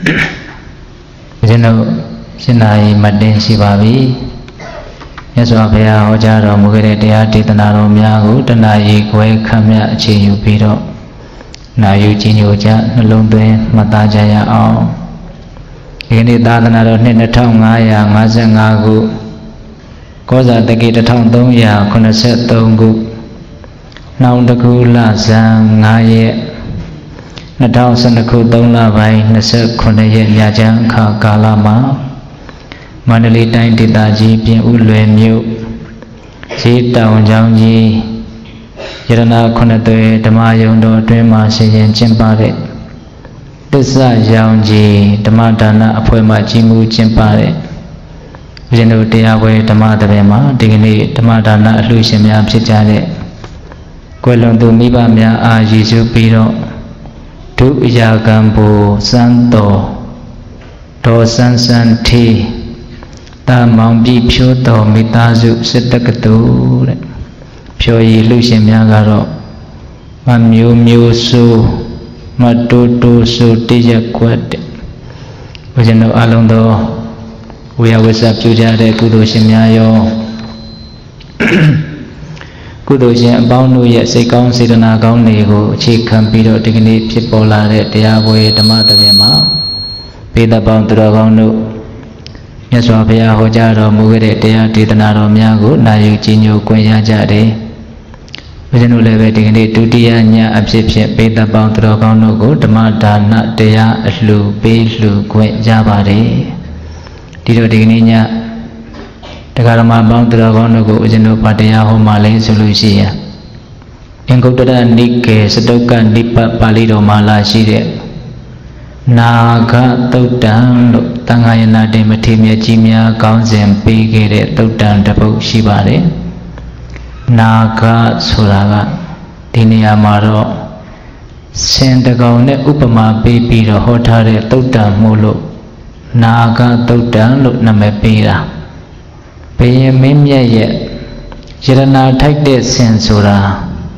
Thế nào xin này mặt đen xì bà bí nhất số phải hỗ trợ rồi một cái để đi tân nào mía cũ tân này quay khăm nhẹ chỉ nhiều bí đó nào yêu chỉ nhiều cha nó luôn tuyên mà ta chạy ya ao cái này ta tân nào nên nó thông ngay ya ngay sẽ ngay cũ có giờ ta kia thông tông ya còn nó sẽ tông cũ nào ta cũ là sang ngay nó thông sang nó cũ tông là vậy nó sẽ còn này ya chẳng khá cả là mà nơi đây thì ta chỉ biết u luyện nhiều chỉ tạo giống gì giờ nào con tôi đam mê dùng đồ truyền mà xây dựng trên ba đấy tất cả giống gì đam mê đàn na phơi mà chỉ mua trên ba đấy bây giờ tôi đi về đam mê tập mà đi cái này đam mê đàn na lưu xem nhà sẽ trả đấy quay lòng tôi mi ba mẹ à Giêsu Kitô tu gia cam bồ san tổ đồ san san thi ta mong bị phiêu tàu mi ta dụ sẽ tất cả tu đấy phiêu gì lưu xem nhà gà rồi mà miêu miêu su mà tu su tí giác quật bây giờ nó along đó we are with up chú cha để cụ đồ xem nhà yo cụ đồ xem bao nuôi ya xây công xây đana công này của chỉ cần bị độ thì cái này chỉ bỏ lại để để avoid đam mê tập mà bây giờ bao nhiêu công nu nhất số phải hỗ trợ rồi mua cái để đi tân nào mía cũ này chỉ nhiều quay ra chợ đấy bây giờ nó lại về cái này tu đi nhà áp xếp bây giờ bao nhiêu con nó cũ đam mê đàn nát để lù bê lù quay ra bà đấy đi rồi cái này nhà tất cả mà bao nhiêu con nó cũ bây giờ nó bắt để hôm mà lấy solution anh cũng đã đi cái sự đâu cần đi Bali đồ mà là gì đấy naga tâu đàn lộ tăng hai na để mà thêm nhà chim nhà cao dèm bê cái để tâu đàn đập bốc xí bà đấy naga suraga đi nhà mà rồi sen đặc cao này upama bê bê rồi hốt thà để tâu đàn mô lộ naga tâu đàn lộ nằm ở bê ra bê mềm nhẹ nhẹ giờ nào thay để sen sura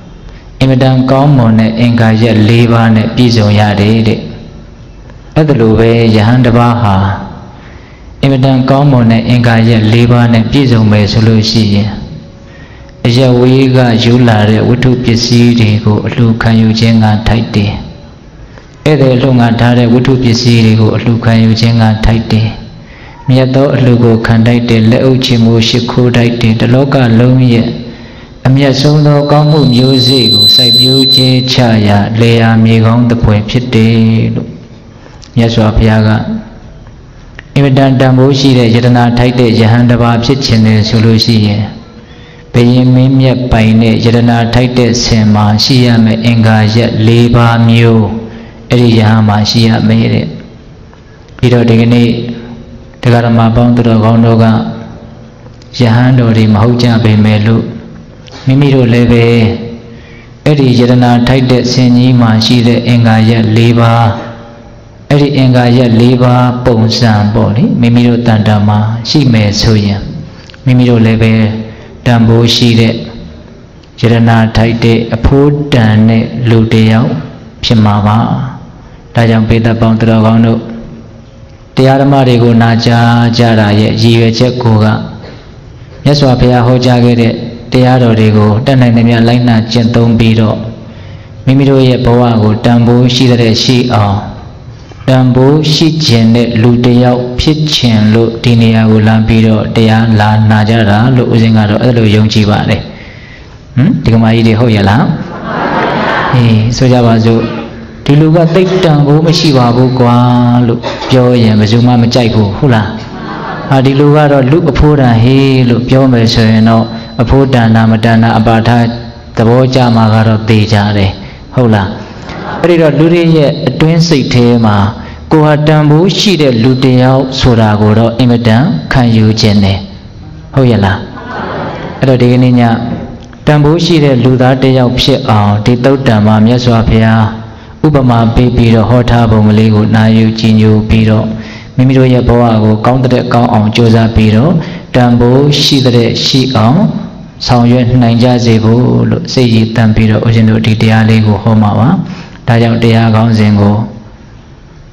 em đang có một này anh cái giờ lê ba này ví dụ nhà đấyအဲ့ဒါလိုပဲယဟန်တစ်ပါးဟာအင်မတန်ကောင်းမွန်တဲ့အင်္ဂါရက်၄ပါးနဲ့ပြည့်စုံမယ်ဆိုလို့ရှိရင်အယဝေးကယူလာတဲ့ဝတ္ထုပစ္စည်းတွေကိုအလှခံယူခြင်းကထိုက်တယ်။အဲ့ဒီအလှခံထားတဲ့ဝတ္ထုပစ္စည်းတွေကိုအလှခံယူခြင်းကထိုက်တယ်။မြတ်သောအလှကိုခံထိုက်တဲ့လက်အုပ်ချင်မှုရှိခိုးထိုက်တဲ့တလောကလုံးရဲ့အမြတ်ဆုံးသောကောင်းမှုမျိုးစေ့ကိုစိုက်ပျိုးခြင်းချရာလေယာမြေကောင်းတစ်ပွဲဖြစ်တယ်လို့မြတ်စွာဘုရားကအင်မတန်တန်ဖိုးရှိတဲ့ယတနာထိုက်တဲ့ယဟန်တစ်ပါးဖြစ်ခြင်းလေဆိုလို့ရှိရင်ဘယင်မင်းမြတ်ပိုင်တဲ့ယတနာထိုက်တဲ့ဆင်မှာရှိရမယ်အင်္ဂါရက်၄ပါးမျိုးအဲ့ဒီယဟန်မှာရှိရမယ်တဲ့ပြီးတော့ဒီကနေ့တရားဓမ္မပေါင်းသူတော်ကောင်းတို့ကယဟန်တော်တွေမဟုတ်ကြပေမဲ့လို့မိမိတို့လည်းပဲအဲ့ဒီယတနာထိုက်တဲ့ဆင်ကြီးမှာရှိတဲ့အင်္ဂါရက်၄ပါးအဲ့ဒီအင်္ဂါရက်၄ပါးပုံစံပေါ့လေမိမိတို့တန်တာမှာရှိမယ်ဆိုရင်မိမိတို့လည်းပဲတန်ဖိုးရှိတဲ့ယရနာထိုက်တဲ့အဖိုးတန်တဲ့လူတစ်ယောက်ဖြစ်မှာပါဒါကြောင့်ပေသက်ပေါင်းတော်ကောင်းတို့တရားဓမ္မတွေကိုနာကြားကြတာရဲ့ရည်ရွယ်ချက်ကိုကမြတ်စွာဘုရားဟောကြားခဲ့တဲ့တရားတော်တွေကိုတတ်နိုင်သမျှလိုက်နာကျင့်သုံးပြီးတော့မိမိတို့ရဲ့ဘဝကိုတန်ဖိုးရှိတဲ့ရှိအောင်တန်ဖိုးရှိခြင်းတဲ့လူတစ်ယောက်ဖြစ်ခြင်းလို့ဒီနေရာကိုလမ်းပြီးတော့တရားလာနာကြတာလို့ဦးဇင်းကတော့အဲ့လိုယုံကြည်ပါတယ်ဒီကမာကြီးတွေဟုတ်ရလားအေးဆိုကြပါစို့ဒီလူကသိတန်ဖိုးမရှိပါဘူးကွာလို့ပြောရင်ဘယ်သူမှမကြိုက်ဘူးဟုတ်လားဒီလူကတော့လူအဖိုးတန်ဟေးလို့ပြောမယ်ဆိုရင်တော့အဖိုးတန်တာမတန်တာအပါထားသဘောကျမှာကတော့သိကြတယ်ဟုတ်လားအဲ့ဒီတော့လူတွေရဲ့အတွင်းစိတ်ထဲမှာကိုဟာတန်ဖိုးရှိတဲ့လူတစ်ယောက်ဆိုတာကိုတော့အင်မတန်ခံယူခြင်းတယ်ဟုတ်ရဲ့လားအဲ့တော့ဒီကနေ့ညတန်ဖိုးရှိတဲ့လူသားတစ်ယောက်ဖြစ်အောင်ဒီသုတ်တံမှာမြတ်စွာဘုရားဥပမာပေးပြီးတော့ဟောထားပုံကလေးကိုနာယူကြည်ညိုပြီးတော့မိမိတို့ရဲ့ဘဝကိုကောင်းတဲ့ကောင်းအောင်ကြိုးစားပြီးတော့တန်ဖိုးရှိတဲ့ရှိအောင်ဆောင်ရွက်နိုင်ကြစေဖို့လို့စိတ်ရည်တန်ပြီးတော့ဦးဇင်းတို့ဒီတရားလေးကိုဟောမှာပါဒါကြောင့်တရားကောင်းစဉ်ကို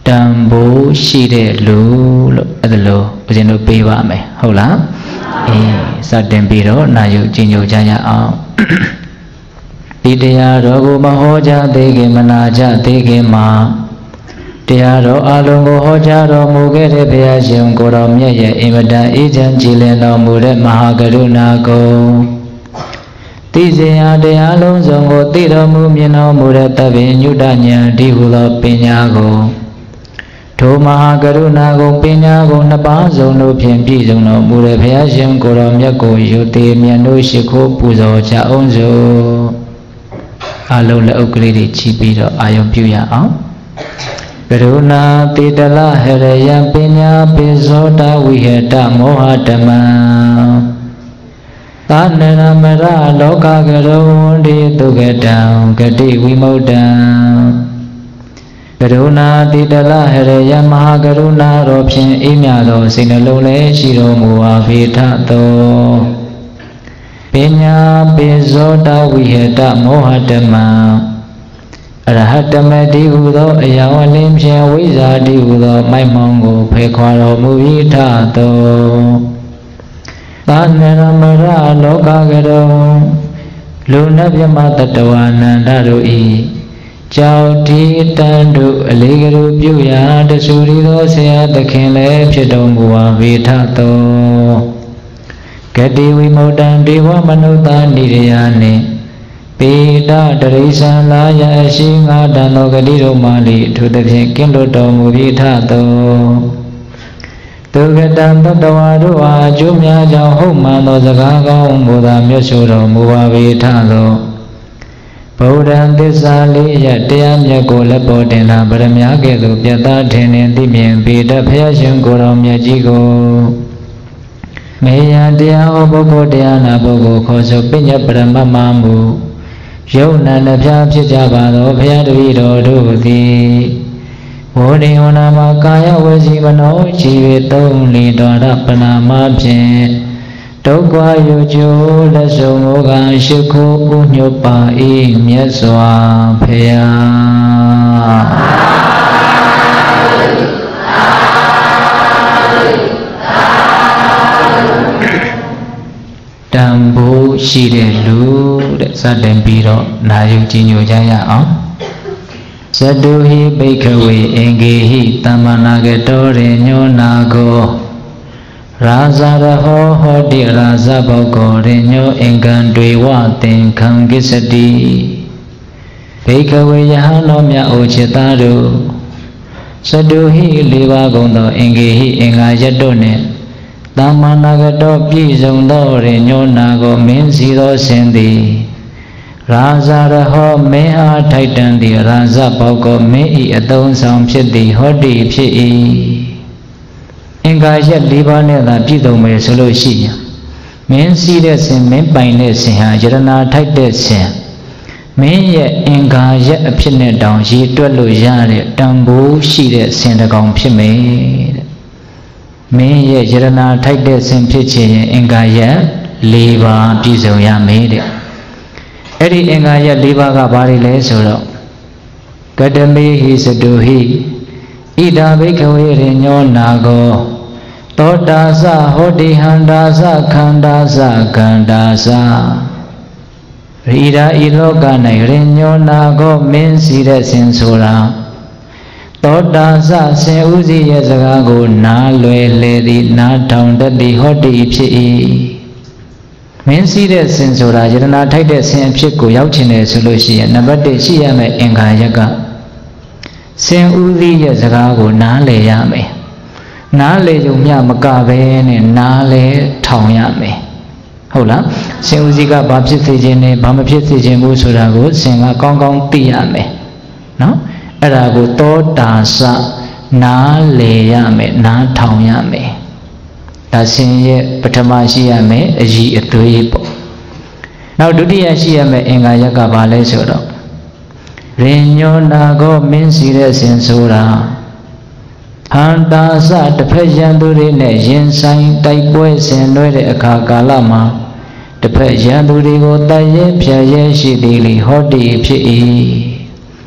တန်ဖိုးရှိတဲ့လူလို့အဲ့ဒါလို့ဦးဇင်းတို့ပေးပါမယ်ဟုတ်လားအေးစတင်ပြီးတော့နာယူကြည်ညိုကြရအောင်ဒီတရားတော်ကိုမဟောကြားသေးခင်မနာကြသေးခင်မှာတရားတော်အလုံးကိုဟောကြားတော်မူခဲ့တဲ့ဘုရားရှင်ကိုတော်မြတ်ရဲ့အင်မတန်အေးချမ်းကြည်လင်တော်မူတဲ့မဟာကရုဏာကိုသိစေရာတရားလုံးစုံကိုသိတော်မူမြင်တော်မူတဲ့တပ္ပိညုတဉာဏ်ဒီဟုသောပညာကိုထိုမဟာကရုဏာကိုပညာကိုနှစ်ပါးစုံတို့ဖြင့်ပြည့်စုံတော်မူတဲ့ဘုရားရှင်ကိုတော်မြတ်ကိုယုတိမြတ်တို့ရှိခိုးပူဇော်ကြအောင်စို့အလုံးလက်အုပ်ကလေးတွေချီးပြီးတော့အာယုံပြုရအောင်ကရုဏာတိတလဟရယပညာပိဇောတဝိဟတမောဟဓမ္မံသာနရမရလောကကရုံတိတုကတံဂတိဝိမုဒ္ဒံကရုဏာတိတလဟရယမဟာကရုဏာတော်ဖြင့်အေးမြသောစိတ်နှလုံးလည်းရှိတော်မူပါဖေထသောပညာပိဇောတဝိဟတမောဟဓမ္မံအရဟတမတိဟုသောအယောင်အလင်းဖြင့်ဝိဇ္ဇာတိဟုသောမိုက်မောင်ကိုဖေခွာတော်မူ၏ထသောသာနရမရလောကကရုံလူနတ်မြမတတဝနန္ဒတို့၏ကြောက်တီတန်တို့အလေးကလူပြုရာတဆူရီသောဆရာသခင်လည်းဖြစ်တော်မူပါဝေထသောဂတိဝိမုဒ္ဒံဒေဝမနုဿာနိရယနှင့်ပေတတရိစ္ဆာလာယအရှိငါတန်သောဂတိတို့မှလိထိုသဖြင့်ကင်းလွတ်တော်မူပြီးထသောဒုက္ကတံတတဝါတို့အားအကျိုးများကြောင့်ဟုတ်မှန်သောစကားကောင်းမူသာမြတ်ဆိုတော်မူပါ၏ထသောဗုဒ္ဓံသစ္စာလေးရတရားမြတ်ကိုလက်ပေါ်တင်လာဗရမ ्या ကဲ့သို့ပြတ်သားထင်သိမြင်ပေတဖျားရှင်ကိုယ်တော်မြတ်ကြီးကိုမေယံတရားဟောပုဂ္ဂိုလ်တရားနာပုဂ္ဂိုလ်ခေါ်ဆိုပညတ်ပရမမမူယုံနာနှဖျားဖြစ်ကြပါသောဘုရားတပည့်တော်တို့သည်ဝေါဒီဝနာမှာကာယဝစီမနောជីဝေသုံးလီတော်ရပနာမဖြင့်ဒုက္ခယုကျိုးလက်စုံမိုးကရှိခိုးပူညွတ်ပါ၏မြတ်စွာဘုရားတန်ဖိုးရှိတဲ့လူတဲ့စတင်ပြီးတော့နာယူကြည်ညိုကြရအောင်ဇတုဟိဘိက္ခဝေအင်္ဂေဟိတမ္မနာကတောရေညောနာကိုရာဇရဟောဟောတိရာဇဘောကောရေညောအင်္ဂံတွေဝသင်္ခံကိစ္စတိဘိက္ခဝေယဟန်တော်မြတ်အိုချစ်သားတို့ဇတုဟိလေးပါးကုန်သောအင်္ဂေဟိအင်္ဂါရတ္တုနှင့်တမ္မနာကတောပြည့်စုံသောရေညောနာကိုမင်းစီသောရှင်သည်ရာဇရဟောမင်းအားထိုက်တန်သည့်ရာဇဘောကောမင်း၏အသုံးဆောင်ဖြစ်သည်ဟောတိဖြစ်၏အင်္ဂါရက်၄ပါးနဲ့သာပြည့်စုံမယ်ဆိုလို့ရှိရင်မင်းစီးတဲ့ရှင်မင်းပိုင်တဲ့ရှင်ဟာယရနာထိုက်တဲ့ရှင်မင်းရဲ့အင်္ဂါရက်အဖြစ်နဲ့တောင်ရည်တွက်လို့ရတဲ့တန်ဖိုးရှိတဲ့ရှင်တကောင်ဖြစ်မယ်တဲ့မင်းရဲ့ယရနာထိုက်တဲ့ရှင်ဖြစ်ခြင်းရင်အင်္ဂါရက်၄ပါးပြည့်စုံရမယ်တဲ့အဲ့ဒီအင်္ဂါရက်၄ပါးကဘာတွေလဲဆိုတော့ကတမေဟိစတုဟိဣဒာဘိက္ခဝေရိညောနာကောသောတာသဟောတိဟန္တာသခန္ဓာသကန္တာသရိဒာဤလောက၌ရိညောနာကောမင်းစီတဲ့စင်ဆိုတာသောတာသဆင်ဥစီရဲ့စကားကိုနားလွယ်လေသည်နားထောင်တတ်သည်ဟောတိဖြစ်၏မင်းစီးတဲ့စင်ဆိုတာယတနာထိုက်တဲ့စင်အဖြစ်ကိုရောက်ချင်တယ်ဆိုလို့ရှိရင်နံပါတ်1ရှိရမယ့်အင်္ဂါရက်ကစင်ဥသီးရဲ့စကားကိုနားလည်ရမယ်နားလည်ုံမျှမကပဲနဲ့နားလဲထောင်ရမယ်ဟုတ်လားစင်ဥသီးကဘာဖြစ်စေခြင်းနဲ့ဘာမဖြစ်စေခြင်းဘူးဆိုတာကိုစင်ကကောင်းကောင်းသိရမယ်နော်အဲ့ဒါကိုသောတာစနားလည်ရမယ်နားထောင်ရမယ်ဒါဆင်ရဲ့ပထမရှိရမယ်အည်အသွေးပေါ့နောက်ဒုတိယရှိရမယ်အင်္ဂါရက်ကဘာလဲဆိုတော့ရိညောနာကောမင်းစီတဲ့ဆင်ဆိုတာဟန္တာစတစ်ဖက်ရန်သူတွေနဲ့ရင်ဆိုင်တိုက်ပွဲဆင်နွှဲတဲ့အခါကာလမှာတစ်ဖက်ရန်သူတွေကိုတတ်ရဲဖြတ်ရဲရှိသည်လေဟောတိဖြစ်၏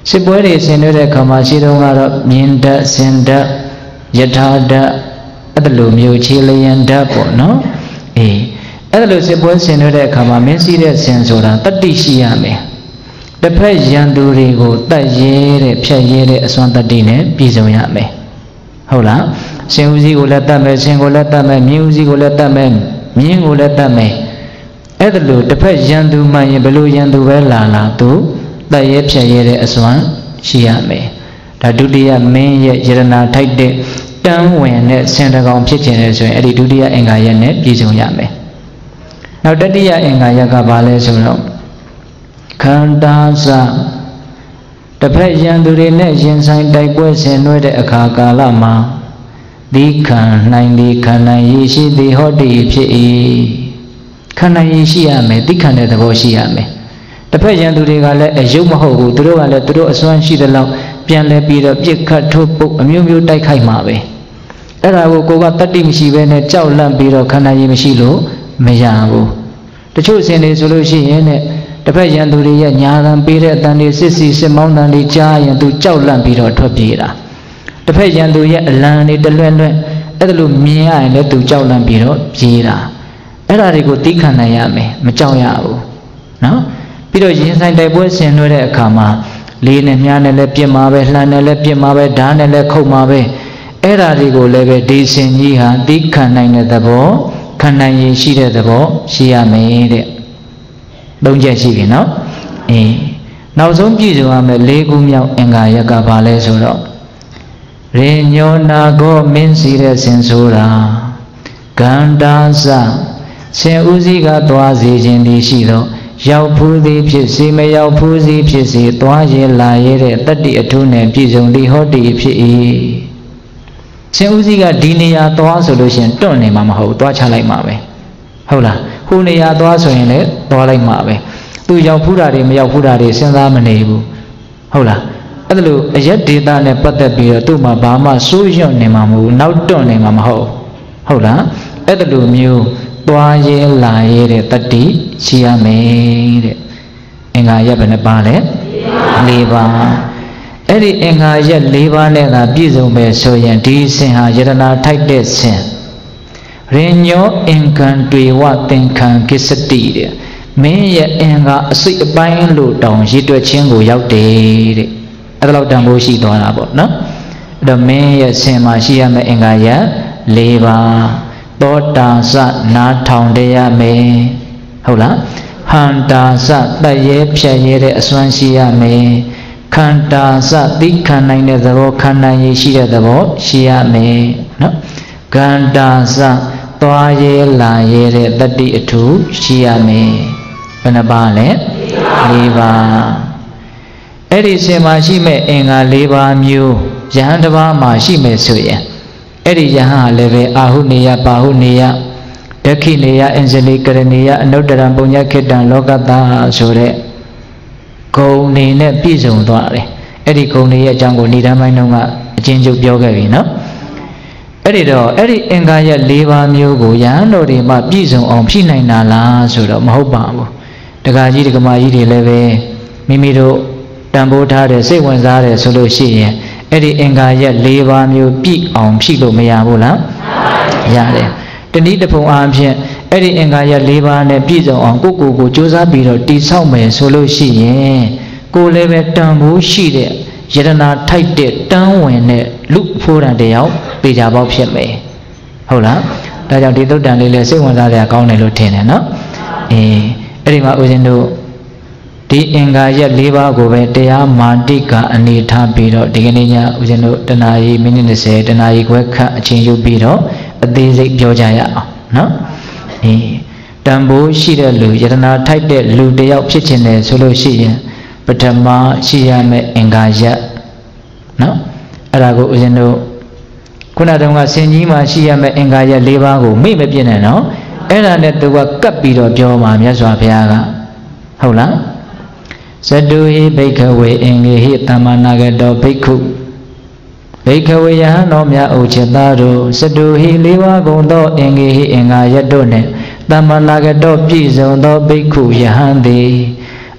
စစ်ပွဲတွေဆင်နွှဲတဲ့အခါမှာရှိတော့ကတော့မြင်းဓာတ်စင်ဓာတ်ယထာဓာတ်အဲ့ဒါလိုမျိုးခြေလျင်ဓာတ်ပေါ့နော်အဲ့ဒါလိုစစ်ပွဲဆင်နွှဲတဲ့အခါမှာမင်းစည်းတဲ့ဆင်ဆိုတာတတ္တိရှိရမယ်တစ်ဖက်ရန်သူတွေကိုတတ်ရဲတဲ့ဖြတ်ရဲတဲ့အစွမ်းတတ္တိနဲ့ပြည်စုံရမယ်ဟုတ်လားဆင်ဦးစီးကိုလည်းတတ်မယ်ဆင်ကိုလည်းတတ်မယ်မြင်းဦးစီးကိုလည်းတတ်မယ်မြင်းကိုလည်းတတ်မယ်အဲ့ဒါလိုတစ်ဖက်ရန်သူမှရင်ဘယ်လိုရန်သူပဲလာသူတတ်ရဲဖြတ်ရဲတဲ့အစွမ်းရှိရမယ်ဒါဒုတိယမင်းရဲ့ယရနာထိုက်တဲ့တန်းဝင်တဲ့ဆင်တကောင်ဖြစ်ခြင်းလဲဆိုရင်အဲ့ဒီဒုတိယအင်္ဂါရက်နဲ့ပြည်စုံရမယ်နောက်တတိယအင်္ဂါရက်ကဘာလဲဆိုတော့ခန္ဓာစတစ်ဖက်ရန်သူတွေနဲ့ရင်ဆိုင်တိုက်ပွဲဆင်နွှဲတဲ့အခါကာလမှာဒီခံနိုင်ဒီခန္ဓာရည်ရှိသည်ဟောတိဖြစ်၏ခန္ဓာရည်ရှိရမယ်ဒီခံတဲ့သဘောရှိရမယ်တစ်ဖက်ရန်သူတွေကလည်းအယုတ်မဟုတ်ဘူးသူတို့ကလည်းသူတို့အစွမ်းရှိတဲ့လောက်ပြန်လဲပြီးတော့ပြစ်ခတ်ထုတ်ပုတ်အမျိုးမျိုးတိုက်ခိုက်မှာပဲအဲ့ဒါကိုကတတ္တိမရှိဘဲနဲ့ကြောက်လန့်ပြီးတော့ခန္ဓာရည်မရှိလို့မရဘူးတချို့စင်တွေဆိုလို့ရှိရင်နဲ့တစ်ဖက်ရန်သူတွေရဲ့ညာတံပေးတဲ့အတန်တွေစစ်စီစစ်မောင်းတန်တွေကြားရင်သူကြောက်လန့်ပြီးတော့ထွက်ပြေးတာတစ်ဖက်ရန်သူရဲ့အလံတွေတလွဲ့လွဲ့အဲ့ဒါလိုမြင်ရရင်လည်းသူကြောက်လန့်ပြီးတော့ပြေးတာအဲ့ဒါတွေကိုသိခံနိုင်ရမယ်မကြောက်ရဘူးနော်ပြီးတော့ရင်ဆိုင်တိုက်ပွဲဆင်နွှဲတဲ့အခါမှာလေးနဲ့မြားနဲ့လည်းပြစ်မှာပဲလှမ်းနဲ့လည်းပြစ်မှာပဲဓာတ်နဲ့လည်းခုတ်မှာပဲအဲ့ဒါတွေကိုလည်းပဲဒီစင်ကြီးဟာသိခံနိုင်တဲ့သဘောခန္ဓာရည်ရှိတဲ့သဘောရှိရမယ်တဲ့သုံးချက်ရှိပြီနော်နောက်ဆုံးပြည့်စုံရမယ်၄ခုမြောက်အင်္ဂါရက်ကဘာလဲဆိုတော့ရေညောနာကောမင်းစီတဲ့ဆင်ဆိုတာကန္တာစဆင်ဥစည်းကသွားစေခြင်းဒီရှိတော့ရောက်ဖူးသည်ဖြစ်စေမရောက်ဖူးသည်ဖြစ်စေသွားရလာရတဲ့တတ္တိအထုနဲ့ပြည့်စုံသည်ဟောတိဖြစ်၏ဆင်ဥစည်းကဒီနေရာသွားဆိုလို့ရှိရင်တွန့်နေမှာမဟုတ်သွားချလိုက်မှာပဲဟုတ်လားဟိုနေရာသွားဆိုရင်လည်းသွားလိုက်မှာပဲသူရောက်ဖူးတာတွေမရောက်ဖူးတာတွေစဉ်းစားမနေဘူးဟုတ်လားအဲ့ဒါလို့အရက်ဒေတာနဲ့ပတ်သက်ပြီးတော့သူ့မှာဘာမှစိုးရွံ့နေမှာမဟုတ်ဘူးနောက်တွန့်နေမှာမဟုတ်ဟုတ်လားအဲ့ဒါလိုမျိုးသွားရဲလာရဲတဲ့တတ္တိရှိရမယ်တဲ့အင်္ဂါရက်ဘယ်နှပါလဲ၄ပါးအဲ့ဒီအင်္ဂါရက်၄ပါးနဲ့သာပြည့်စုံပဲဆိုရင်ဒီဆင်ဟာယတနာထိုက်တဲ့ဆင်ရိညောအင်္ဂံတွေဝသင်္ခံကိစ္စတိတဲ့မင်းရဲ့အင်္ဂါအစိတ်အပိုင်းလို့တောင်ရည်တွက်ခြင်းကိုရောက်တယ်တဲ့အဲ့ဒါတော့တန်ဖိုးရှိသွားတာပေါ့နော်အဲ့တော့မင်းရဲ့ဆင်မှာရှိရမယ့်အင်္ဂါရက်၄ပါးသောတာစနာထောင်တရားမယ်ဟုတ်လားဟန္တာစတတ်ရဲဖြတ်ရဲတဲ့အစွမ်းရှိရမယ်ခန္တာစသိခံနိုင်တဲ့သဘောခန္ဓာရည်ရှိတဲ့သဘောရှိရမယ်နော်ကန္တာစသွားရဲလာရဲတဲ့တတ္တိအထုရှိရမယ်ဘယ်နှပါလဲ၄ပါးအဲ့ဒီဆင်မှာရှိမဲ့အင်္ဂါ၄ပါးမျိုးယဟန်တစ်ပါးမှာရှိမဲ့ဆိုရင်အဲ့ဒီယဟန်ဟာလည်းပဲအာဟုနေယပါဟုနေယဒက္ခိနေယအင်္ဇလိကရဏီယအနုတ္တရံပုညခေတ္တံလောကတဆိုတဲ့ဂုဏ်နေနဲ့ပြည့်စုံသွားတယ်အဲ့ဒီဂုဏ်တွေရဲ့အကြောင်းကိုဏိဒမ်းပိုင်းတုန်းကအချင်းချုပ်ပြောခဲ့ပြီနော်အဲ့ဒီတော့အဲ့ဒီအင်္ဂါရက်၄ပါးမျိုးကိုယဟန်တော်တွေမှပြည့်စုံအောင်ဖြည့်နိုင်တာလားဆိုတော့မဟုတ်ပါဘူးဒကာကြီးဒကမာကြီးတွေလည်းပဲမိမိတို့တန်ဖိုးထားတယ်စိတ်ဝင်စားတယ်ဆိုလို့ရှိရင်အဲ့ဒီအင်္ဂါရက်၄ပါးမျိုးပြည့်အောင်ဖြည့်လို့မရဘူးလားရတယ်တနည်းတစ်ပုံအားဖြင့်အဲ့ဒီအင်္ဂါရက်၄ပါးနဲ့ပြည့်စုံအောင်ကိုစူးစမ်းပြီးတော့တည်ဆောက်မယ်ဆိုလို့ရှိရင်ကိုလည်းပဲတန်ဖိုးရှိတဲ့ယတနာထိုက်တဲ့တန်းဝင်တဲ့လူဖိုးတန်တယောက်ပေကြပေါက်ဖြစ်မယ်ဟုတ်လားဒါကြောင့်ဒီသုတ်တန်လေးလည်းစိတ်ဝင်စားစရာကောင်းတယ်လို့ထင်တယ်နော်အဲ့ဒီမှာဦးဇင်းတို့ဒီအင်္ဂါရက်၄ပါးကိုပဲတရားမာတိကအနေထားပြီးတော့ဒီကနေ့ညဦးဇင်းတို့တနာရီမိနစ်20တနာရီခွဲခန့်အချိန်ယူပြီးတော့အသေးစိတ်ပြောကြရအောင်နော်တန်ဖိုးရှိတဲ့လူယတနာထိုက်တဲ့လူတယောက်ဖြစ်ခြင်းတယ်ဆိုလို့ရှိရင်ပထမရှိရမယ့်အင်္ဂါရက်နော်အဲ့ဒါကိုဦးဇင်းတို့ခုနတုန်းကဆင်ကြီးမှာရှိရမယ့်အင်္ဂါရက်၄ပါးကိုမေ့မပြည့်နဲ့နော်အဲ့ဒါနဲ့သူကကပ်ပြီးတော့ပြောမှာမြတ်စွာဘုရားကဟုတ်လားဇတုဟိဘိက္ခဝေအင်္ဂေဟိသမ္မာနာဂတောဘိက္ခုဘိက္ခဝေယဟန်တော်မြတ်ဥจิตသားတို့ဇတုဟိ၄ပါးကုန်သောအင်္ဂေဟိအင်္ဂါရက်တို့နှင့်သမ္မာနာဂတောပြည့်စုံသောဘိက္ခုယဟန်သည်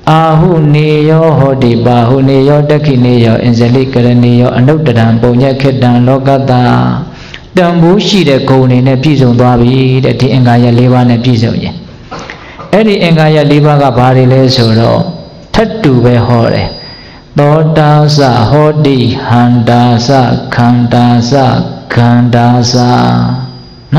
Ahu neyo hodi bahu neyo daki neyo inzali kara neyo anuktaran punya kedan lokata dambu shide kouni ne pisong tuabi dati engaya leba ne pisong ye edi engaya leba ka bari le soro thatu be hore Toda sa hodi handa sa khanda sa khanda sa no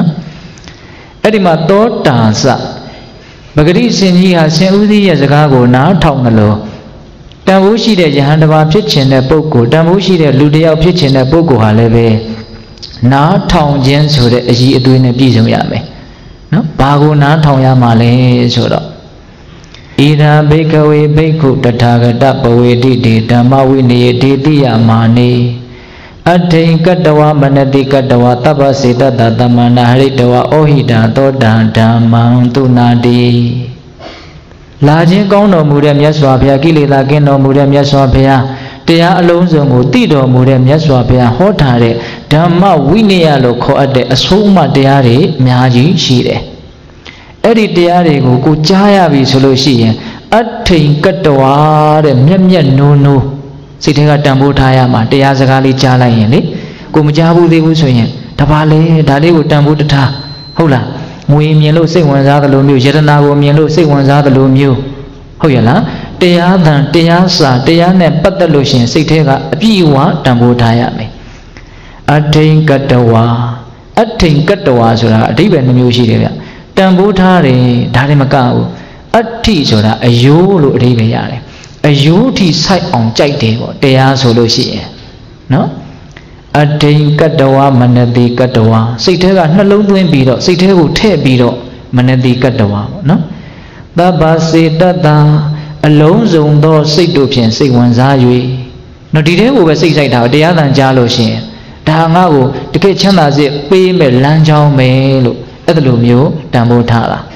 edi ma toda sa Bagari Sinji has seen Udi as a cargo now Tongalo. Tamushi de Jahandava pitch in the Boko, Tamushi de Ludia pitch in the Boko Haleve. Now Tong Jens who is doing a piece of Yame. No, Bago na Tonga Male Soda. Ida Bakeaway Baku, the target up away did Tamawini Didia Mani. Attain Katawa Manati Katawa Tabasita Tatamana Haritawa Ohida Toda Damang Tunadi Lajin Gono Murem Yaswapia Kilila Geno Murem Yaswapia Tia Alonso Tido Murem Yaswapia Hotare Dama Winia Loco at the Asuma Diari Miaji Shire Edi Diari Kuchaya Visolushi Attain Katawa Memia no Sitting Tambutaya, Tiazakali Chala in it, Kumjabu de Wusuyan, Tabale, Dali would Tambuta, Hola, Muimielo say one's other lumu, Jetanago Mielo say one's other lumu, Hoyala, Tiadan, Tiasa, Tiane, Patalution, Sitega, Piwa, Tambutaya me. Attain Katawa, Attain Katawa, Sura, Divan Musica, Tambutari, Darimacao, Atti Sura, a Yulu Riviare. A youty sight on Jai table, they are solution. No? Attain Katawa, Manadi Katawa, Sitega, no low doing beetle, Sitego, te beetle, Manadi Katawa. No? Baba say Dada, alone zone door, say dopian, say one's ayui. No, did they over 6 out, the other Jalo shin. Dangago, the kitchen as it pay me lanjao me look at the lumio, Tambotala.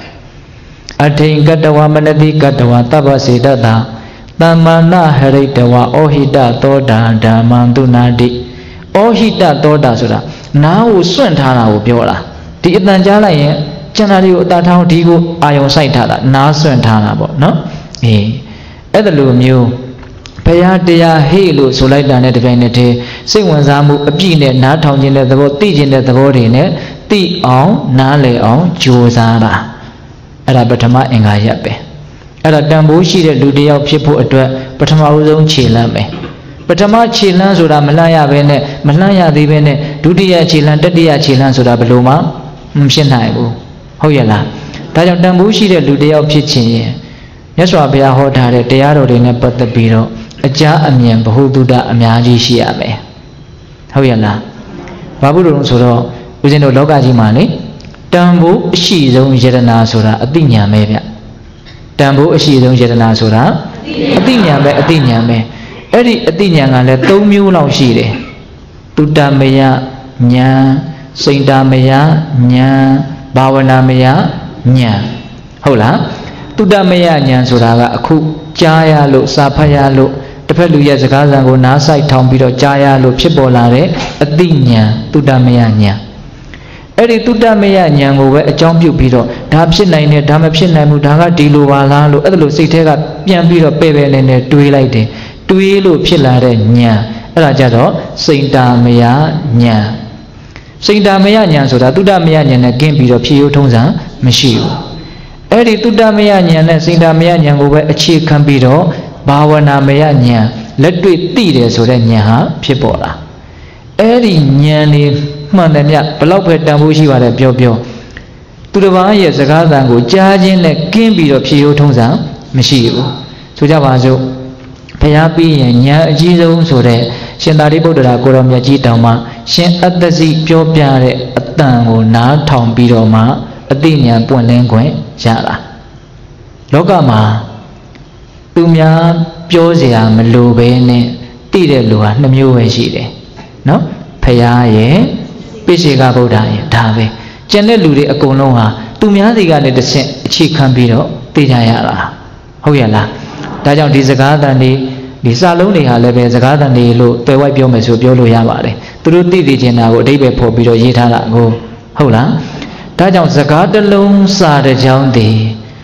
Attain Katawa, Manadi Katawa, Tabasi Dada. Tamana Haritawa Ohida Toda Damandunadi Ohida Toda Sura. Now Swantana Ubiola. The Itanjala Janari Tatao Digo Ayon Saitala, now Swantana, no? Eh, Edalumu Payatia Halo Sulaita Netvanity, say one Zamu, a pin, not tongue in the boat, teaching the body in it, the on, Nale on, Josara. Arabatama Engayape. At a Dambushi, the Ludia of Pipo at Patamauzon Chilame. Patama Chilan Sura Malaya Vene, Malaya Divene, Dudia Chilan, Tadia Chilan Sura Baluma, Mshenaibu, Hoyala. Taja Dambushi, the Ludia of Pichin. Yaswabia Hotare, Tearo in a but the Biro, a jar amian, Bahududa, Amiaji Shiame. Hoyala. Babulun Suro, within the Logajimani, Dambu, she zone Jetana Sura, a dinya maybe. Tambo she don't get an answer. Adinya me. Eri Adinya let Tomu Lao Shire. Tutamea, Nya, Saint Damea, Nya, Bawanamea, Nya. Hola. Tudamea Nyan Suraga, Cook, Jaya look, Sapaya look, the Peluya Zagaza go Nasai Tombido, Jaya look, Chibolare, Adinya, Tudamea Nya. Eri Tudamea Nyango, a jump you beetle, Dabsin Nine, Damapsin Namutaga, Dilu Valalo, other Sitega, Piambiro, Pebe, and a Tuilite, Tuilu Pilare, Nya, Rajado, Saint Damea, Nya. Saint Damea Nyan Soda, Tudamea Nyan, a game beetle, Pio Tonza, Machio. Eri Tudamea Nyan, Saint Damea Nyango, a chief cambido, Bawana Mea Nya, let it be there so that Nya, Pipola. Eri Nyani. Mandamia, Palopet Dambushi, what a bio. To the Vaya Zagadango, Jajin, a Kimbi of Pio Tonza, Machio. To Javazo, Payapi and Ya Jizo, so that Shendaribo de la Coromia Gitama, Shen at the sea, Pio Piare, a tango, na Tom Bidoma, a dinya, Puanlengue, Jala. Logama Tumia, Piozia, Melubene, Tidelua, Namu, no? Payaye. Pesiga Boda, Dave. General Ludi Akonoha, Tumiadiga let the chick can be Tijayala. Hoyala. Tajan Dizaga the Saloni Halebe Zagada and the Lo, the white Biomes of Biolo Yamare. Through Dijana, David Pobido Yitala go. Hola. Tajan Zagada Long Sada Jondi.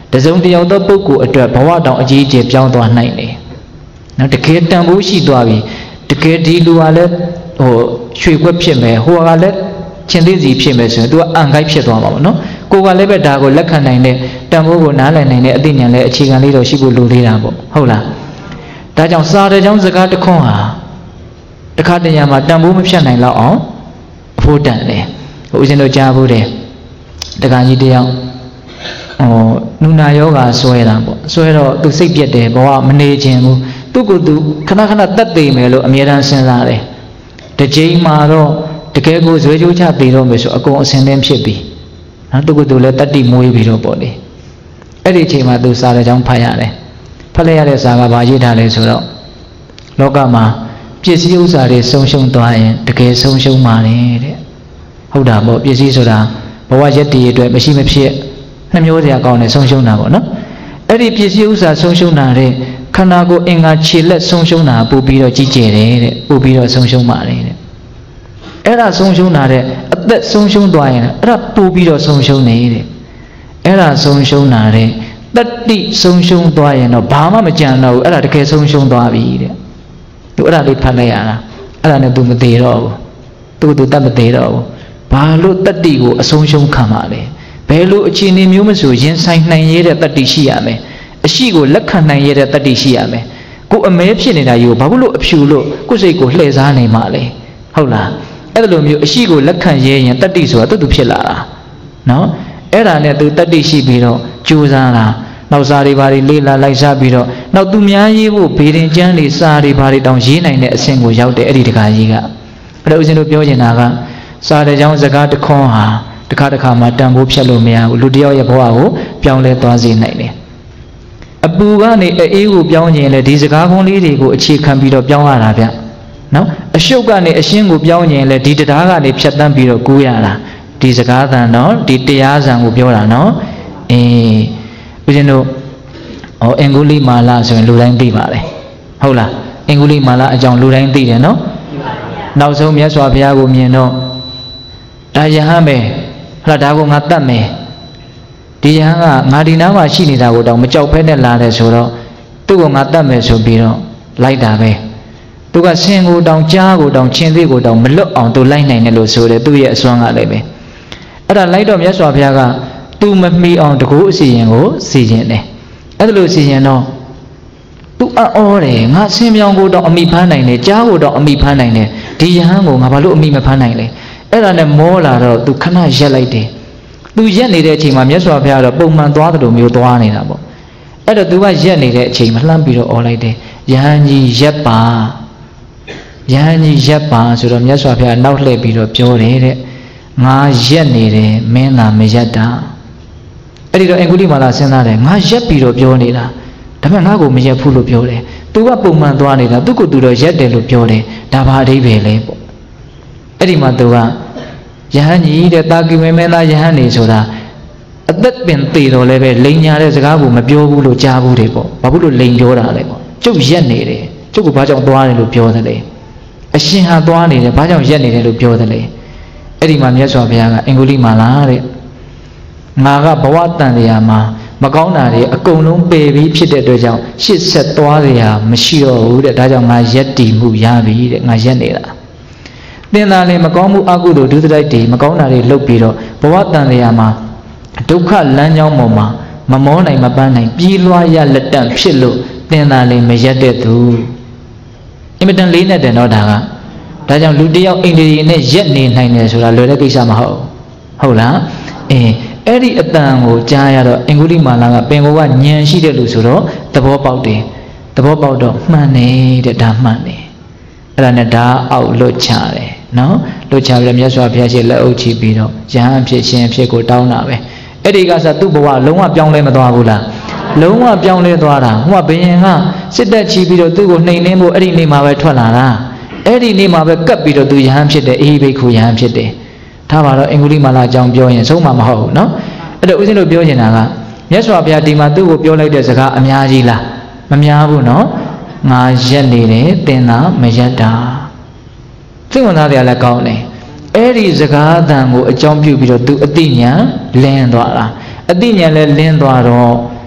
တစုံတယောက်သောပုဂ္ဂိုလ်အတွက်ဘဝတောင်အကြီးအကျယ်ပြောင်းသွားနိုင်တယ်နော်တကယ်တန်ဖိုးရှိသွားပြီတကယ်ဒီလူကလည်းရွှေခွက်ဖြစ်မယ်ဟိုကလည်းချင်းသေးစီဖြစ်မယ်ဆိုရင် तू ကအန်ကိုက်ဖြစ်သွားမှာပေါ့နော်ကိုကလည်းပဲဒါကိုလက်ခံနိုင်တဲ့တန်ဖိုးကိုနားလည်နိုင်တဲ့အသိဉာဏ်လည်းအခြေခံလေးတော့ရှိဖို့လိုသေးတာပေါ့ဟုတ်လားဒါကြောင့်စာတဲ့ကြောင့်စကားတစ်ခွန်းဟာတခါတရံမှာတန်ဖိုးမဖြတ်နိုင်တော့အောင်အဖို့တန်တယ်ဦးဇင်းတို့ကြားဖို့တယ်တခါကြီးတယောက်နုနာယောဂါဆွဲတာပေါ့ဆွဲတော့သူစိတ်ပြက်တယ်ဘဝမနေခြင်းဘူးသူ့ကိုယ်သူခဏခဏတတ်သိမယ်လို့အမြဲတမ်းစဉ်းစားတယ်တစ်ချိန်မှာတော့တကယ်ကိုဇွဲကြိုးချပြီးတော့မယ်ဆိုအကုန်အစင်သင်းဖြစ်ပြီနော်သူ့ကိုယ်သူလည်းတတ်တိမွေးပြီးတော့ပေါ့လေအဲ့ဒီအချိန်မှာသူစာတဲ့ကြောင့်ဖတ်ရတယ်ဖတ်လိုက်ရတဲ့စာကဘာရေးထားလဲဆိုတော့လောကမှာပစ္စည်းဥစ္စာတွေဆုံးရှုံးသွားရင်တကယ်ဆုံးရှုံးပါတယ်တဲ့ဟုတ်တာပေါ့ပစ္စည်းဆိုတာဘဝရက်တည်အတွက်မရှိမဖြစ်နှမျိုးစရာကောင်းတယ်ဆုံးရှုံးတာပေါ့နော်အဲ့ဒီပစ္စည်းဥစ္စာဆုံးရှုံးတာတဲ့ခန္ဓာကိုယ်အင်္ဂါခြေလက်ဆုံးရှုံးတာပို့ပြီးတော့ကြီးကျယ်တယ်တဲ့ပို့ပြီးတော့ဆုံးရှုံးပါတယ်တဲ့အဲ့ဒါဆုံးရှုံးတာတဲ့အသက်ဆုံးရှုံးသွားရင်အဲ့ဒါပို့ပြီးတော့ဆုံးရှုံးနေတဲ့အဲ့ဒါဆုံးရှုံးတာတဲ့တတိဆုံးရှုံးသွားရင်တော့ဘာမှမကြံတော့ဘူးအဲ့ဒါတကယ်ဆုံးရှုံးသွားပြီတဲ့သူအဲ့ဒါလေးဖတ်လိုက်ရတာအဲ့ဒါနဲ့သူမသေးတော့ဘူးသူတတ်မသေးတော့ဘူးဘာလို့တတိကိုအဆုံးရှုံးခံပါလဲဘယ်လိုအခြေအနေမျိုးမဆိုရင်ဆိုင်နိုင်ရတဲ့တတိရှိရမယ်အရှိကိုလက်ခံနိုင်ရတဲ့တတိရှိရမယ်ကိုအမဲဖြစ်နေတာယူဘာလို့အဖြူလို့ကိုယ်စိတ်ကိုလှည့်စားနေမှလဲဟုတ်လားအဲ့လိုမျိုးအရှိကိုလက်ခံရရင်တတိဆိုတာသူဖြစ်လာတာနော်အဲ့ဒါနဲ့သူတတိရှိပြီးတော့ကြိုးစားတာနောက်စာတွေဘာတွေလေးလာလိုက်စားပြီးတော့နောက်သူများရေးဖို့ဘေးရင်ကျန်းတွေစာတွေဘာတွေတောင်ရေးနိုင်တဲ့အဆင့်ကိုရောက်တယ်အဲ့ဒီတခါကြီးကအဲ့ဒါဦးဇင်းတို့ပြောချင်တာကစာတဲ့ကြောင့်စကားတခွန်းဟာတခါတခါမှတန်ဖိုးဖြတ်လို့မရဘူးလူတယောက်ရဲ့ဘဝကိုပြောင်းလဲသွားစေနိုင်တယ်အပူကနေအေးကိုပြောင်းခြင်းလေဒီစကားခွန်းလေးတွေကိုအခြေခံပြီးတော့ပြောင်းရတာဗျနော်အရှုပ်ကနေအရှင်းကိုပြောင်းခြင်းလေဒီတရားကနေဖြတ်တန်းပြီးတော့ကူးရတာဒီစကားသံနော်ဒီတရားစံကိုပြောတာနော်ဦးဇင်းတို့အင်္ဂုလိမာလဆိုရင်လူတိုင်းသိပါတယ်ဟုတ်လားအင်္ဂုလိမာလအကြောင်းလူတိုင်းသိတယ်နော်နောက်ဆုံးမြတ်စွာဘုရားကိုမြင်တော့ဒါယဟန်ပဲဟလာဒါကိုငါတတ်မယ်ဒီယဟန်ကငါဒီနားမှာရှိနေတာကိုတော့မကြောက်ဖဲနဲ့လာတယ်ဆိုတော့သူ့ကိုငါတတ်မယ်ဆိုပြီးတော့လိုက်တာပဲသူကဆင်ကိုတောင်ကြားကိုတောင်ချင်းသေးကိုတောင်မလွတ်အောင်သူလိုက်နိုင်တယ်လို့ဆိုတယ်သူ့ရဲ့အစွမ်းကလည်းပဲအဲ့ဒါလိုက်တော့မြတ်စွာဘုရားကသူမမီအောင်တကူအစီရင်ကိုစီရင်တယ်အဲ့ဒါလို့စီရင်တော့သူအော်တယ်ငါဆင်ပြောင်ကိုတော့အမိဖမ်းနိုင်တယ်ကြားကိုတော့အမိဖမ်းနိုင်တယ်ဒီယဟန်ကိုငါဘာလို့အမိမဖမ်းနိုင်လဲအဲ့ဒါနဲ့မောလာတော့သူခဏရက်လိုက်တယ်သူရက်နေတဲ့အချိန်မှာမြတ်စွာဘုရားတော့ပုံမှန်သွားတယ်လို့မျိုးသွားနေတာပေါ့အဲ့တော့သူကရက်နေတဲ့အချိန်မှာလှမ်းပြီးတော့អော်လိုက်တယ်ယဟန်ကြီးရက်ပါယဟန်ကြီးရက်ပါဆိုတော့မြတ်စွာဘုရားနောက်လှည့်ပြီးတော့ပြောတယ်တဲ့ငါရက်နေတယ်မင်းသာမရက်တာအဲ့ဒီတော့အင်္ဂုလိမာလာစဉ်းစားတယ်ငါရက်ပြီးတော့ပြောနေတာဒါပေမဲ့ငါ့ကိုမရက်ဘူးလို့ပြောတယ်သူကပုံမှန်သွားနေတာသူ့ကိုယ်သူတော့ရက်တယ်လို့ပြောတယ်ဒါဘာအဓိပ္ပာယ်လဲပေါ့အဲ့ဒီမှာသူကယဟန်ကြီးတဲ့တာကိမေမဲသားယဟန်နေဆိုတာအသက်ပင်သေတော်လည်းပဲလိန်ညာတဲ့စကားကိုမပြောဘူးလို့ကြားဘူးတယ်ပေါ့ဘာဖြစ်လို့လိန်ပြောတာလဲပေါ့ကျုပ်ရက်နေတယ်ကျုပ်ကဘာကြောင့်သွားတယ်လို့ပြောတယ်လေအရှင်ဟာသွားနေတယ်ဘာကြောင့်ရက်နေတယ်လို့ပြောတယ်လေအဲ့ဒီမှာမြတ်စွာဘုရားကအင်္ဂုလိမာလာတဲ့ငါကဘဝတန်တရားမှာမကောင်းတာတွေအကုန်လုံးပယ်ပြီးဖြစ်တဲ့အတွက်ကြောင့်ရှစ်ဆက်သွားရမရှိတော့ဘူးတဲ့ဒါကြောင့်ငါရက်တည်မှုရပြီတဲ့ငါရက်နေတာသင်သာလည်းမကောင်းမှုအကုသိုလ်ဒုစရိုက်တွေမကောင်းတာတွေလုပ်ပြီးတော့ဘဝတန်တရားမှာဒုက္ခလမ်းကြောင်းပေါ်မှာမမောနိုင်မပန်းနိုင်ပြေးလွှားရလက်တန့်ဖြစ်လို့သင်သာလည်းမရက်တဲ့သူအင်မတန်လေးနဲ့တယ်တော့ဒါကြောင့်လူတယောက်အိန္ဒိယနဲ့ရက်နေနိုင်တယ်ဆိုတာလွယ်တဲ့ကိစ္စမဟုတ်လားအဲ့ဒီအတန်ကိုကြားရတော့အင်္ဂုလိမာလာကပင်ကိုကညံရှိတဲ့လူဆိုတော့သဘောပေါက်တယ်သဘောပေါက်တော့မှန်တယ်တဲ့ဒါမှန်တယ်အဲ့ဒါနဲ့ဒါအောက်လွတ်ချတယ်နော်လွတ်ချပြီးမြတ်စွာဘုရားရှိလက်အုပ်ချပြီးတော့ယဟန်ဖြစ်ရှင်ဖြစ်ကိုတောင်းတာပဲအဲ့ဒီကစသူ့ဘဝလုံးဝပြောင်းလဲမသွားဘူးလားလုံးဝပြောင်းလဲသွားတာဟိုကဘယင်ကစစ်တက်ချီပြီးတော့သူ့ကိုနှိမ်နှင်းဖို့အဲ့ဒီနေ့မှာပဲထွက်လာတာအဲ့ဒီနေ့မှာပဲကပ်ပြီးတော့သူယဟန်ဖြစ်တယ်အေဟိဘိက္ခုယဟန်ဖြစ်တယ်ထားပါတော့အင်္ဂုလိမာလာအကြောင်းပြောရင်ဆုံးမှာမဟုတ်ဘူးနော်အဲ့တော့ဦးဇင်းတို့ပြောနေတာကမြတ်စွာဘုရားဒီမှာသူ့ကိုပြောလိုက်တဲ့စကားအများကြီးလားမများဘူးနော်ငါရက်နေတယ်သင်သာမရက်တာသိဝင်သားတရားလည်းကောင်းတယ်အဲ့ဒီစကားသံကိုအကြောင်းပြုပြီးတော့သူအတိညာလင်းသွားတာအတိညာလည်းလင်းသွားတော့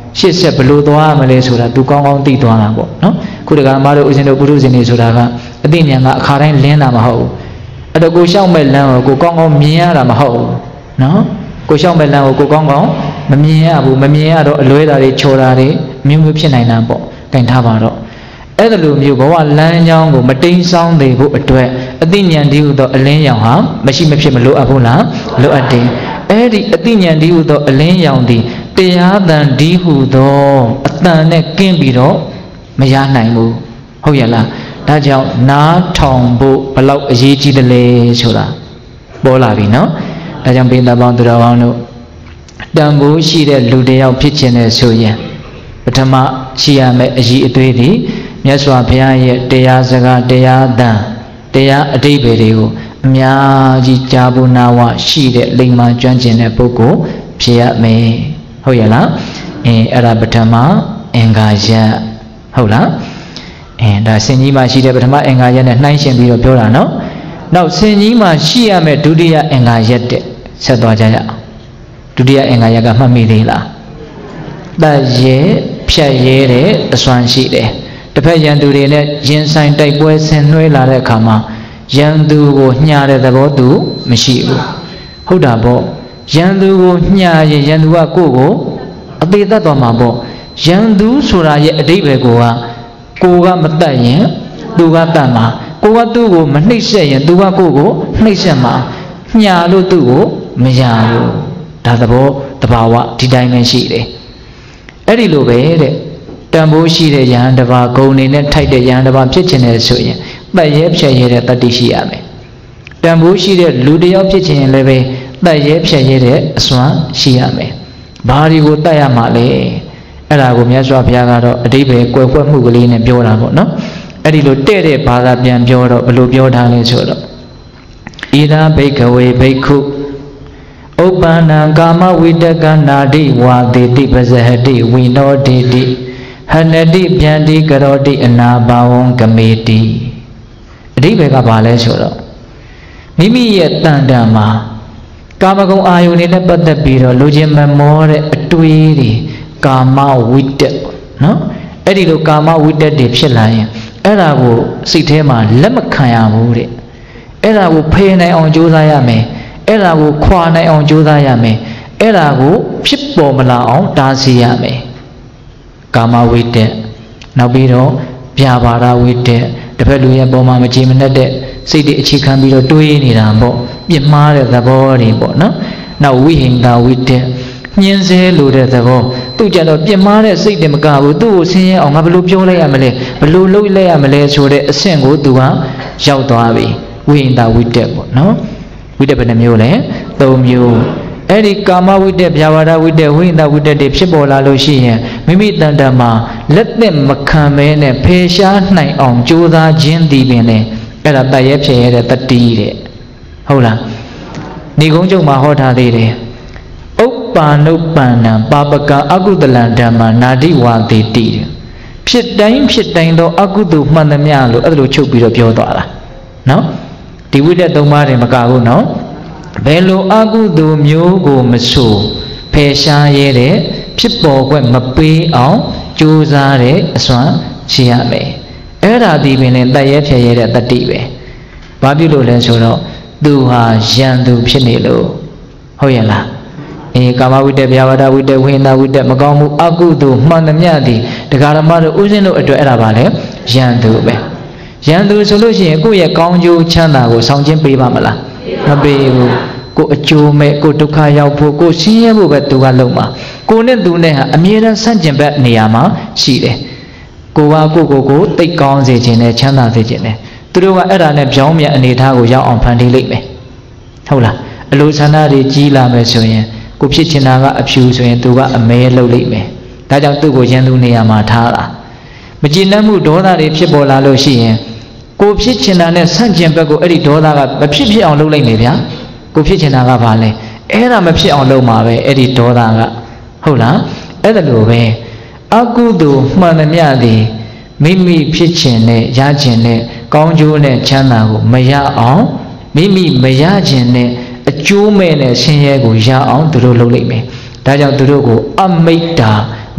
ရှစ်ဆက်ဘလို့သွားမလဲဆိုတာသူကောင်းကောင်းသိသွားတာပေါ့နော်ခုတကမားတို့ဦးဇင်းတို့ပုရုဇဉ်တွေဆိုတာကအသိဉာဏ်ကအခါတိုင်းလင်းတာမဟုတ်ဘူးအဲ့တော့ကိုရှောက်မဲ့လမ်းကိုကောင်းကောင်းမြင်ရတာမဟုတ်ဘူးနော်ကိုရှောက်မဲ့လမ်းကိုကောင်းကောင်းမမြင်ရဘူးမမြင်ရတော့အလွဲတာတွေချော်တာတွေမျိုးမျိုးဖြစ်နိုင်တာပေါ့တိုင်ထားပါတော့အဲ့ဒါလိုမျိုးဘဝလမ်းကြောင်းကိုမတိမ်ဆောင်းသေးဖို့အတွက်အသိဉာဏ်တည်းဟူသောအလင်းရောင်ဟာမရှိမဖြစ်မလိုအပ်ဘူးလားလိုအပ်တယ်အဲ့ဒီအသိဉာဏ်တည်းဟူသောအလင်းရောင်ဒီတရားတန်တည်းဟူသောအတန်နဲ့ကင်းပြီးတော့မရနိုင်ဘူးဟုတ်ရဲ့လားဒါကြောင့်နားထောင်ဖို့ဘလောက်အရေးကြီးတယ်လဲဆိုတာပေါ်လာပြီနော်ဒါကြောင့်ဘိန္ဒပေါင်းသူတော်ကောင်းတို့တန်ဖိုးရှိတဲ့လူတစ်ယောက်ဖြစ်ခြင်းနဲ့ဆိုရင်ပထမရှိရမယ့်အရေးအသွေးတွေမြတ်စွာဘုရားရဲ့တရားစကားတရားအတန်တရားအဓိပ္ပာယ်တွေကိုအများကြီးကြားဖို့နာဝရှိတဲ့လိမ္မာကျွမ်းကျင်တဲ့ပုဂ္ဂိုလ်ဖြစ်ရမယ်ဟုတ်ရဲ့လားအဲ့ဒါပထမအင်္ဂါရက်ဟုတ်လားဒါစင်ကြီးမှာရှိတဲ့ပထမအင်္ဂါရက်နဲ့နှိုင်းယှဉ်ပြီးတော့ပြောတာနော်နောက်စင်ကြီးမှာရှိရမယ့်ဒုတိယအင်္ဂါရက်တဲ့ဆက်သွားကြရအောင်ဒုတိယအင်္ဂါရက်ကမှတ်မိသေးလားတတ်ရဲဖြတ်ရဲတဲ့အစွမ်းရှိတယ်တစ်ဖက်ရန်သူတွေနဲ့ရင်ဆိုင်တိုက်ပွဲဆင်နွှဲလာတဲ့အခါမှာရန်သူကိုညှာတဲ့သဘောသူမရှိဘူးဟုတ်တာပေါ့ရန်သူကိုညှာရင်ရန်သူကကိုယ့်ကိုအသေးသက်သွားမှာပေါ့ရန်သူဆိုတာရဲ့အဓိပ္ပာယ်ကိုကမတတ်ရင်သူကတတ်မှာကိုကသူ့ကိုမနှိပ်စက်ရင်သူကကိုယ့်ကိုနှိပ်စက်မှာညှာလို့သူ့ကိုမရဘူးဒါသဘောတဘာဝဒီတိုင်းပဲရှိတယ်အဲ့ဒီလိုပဲတဲ့တန်ဖိုးရှိတဲ့ယဟန်တစ်ပါးဂုဏ်နေနဲ့ထိုက်တဲ့ယဟန်တစ်ပါးဖြစ်ခြင်းနဲ့ဆိုရင်ပတ်ရဲဖြတ်ရဲတဲ့တတ္တိရှိရမယ်တန်ဖိုးရှိတဲ့လူတစ်ယောက်ဖြစ်ခြင်းလည်းပဲပတ်ရဲဖြတ်ရဲတဲ့အစွမ်းရှိရမယ်ဘာတွေကိုတတ်ရမှာလဲအဲ့ဒါကိုမြတ်စွာဘုရားကတော့အတိပ္ပယ်ကွယ်ကွက်မှုကလေးနဲ့ပြောတာပေါ့နော်အဲ့ဒီလိုတဲ့တဲ့ဘာသာပြန်ပြောတော့ဘယ်လိုပြောထားလဲဆိုတော့ဣဒာဘိကဝေဘိက္ခုဥပ္ပန္နံကာမဝိတကနာတိဝါတိတိပဇဟတိဝိနောတိတိဟနတိပြန်တိကရောတိအနာဘာဝံကမေတိအဓိပ္ပာယ်ကဘာလဲဆိုတော့မိမိရဲ့တန်တန်မှာကာမဂုဏ်အာယုန်တွေနဲ့ပတ်သက်ပြီးတော့လူချင်းမမောတဲ့အတွေးတွေကာမဝိတက်နော်အဲ့ဒီလိုကာမဝိတက်တွေဖြစ်လာရင်အဲ့ဒါကိုစိတ်ထဲမှာလက်မခံရဘူးတဲ့အဲ့ဒါကိုဖယ်နိုင်အောင်ကြိုးစားရမယ်အဲ့ဒါကိုခွာနိုင်အောင်ကြိုးစားရမယ်အဲ့ဒါကိုဖြစ်ပေါ်မလာအောင်တားဆီးရမယ်ကာမဝိတက်နောက်ပြီးတော့ဗျာပါဒဝိတက်တစ်ဖက်လူရဲ့ပုံမှာမကြည်မနှက်တဲ့စိတ်တွေအခြေခံပြီးတော့တွေးနေတာပေါ့ပြစ်မှားတဲ့သဘောတွေပေါ့နော်နောက်ဝိဟိန္ဒဝိတက်ညှင်းဆဲလို့တဲ့သဘောသူကြတော့ပြစ်မှားတဲ့စိတ်တွေမကဘူးသူ့ကိုဆင်းရဲအောင်ငါဘယ်လိုပြောလိုက်ရမလဲဘယ်လိုလုပ်လိုက်ရမလဲဆိုတဲ့အဆင့်ကိုသူကရောက်သွားပြီဝိဟိန္ဒဝိတက်ပေါ့နော်ဝိတက်ဘယ်နှမျိုးလဲ၃မျိုးအဲ့ဒီကာမဝိတက်ဗျာပါဒဝိတက်ဝိဟိန္ဒဝိတက်တွေဖြစ်ပေါ်လာလို့ရှိရင်မိမိတန်တမှာလက်သက်မခံမဲနဲ့ဖယ်ရှားနိုင်အောင်ကြိုးစားခြင်းဒီပင်လေအဲ့ဒါတတ်ရဲဖြစ်ရတဲ့တတိတဲ့ဟုတ်လားဏိဂုံးကျုံမှာဟောထားသေးတယ်ဥပ္ပါနုပ္ပန္နံပါပကံအကုသလံဓမ္မနာတိဝါတိတိဖြစ်တိုင်းသောအကုသိုလ်မှန်သမျှလို့အဲ့လိုချုပ်ပြီးတော့ပြောသွားတာနော်ဒီဝိတက်၃ပါးတွေမကဘူးနော်ဘယ်လိုအကုသိုလ်မျိုးကိုမဆိုဖယ်ရှားရဲတဲ့ဖြစ်ပေါ်ခွင့်မပေးအောင်ကြိုးစားတဲ့အစွမ်းရှိရမယ်အဲ့ဒါဒီပင်လည်းတတ်ရဲဖြစ်ရဲတဲ့တတိပဲဘာဖြစ်လို့လဲဆိုတော့သူဟာယံသူဖြစ်နေလို့ဟုတ်ရဲ့လားကာမဝိတ္တဗျာပါဒဝိတ္တဝိဟိန္ဒဝိတ္တမကောင်းမှုအကုသိုလ်မှန်သမျှသည်တရားဓမ္မတို့ဥစဉ်တို့အတွက်အဲ့ဒါပါလေယံသူပဲယံသူဆိုလို့ရှိရင်ကိုယ့်ရဲ့ကောင်းကျိုးချမ်းသာကိုဆောင်ခြင်းပေးပါမလားမပေးဘူးကိုအကျိုးမဲ့ကိုဒုက္ခရောက်ဖို့ကိုဆင်းရဲဖို့ပဲသူကလုပ်မှာကိုနဲ့သူနဲ့ဟာအမြဲတမ်းဆန့်ကျင်ဘက်နေရာမှာရှိတယ်ကိုကကိုတိတ်ကောင်းစေခြင်းနဲ့ချမ်းသာစေခြင်းနဲ့သူတို့ကအဲ့ဒါနဲ့ပြောင်းပြန်အနေထားကိုရောက်အောင်ဖန်တီးလိုက်မယ်ဟုတ်လားအလိုဆန္ဒတွေကြီးလာမယ်ဆိုရင်ကိုဖြစ်ချင်တာကအဖြူဆိုရင်သူကအမဲလုပ်လိုက်မယ်ဒါကြောင့်သူ့ကိုရန်သူနေရာမှာထားတာမကျေနပ်မှုဒေါသတွေဖြစ်ပေါ်လာလို့ရှိရင်ကိုဖြစ်ချင်တာနဲ့ဆန့်ကျင်ဘက်ကိုအဲ့ဒီဒေါသကမဖြစ်အောင်လုပ်လိုက်နေဗျာကိုဖြစ်ချင်တာကဘာလဲအဲ့ဒါမဖြစ်အောင်လုပ်မှာပဲအဲ့ဒီဒေါသကဟုတ်လားအဲ့ဒါလိုပဲအကုသိုလ်မှန်သမျှသည်မိမိဖြစ်ချင်တဲ့ရချင်တဲ့ကောင်းကျိုးနဲ့ချမ်းသာကိုမရအောင်မိမိမရချင်တဲ့အကျိုးမဲ့နဲ့ဆင်းရဲကိုရအောင်သူတို့လုပ်လိုက်မယ်ဒါကြောင့်သူတို့ကိုအမိတ္တာ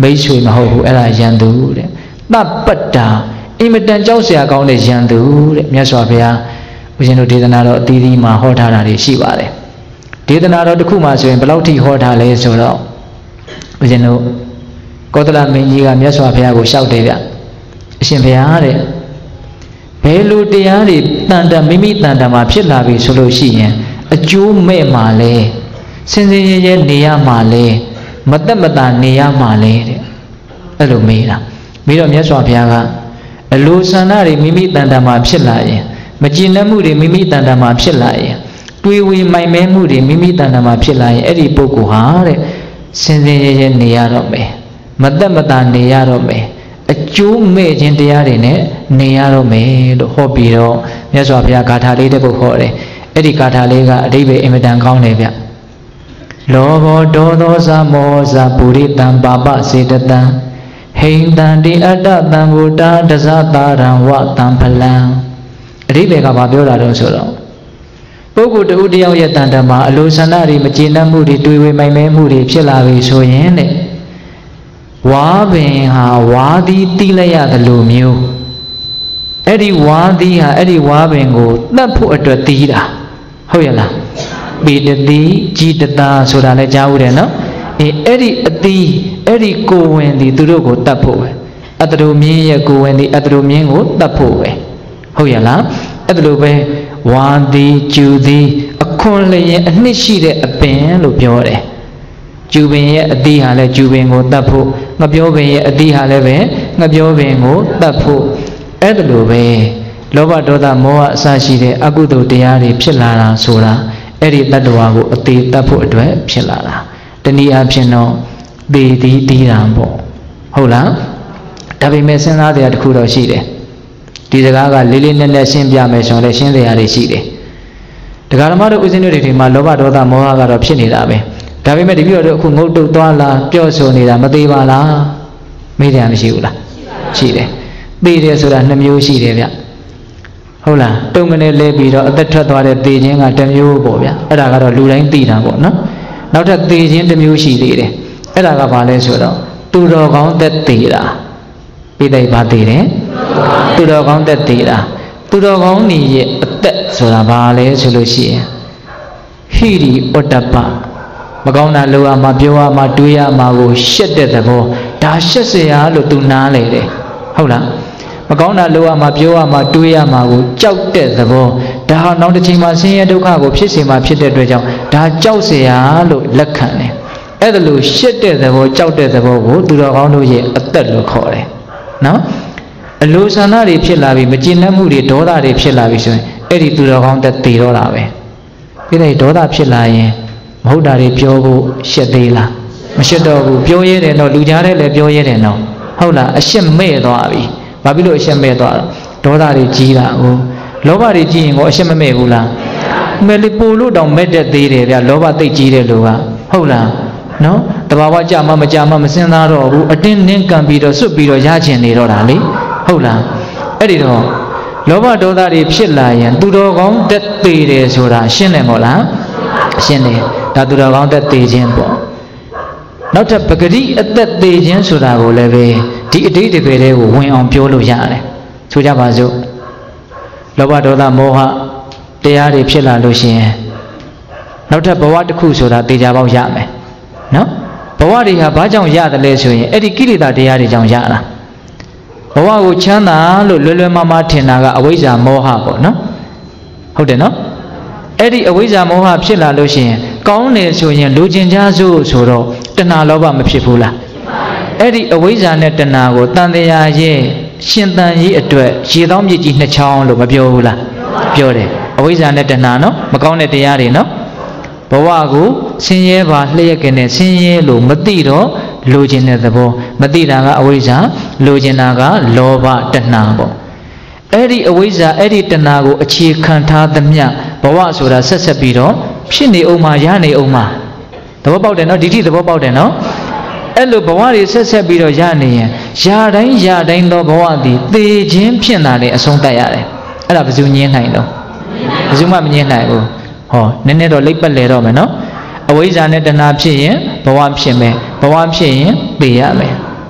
မိတ်ဆွေမဟုတ်ဘူးအဲ့ဒါယန္တုတဲ့တပ္ပတ္တာအင်မတန်ကြောက်စရာကောင်းတဲ့ယန္တုတဲ့မြတ်စွာဘုရားဦးဇင်းတို့ဒေသနာတော်အသီးသီးမှာဟောထားတာတွေရှိပါတယ်ဒေသနာတော်တစ်ခုမှဆိုရင်ဘယ်လောက်ထိဟောထားလဲဆိုတော့ဦးဇင်းတို့ကောသလမင်းကြီးကမြတ်စွာဘုရားကိုလျှောက်တယ်ဗျအရှင်ဘုရားတဲ့ဘယ်လိုတရားတွေတန်တမိမိတန်တမှာဖြစ်လာပြီဆိုလို့ရှိရင်အကျိုးမဲ့မှာလဲစင်စင်ရဲရဲနေရမှာလဲမသက်မသာနေရမှာလဲတဲ့အဲ့လိုမေးတာပြီးတော့မြတ်စွာဘုရားကအလိုဆန္ဒတွေမိမိတန်တမှာဖြစ်လာရင်မကျင့်တတ်မှုတွေမိမိတန်တမှာဖြစ်လာရင်တွေးဝေမိုင်မဲမှုတွေမိမိတန်တမှာဖြစ်လာရင်အဲ့ဒီပုဂ္ဂိုလ်ဟာတဲ့စင်စင်ရဲရဲနေရတော့မယ်မသက်မသာနေရတော့မယ်အကျိုးမဲ့ခြင်းတရားတွေနဲ့နေရတော့မယ်လို့ဟောပြီးတော့မြတ်စွာဘုရားဂါထာလေးတစ်ပုဒ်ဟောတယ်အဲ့ဒီဂါထာလေးကအဓိပ္ပာယ်အင်မတန်ကောင်းတယ်ဗျလောဘောဒေါသောဇမောဇပုရိတံပါပစေတတံဟိန္တံတိအတ္တတံဘုဒ္ဓဒဇတာရံဝတံဖလံအဓိပ္ပာယ်ကဘာပြောတာတော့ဆိုတော့ပုဂ္ဂိုလ်တဦးတယောက်ရဲ့တန်တမှာအလိုဆန္ဒတွေမကျေနပ်မှုတွေတွေးဝေမိုင်မဲမှုတွေဖြစ်လာပြီဆိုရင်တဲ့ဝါပင်ဟာဝါသီးတီးလိုက်ရတယ်လို့မျိုးအဲ့ဒီဝါသီးဟာအဲ့ဒီဝါပင်ကိုတတ်ဖို့အတွက်တီးတာဟုတ်ရဲ့လားပေတတိជីတတာဆိုတာလည်းကြားဦးတယ်နော်အဲ့ဒီအသီးအဲ့ဒီကိုဝင်ဒီသူတို့ကိုတတ်ဖို့ပဲအတ္တတို့မြင်းရဲ့ကိုဝင်ဒီအတ္တတို့မြင်းကိုတတ်ဖို့ပဲဟုတ်ရဲ့လားအဲ့ဒါလိုပဲဝါသီးကျူသီးအခွန်လျင်အနှစ်ရှိတဲ့အပင်လို့ပြောတယ်ကျူပင်ရဲ့အသီးဟာလည်းကျူပင်ကိုတတ်ဖို့ငပြောပင်ရဲ့အသီးဟာလည်းပဲငပြောပင်ကိုတတ်ဖို့အဲ့ဒါလိုပဲလောဘဒေါသမောဟအစရှိတဲ့အကုသိုလ်တရားတွေဖြစ်လာတာဆိုတာအဲ့ဒီတတ္တဝါကိုအသေးတတ်ဖို့အတွက်ဖြစ်လာတာတနည်းအားဖြင့်တော့သေသည်တည်တာပေါ့ဟုတ်လားဒါပေမဲ့စဉ်းစားတရားတစ်ခုတော့ရှိတယ်ဒီစကားကလေးလေးနက်နက်ရှင်းပြမယ်ဆိုရင်ရှင်းတရားတွေရှိတယ်တရားဓမ္မတို့ဥစဉ်တွေဒီမှာလောဘဒေါသမောဟကတော့ဖြစ်နေတာပဲဒါပေမဲ့ဒီပြောတော့အခုငုတ်တုတ်သွားလာပြော့ဆိုနေတာမသေးပါလားမေးတယ်မရှိဘူးလားရှိတယ်သေတယ်ဆိုတာ2မျိုးရှိတယ်ဗျဟုတ်လားတုံကနေလဲပြီးတော့အသက်ထွက်သွားတဲ့သေခြင်းက1မျိုးပေါ့ဗျအဲ့ဒါကတော့လူတိုင်းသိတာပေါ့နော်နောက်ထပ်သေခြင်း1မျိုးရှိသေးတယ်အဲ့ဒါကဘာလဲဆိုတော့သူတော်ကောင်းသက်သေတာပြိတ္တိဘာသေတယ်သူတော်ကောင်းသက်သေတာသူတော်ကောင်းကြီးရဲ့အသက်ဆိုတာဘာလဲဆိုလို့ရှိရင်ဟိရိဩတ္တပမကောင်းတာလိုအပ်မှပြောရမှတွေးရမှကိုရှက်တဲ့သဘောဒါရှက်เสียလို့သူနားလေတယ်ဟုတ်လားမကောင်းတာလိုအပ်မှပြောရမှတွေးရမှကိုကြောက်တဲ့သဘောဒါဟာနောက်တစ်ချိန်မှာဆင်းရဲဒုက္ခကိုဖြစ်စေမှဖြစ်တဲ့အတွက်ကြောင့်ဒါကြောက်เสียလို့လက်ခံတယ်အဲ့ဒါလို့ရှက်တဲ့သဘောကြောက်တဲ့သဘောကိုသူတော်ကောင်းတို့ရဲ့အသက်လို့ခေါ်တယ်နော်အလိုဆန္ဒတွေဖြစ်လာပြီးမကျေနပ်မှုတွေဒေါသတွေဖြစ်လာပြီးဆိုရင်အဲ့ဒီသူတော်ကောင်းသက်တည်တော့တာပဲပြီးတဲ့ဒေါသဖြစ်လာရင်မဟုတ်တာတွေပြောဖို့ရှက်သေးလားမရှက်တော့ဘူးပြောရဲတယ်တော့လူကြားထဲလည်းပြောရဲတယ်တော့ဟုတ်လားအရှက်မဲ့သွားပြီဘာဖြစ်လို့အရှက်မဲ့သွားတော့ဒေါသတွေကြီးတာဟုတ်လောဘတွေကြီးရင်ကိုအရှက်မမဲ့ဘူးလားမဲ့လေပို့လို့တောင်မဲ့တဲ့သေးတယ်ဗျလောဘသိကြီးတဲ့လူကဟုတ်လားနော်တဘာဝကြမှာမကြမှာမစင်သားတော့ဘူးအတင်းနင်းကံပြီးတော့စွတ်ပြီးတော့ရချင်နေတော့တာလေဟုတ်လားအဲ့ဒီတော့လောဘဒေါသတွေဖြစ်လာရင်သူတော်ကောင်းတက်သေးတယ်ဆိုတာရှင်းတယ်မို့လားရှင်းတယ်ဒါသူတော်ကောင်းတက်သေးခြင်းပေါ့နောက်ထပ်ပဂတိအသက်သေးခြင်းဆိုတာကိုလည်းပဲဒီအတိတ်တပည့်တွေကိုဝင်အောင်ပြောလို့ရတယ်ဆိုကြပါစို့လောဘဒေါသမောဟတရားတွေဖြစ်လာလို့ရှိရင်နောက်ထပ်ဘဝတစ်ခုဆိုတာတေချာပေါက်ရမယ်နော်ဘဝတွေဟာဘာကြောင့်ရတယ်လဲဆိုရင်အဲ့ဒီကိလေသာတရားတွေကြောင့်ရတာဘဝကိုချမ်းသာလို့လွယ်လွယ်မမထင်တာကအဝိဇ္ဇာမောဟပေါ့နော်ဟုတ်တယ်နော်အဲ့ဒီအဝိဇ္ဇာမောဟဖြစ်လာလို့ရှိရင်ကောင်းတယ်ဆိုရင်လူကျင်ကြစို့ဆိုတော့တဏှာလောဘမဖြစ်ဘူးလားအဲ့ဒီအဝိဇ္ဇာနဲ့တဏှာကိုတန်တရားရဲ့ရှင်သန်ရေးအတွက်ရေသောမြစ်ကြီးနှစ်ချောင်းလို့မပြောဘူးလားပြောတယ်အဝိဇ္ဇာနဲ့တဏှာနော်မကောင်းတဲ့တရားတွေနော်ဘဝကိုဆင်းရဲပါလျက်ကနေဆင်းရဲလို့မသိတော့လိုချင်တဲ့သဘောမသိတာကအဝိဇ္ဇာလိုချင်တာကလောဘတဏှာပေါ့အဲ့ဒီအဝိဇ္ဇာအဲ့ဒီတဏှာကိုအခြေခံထားသမျှဘဝဆိုတာဆက်ဆက်ပြီးတော့ဖြစ်နေအောင်မှာရနေအောင်မှာသဘောပေါက်တယ်နော်ဒီတိသဘောပေါက်တယ်နော်အဲ့လိုဘဝတွေဆက်ဆက်ပြီးတော့ရနေရင်ယာတိုင်းသောဘဝသည်သေခြင်းဖြစ်လာတဲ့အဆုံးသတ်ရတယ်အဲ့ဒါဘယ်သူညင်းနိုင်တော့ဘယ်သူမှမညင်းနိုင်ဘူးဟောနည်းနည်းတော့လိပ်ပတ်လေတော့မယ်နော်အဝိဇ္ဇာနဲ့တဏှာဖြစ်ရင်ဘဝဖြစ်မယ်ဘဝဖြစ်ရင်သေရမယ်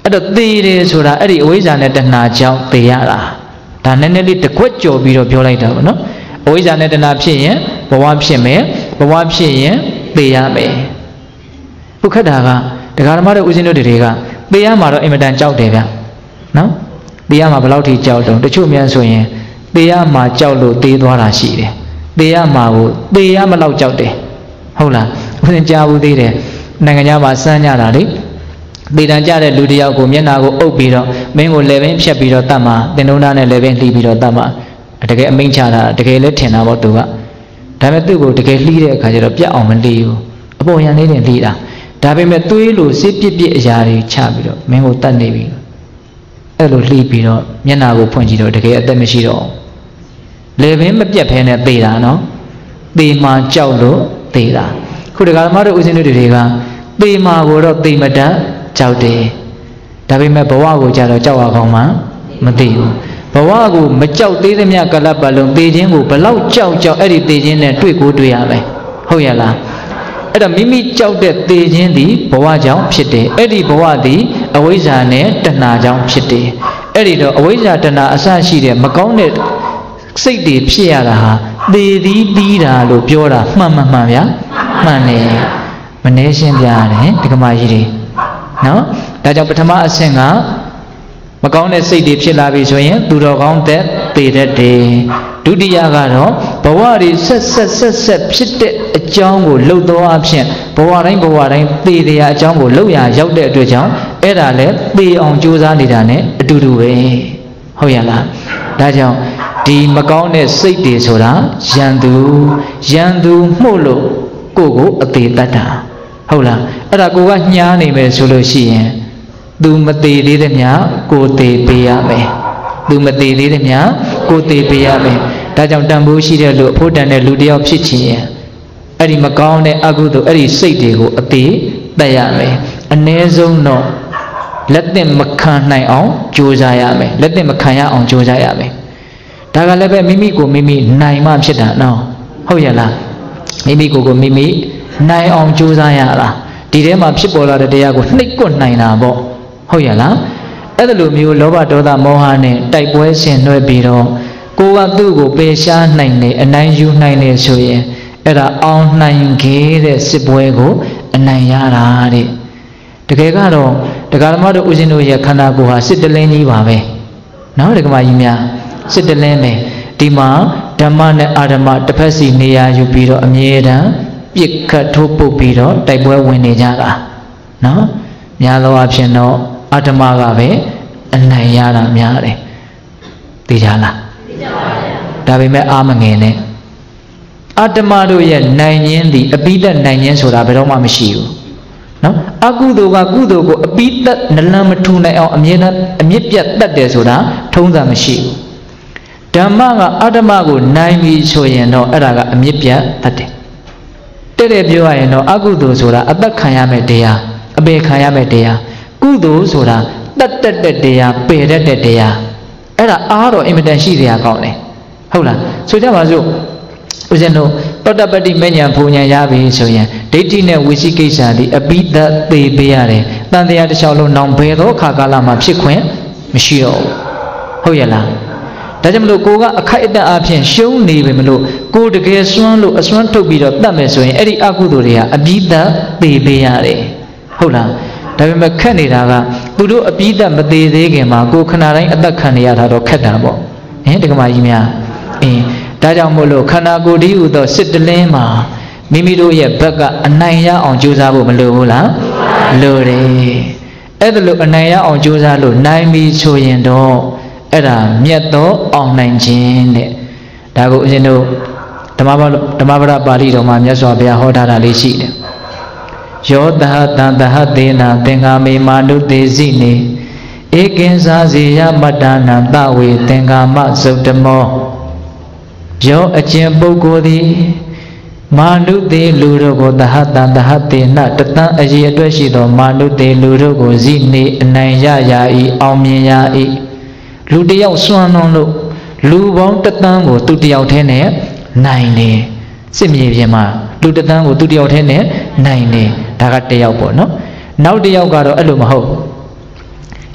အဲ့တော့သေတယ်ဆိုတာအဲ့ဒီအဝိဇ္ဇာနဲ့တဏှာကြောင့်သေရတာဒါနည်းနည်းလေးတစ်ခွက်ကြော်ပြီးတော့ပြောလိုက်တာပေါ့နော်အဝိဇ္ဇာနဲ့တဏှာဖြစ်ရင်ဘဝဖြစ်မယ်ဘဝဖြစ်ရင်သေရမယ်ဘုခက်တာကတရားဓမ္မတို့ဦးဇင်းတို့တွေကသေရမှာတော့အင်မတန်ကြောက်တယ်ဗျနော်သေရမှာဘယ်လောက်ထိကြောက်တုံးတချို့များဆိုရင်သေရမှာကြောက်လို့သေသွားတာရှိတယ်သေရမှာကိုသေရမလောက်ကြောက်တယ်ဟုတ်လားဦးဇင်းကြားဘူးသေးတယ်နိုင်ငံခြားမှာစမ်းကြတာလေသေတံကြတဲ့လူတယောက်ကိုမျက်နှာကိုအုပ်ပြီးတော့မင်းကိုလေပင်ဖြတ်ပြီးတော့တတ်မှာတင်လုံးသားနဲ့လေပင်လှီးပြီးတော့တတ်မှာတကယ်အမိန့်ချတာတကယ်လည်းထင်တာပေါ့သူကဒါပေမဲ့သူ့ကိုတကယ်လှီးတဲ့အခါကျတော့ပြတ်အောင်မလှီးဘူးအပေါ်ရန်လေးတင်လှီးတာဒါပေမဲ့သွေးလိုစစ်ပြစ်ပြစ်အရာတွေချပြီးတော့မင်းကိုတတ်နေပြီအဲ့လိုလှီးပြီးတော့မျက်နှာကိုဖွင့်ကြည့်တော့တကယ်အသက်မရှိတော့လေပင်မပြတ်ဖဲနဲ့သေတာနော်သေမှကြောက်လို့သေတာခုတကယ်ဓမ္မတို့ဦးဇင်းတို့တွေကသေမှာကိုတော့သေမတတ်ကြောက်တယ်ဒါပေမဲ့ဘဝကိုကြတော့ကြောက်ရကောင်းမှမသိဘူးဘဝကိုမကြောက်သေးသမျှကလပ်ပတ်လုံးသေခြင်းကိုဘလောက်ကြောက်အဲ့ဒီသေခြင်းနဲ့တွေ့ကိုတွေ့ရမယ်ဟုတ်ရလားအဲ့တော့မိမိကြောက်တဲ့သေခြင်းသည်ဘဝကြောင့်ဖြစ်တယ်အဲ့ဒီဘဝသည်အဝိဇ္ဇာနဲ့တဏှာကြောင့်ဖြစ်တယ်အဲ့ဒီတော့အဝိဇ္ဇာတဏှာအစရှိတဲ့မကောင်းတဲ့စိတ်တွေဖြစ်ရတာဟာသေသည်တီးတာလို့ပြောတာမှန်ဗျာမှန်တယ်မနှဲရှင်းပြရတယ်ဒကမာကြီးတွေနော်ဒါကြောင့်ပထမအဆင့်ကမကောင်းတဲ့စိတ်တွေဖြစ်လာပြီဆိုရင်သူတော်ကောင်းတဲ့သေတတ်တယ်ဒုတိယကတော့ဘဝတွေဆက်ဖြစ်တဲ့အကြောင်းကိုလှုပ်သောအဖြစ်ဘဝတိုင်းသေတဲ့အကြောင်းကိုလှုပ်ရရောက်တဲ့အတွက်ကြောင့်အဲ့ဒါလည်းသေအောင်ကြိုးစားနေတာ ਨੇ အတူတူပဲဟုတ်ရလားဒါကြောင့်ဒီမကောင်းတဲ့စိတ်တွေဆိုတာရန်သူမှုလို့ကိုအသေးတတ်တာဟုတ်လားအဲ့ဒါကိုကညှားနေမယ်ဆိုလို့ရှိရင် သူမသေးသေးတဲ့မြကိုသေးပေးရမယ်သူမသေးသေးတဲ့မြကိုသေးပေးရမယ်ဒါကြောင့်တန်ဖိုးရှိတဲ့လူအဖို့တန်တဲ့လူတယောက်ဖြစ်ချင်ရင်အဲ့ဒီမကောင်းတဲ့အကုသိုလ်အဲ့ဒီစိတ်တွေကိုအသေးတတ်ရမယ်အ ਨੇ ဆုံးတော့လက်သင့်မခံနိုင်အောင်ကြိုးစားရမယ်လက်သင့်မခံရအောင်ကြိုးစားရမယ်ဒါကလည်းပဲမိမိကိုမိမိနိုင်မှဖြစ်တာနော်ဟုတ်ရလားမိမိကိုမိမိနိုင်အောင်ကြိုးစားရတာဒီထဲမှာဖြစ်ပေါ်လာတဲ့တရားကိုနှိပ်ကွပ်နိုင်တာပေါ့ဟုတ်ရလားအဲ့ဒါလိုမျိုးလောဘဒေါသမောဟနဲ့တိုက်ပွဲဆင်နွှဲပြီးတော့ကိုကသူ့ကိုပယ်ရှားနိုင်တယ်အနိုင်ယူနိုင်တယ်ဆိုရင်အဲ့ဒါအောင်နိုင်ခဲ့တဲ့စစ်ပွဲကိုအနိုင်ရတာတဲ့တကယ်ကတော့တရားဓမ္မတို့ဦးဇင်းတို့ရဲ့ခန္ဓာကိုယ်ဟာစစ်တလင်းကြီးပါပဲနော်ဒကမာကြီးများစစ်တလင်းပဲဒီမှာဓမ္မနဲ့အာဓမ္မတစ်ဖက်စီနေရာယူပြီးတော့အမြဲတမ်းပြစ်ခတ်ထိုးပုတ်ပြီးတော့တိုက်ပွဲဝင်နေကြတာနော်များသောအားဖြင့်တော့အာဓမ္မကပဲအနိုင်ရတာများတယ်သိကြလားသိကြပါဗျာဒါပေမဲ့အာမငယ်နဲ့အာဓမ္မတို့ရဲ့နိုင်ခြင်းသည်အပိသက်နိုင်ခြင်းဆိုတာဘယ်တော့မှမရှိဘူးနော်အကုသိုလ်ကကုသိုလ်ကိုအပိသက်နလန်မထူနိုင်အောင်အမြဲတမ်းအမြင့်ပြတ်တတ်တယ်ဆိုတာထုံးစံမရှိဘူးဓမ္မကအာဓမ္မကိုနိုင်ပြီဆိုရင်တော့အဲ့ဒါကအမြင့်ပြတ်တတ်တယ်တဲ့ပြောရရင်တော့အကုသိုလ်ဆိုတာအသက်ခံရမယ့်တရားအပေခံရမယ့်တရားကုသိုလ်ဆိုတာတတ်တဲ့တရားပယ်တတ်တဲ့တရားအဲ့ဒါအားတော့အင်မတန်ရှိစရာကောင်းတယ်ဟုတ်လားဆိုကြပါစို့ဦးဇင်းတို့တောတပတ္တိမဉ္ဇဉ်ဘုံဉဏ်ရပြီဆိုရင်ဒိဋ္ဌိနဲ့ဝိသိကိစ္စဒီအပိသက်သေပေးရတယ်တန်တရားတစ်လျှောက်လုံးနောင်ဘယ်သောအခါကာလမှာဖြစ်ခွင့်မရှိတော့ဘူးဟုတ်ရဲ့လားဒါကြောင့်မလို့ကိုကအခိုက်အတန့်အဖြစ်ရှုံးနေပြီမလို့ကိုတကယ်စွမ်းလို့အစွမ်းထုတ်ပြီးတော့တတ်မယ်ဆိုရင်အဲ့ဒီအကုသိုလ်တွေဟာအပိသက်သေပေးရတယ်ဟုတ်လားဒါပေမဲ့ခက်နေတာကသူတို့အပိသက်မသေးသေးခင်မှာကိုခဏတိုင်းအသက်ခံနေရတာတော့ခက်တာပေါ့ဟင်တက္ကမကြီးများဒါကြောင့်မို့လို့ခန္ဓာကိုယ်ဒီဥသောစစ်တလင်းမှာမိမိတို့ရဲ့ဘက်ကအနိုင်ရအောင်ကြိုးစားဖို့မလိုဘူးလားလိုတယ်အဲ့ဒါလို့အနိုင်ရအောင်ကြိုးစားလို့နိုင်ပြီဆိုရင်တော့အဲ့ဒါမြတ်သောအောင်နိုင်ခြင်းတဲ့ဒါကိုအရင်တို့ဓမ္မပဒပါဠိတော်မှာမြတ်စွာဘုရားဟောထားတာလေးရှိတယ်ယောသဟတံသဟသေနာသင်္ဃာမေမာနုသေစီနေဧကင်္စာဇေယမတ္တနာသဝေသင်္ဃာမဇုတ်တမောယောအကျင့်ပုဂ္ဂိုလ်သည်မာနုသေလူတို့ကိုသဟတံသဟသေနတတံအရေးအတွက်ရှိသောမာနုသေလူတို့ကိုဇိနေအနိုင်ရရာဤအောင်မြင်ရာဤလူတယောက်စွမ်းလုံးလို့လူပေါင်းတသန်းကိုသူတယောက်ထဲနဲ့နိုင်တယ်စစ်မြေပြင်မှာလူတသန်းကိုသူတယောက်ထဲနဲ့နိုင်တယ်ဒါကတယောက်ပေါ့နော်နောက်တယောက်ကတော့အဲ့လိုမဟုတ်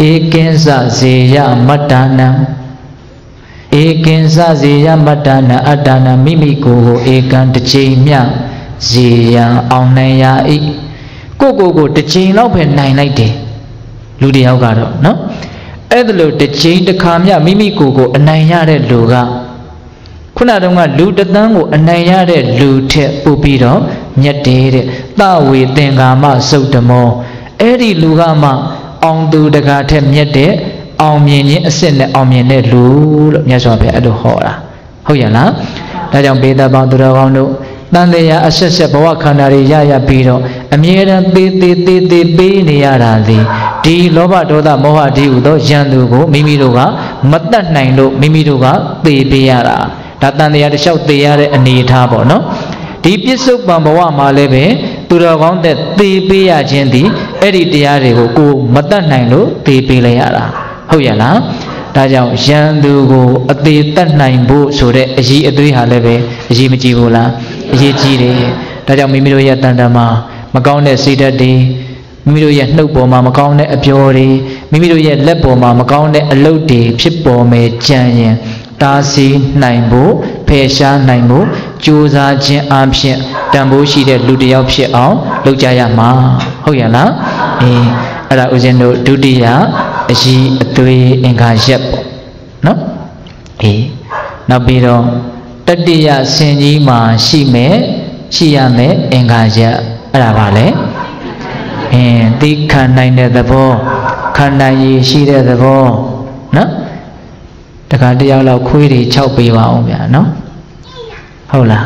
Ekinsa zeya matana Ekinsa zeya matana adana mimiko ekan tejimya zeya aunaya I Koko tejim lau pe nai nai de Ludi augado no Edlo tejim de kamya mimiko anaya de luga Kuna donga ludatango anaya de lute pupido Nyate de tawe tengama sotamo Eri lugama Ông tu đã cả thêm nhất đấy, ông nhìn nhẹ xin là ông nhìn này lú, nhớ sao phải được họ là, không vậy là, đại trong bây giờ bao nhiêu ông đâu, đang đây ya sẽ bảo khán giả ya bị rồi, em ra ti này ra gì, đi lo bắt đầu ta mua đi u đó dân du go, mimi đâu cả, mất đất này đâu, mimi đâu cả, ti bị ra, đã đang đây ya sau ti ya anh đi thà bỏ nó, đi biết số bằng bảo mà lấy về. Tu ra con để ti pi ya chuyện đi, ấy đi ya rồi cô mất đất này luôn ti pi lấy ra, không vậy là, đại trong dân du go ti đất này bu số đấy gì ở đây hà lấy về gì mà chỉ vô là gì chỉ đấy, đại trong mình đôi ya tan đam mà con để xây đất đi, mình đôi ya nấu bò mà con để ấp đi, mình đôi ya lép bò mà con để lâu đi, phép bò mè chăn nhẹ, ta si này bu, phê sa này bu, chú gia chuyện am chuyện Đàm bố chỉ để lưu điều phía áo lưu trái mà không vậy là ở đây uzen đồ lưu điều gì tôi anh khai xếp nó nó bị rồi tất địa sinh gì mà si mẹ anh khai xếp ở đây vào đấy tí khăn này để tập vô khăn này gì si để tập vô nó tất cả điều là khui thì cháu bị vào vậy nó không là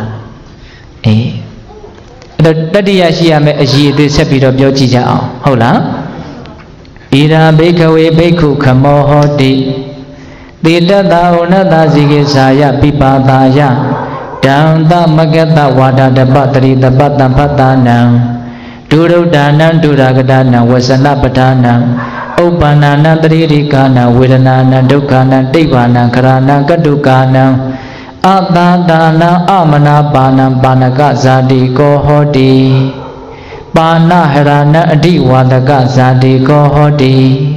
tất địa si mẹ gì thì sẽ bị rồi chỉ cho không là Ira bekawe beku khamo hoti Tidata unata sigisaya pipadaya Danta magata wada dabatri dabatan patanang Durudanang duragadanang wasana patanang Upananang tririkana vedananang dukkanang divanang karanang kadukanang Atadanang amanapanang panaka zadi ko hoti Pana harana adiwadaka zadi ko hoti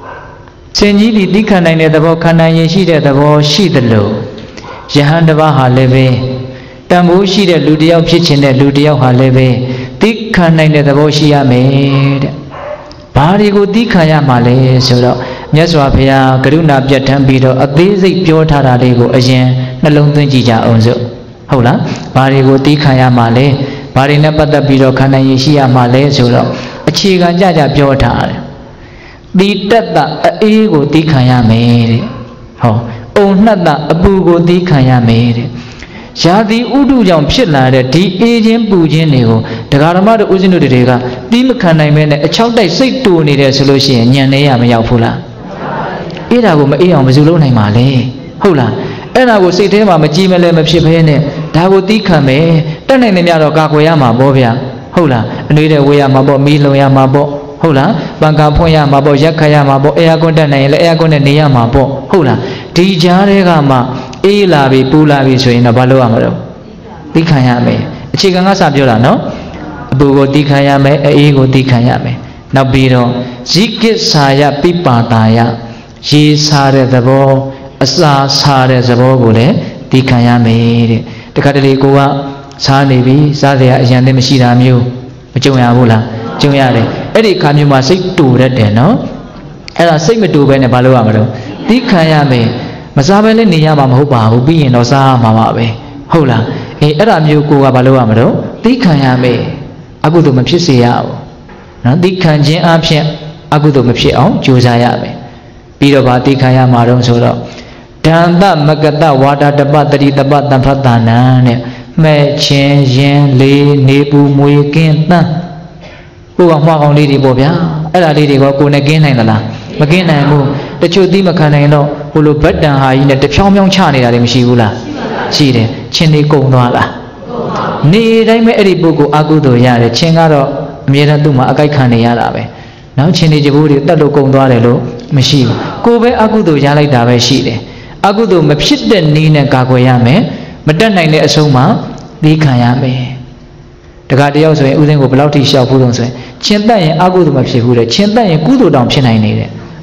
Senji di dikhanai ne tabo khanai yin shi de tabo shi de lo Yahan taba ha le be Tambu shi de lu tayauk phit chin de lu tayauk ha le be Dikhanai ne tabo shi ya me de Baတွေကိုသိခံရမှာလဲဆိုတော့မြတ်စွာဘုရားကရုဏာပြတ်ထမ်းပြီးတော့အသေးစိတ်ပြောထားတာလေးကိုအရင်နှလုံးသွင်းကြည့်ကြအောင်စို့ဟုတ်လားဘာတွေကိုသိခံရမှာလဲဘာတွေနဲ့ပတ်သက်ပြီးတော့ခန္ဓာရည်ရှိရမှာလဲဆိုတော့အခြေခံကြကြပြောထားတယ်တိတ္တအေးကိုသိခံရမယ်တဲ့ဟောအုံနှက်တအပူကိုသိခံရမယ်တဲ့ရာသီဥတုကြောင့်ဖြစ်လာတဲ့ဒီအေးချင်းပူချင်းတွေကိုတရားဓမ္မတို့ဦးဇင်းတို့တွေကသိမခံနိုင်မဲနဲ့အချောက်တိုက်စိတ်တူနေတယ်ဆိုလို့ရှိရင်ညံနေရမရောက်ဘူးလားအေးတာကိုမအေးအောင်မစုလုံးနိုင်ပါလေဟုတ်လားအဲ့ဒါကိုစိတ်ထဲမှာမကြည်မလဲမဖြစ်ဘဲနဲ့ဒါကိုသိခံမယ်တက်နိုင်နေမြတော့ကာကွယ်ရမှာပေါ့ဗျာဟုတ်လားအနွေးတဲ့ဝေးရမှာပေါ့မီးလုံရမှာပေါ့ဟုတ်လားပန်ကာဖွင့်ရမှာပေါ့ရက်ခတ်ရမှာပေါ့အေယာကွန်တက်နိုင်ရင်လည်းအေယာကွန်နဲ့နေရမှာပေါ့ဟုတ်လားဒီကြားတွေကမှအေးလာပြီပူလာပြီဆိုရင်တော့ဘာလုပ်ရမှာတော့သိခံရမယ်အခြေခံကစပြောတာနော်အပူကိုသိခံရမယ်အေးကိုသိခံရမယ်နောက်ပြီးတော့ဇိကိစာယပိပါတာယရေစားတဲ့သဘောအစာစားတဲ့သဘောကိုလည်းသိခံရမယ်တဲ့တခါတလေကိုကစားနေပြီစားစရာအရင်တည်းမရှိတာမျိုးမကြုံရဘူးလားကြုံရတယ်အဲ့ဒီခါမျိုးမှာစိတ်တူရတယ်နော်အဲ့ဒါစိတ်မတူဘဲနဲ့ဘာလုပ်ရမှာတော့သိခံရမယ်မစားဘဲလည်းနေရမှာမဟုတ်ပါဘူးပြီးရင်တော့စားရမှာပါပဲဟုတ်လားအေးအဲ့ဒါမျိုးကိုကဘာလုပ်ရမှာတော့သိခံရမယ်အကုသိုလ်မဖြစ်စေရဘူးနော်သိခံခြင်းအပြင်အကုသိုလ်မဖြစ်အောင်ကြိုးစားရမယ်ပြီးတော့ဗာသိခံရမှာတော့ဆိုတော့ဒန္တမကတဝါဒတပတတိတပတံဖတ်တာနံတဲ့မဲ့ချင်းရင်လေးနေပူမွေကင်းတန်းဟိုကမှားကောင်းလေးတွေပေါ့ဗျာအဲ့ဒါလေးတွေကကိုယ်နဲ့ကင်းနိုင်သလားမကင်းနိုင်ဘူးတချို့သီးမခံနိုင်တော့ဟိုလိုဗတ်တန်ဟာကြီးနဲ့တဖြောင်းဖြောင်းချနေတာတွေမရှိဘူးလားရှိတယ်ချင်းလေးကုံသွားလားနေတိုင်းပဲအဲ့ဒီပုဂ္ဂိုလ်အကုသိုလ်ရတယ်ချင်းကတော့အမြဲတမ်းသူ့မှာအကြိုက်ခံနေရတာပဲနောက်ချင်းလေးကြိုးတွေတက်လို့ကုံသွားတယ်လို့မရှိဘူးကိုယ်ပဲအကုသိုလ်ရလိုက်တာပဲရှိတယ်အကုသိုလ်မဖြစ်တဲ့နည်းနဲ့ကာကွယ်ရမယ်မတက်နိုင်တဲ့အဆုံးမှာသိခံရမယ်တခါတယောက်ဆိုရင်ဥစဉ်ကိုဘယ်လောက်ထိရှောက်ဘူးလို့ဆိုရင်ချင်းတက်ရင်အကုသိုလ်မဖြစ်ဘူးတဲ့ချင်းတက်ရင်ကုသိုလ်တောင်ဖြစ်နိုင်နေတဲ့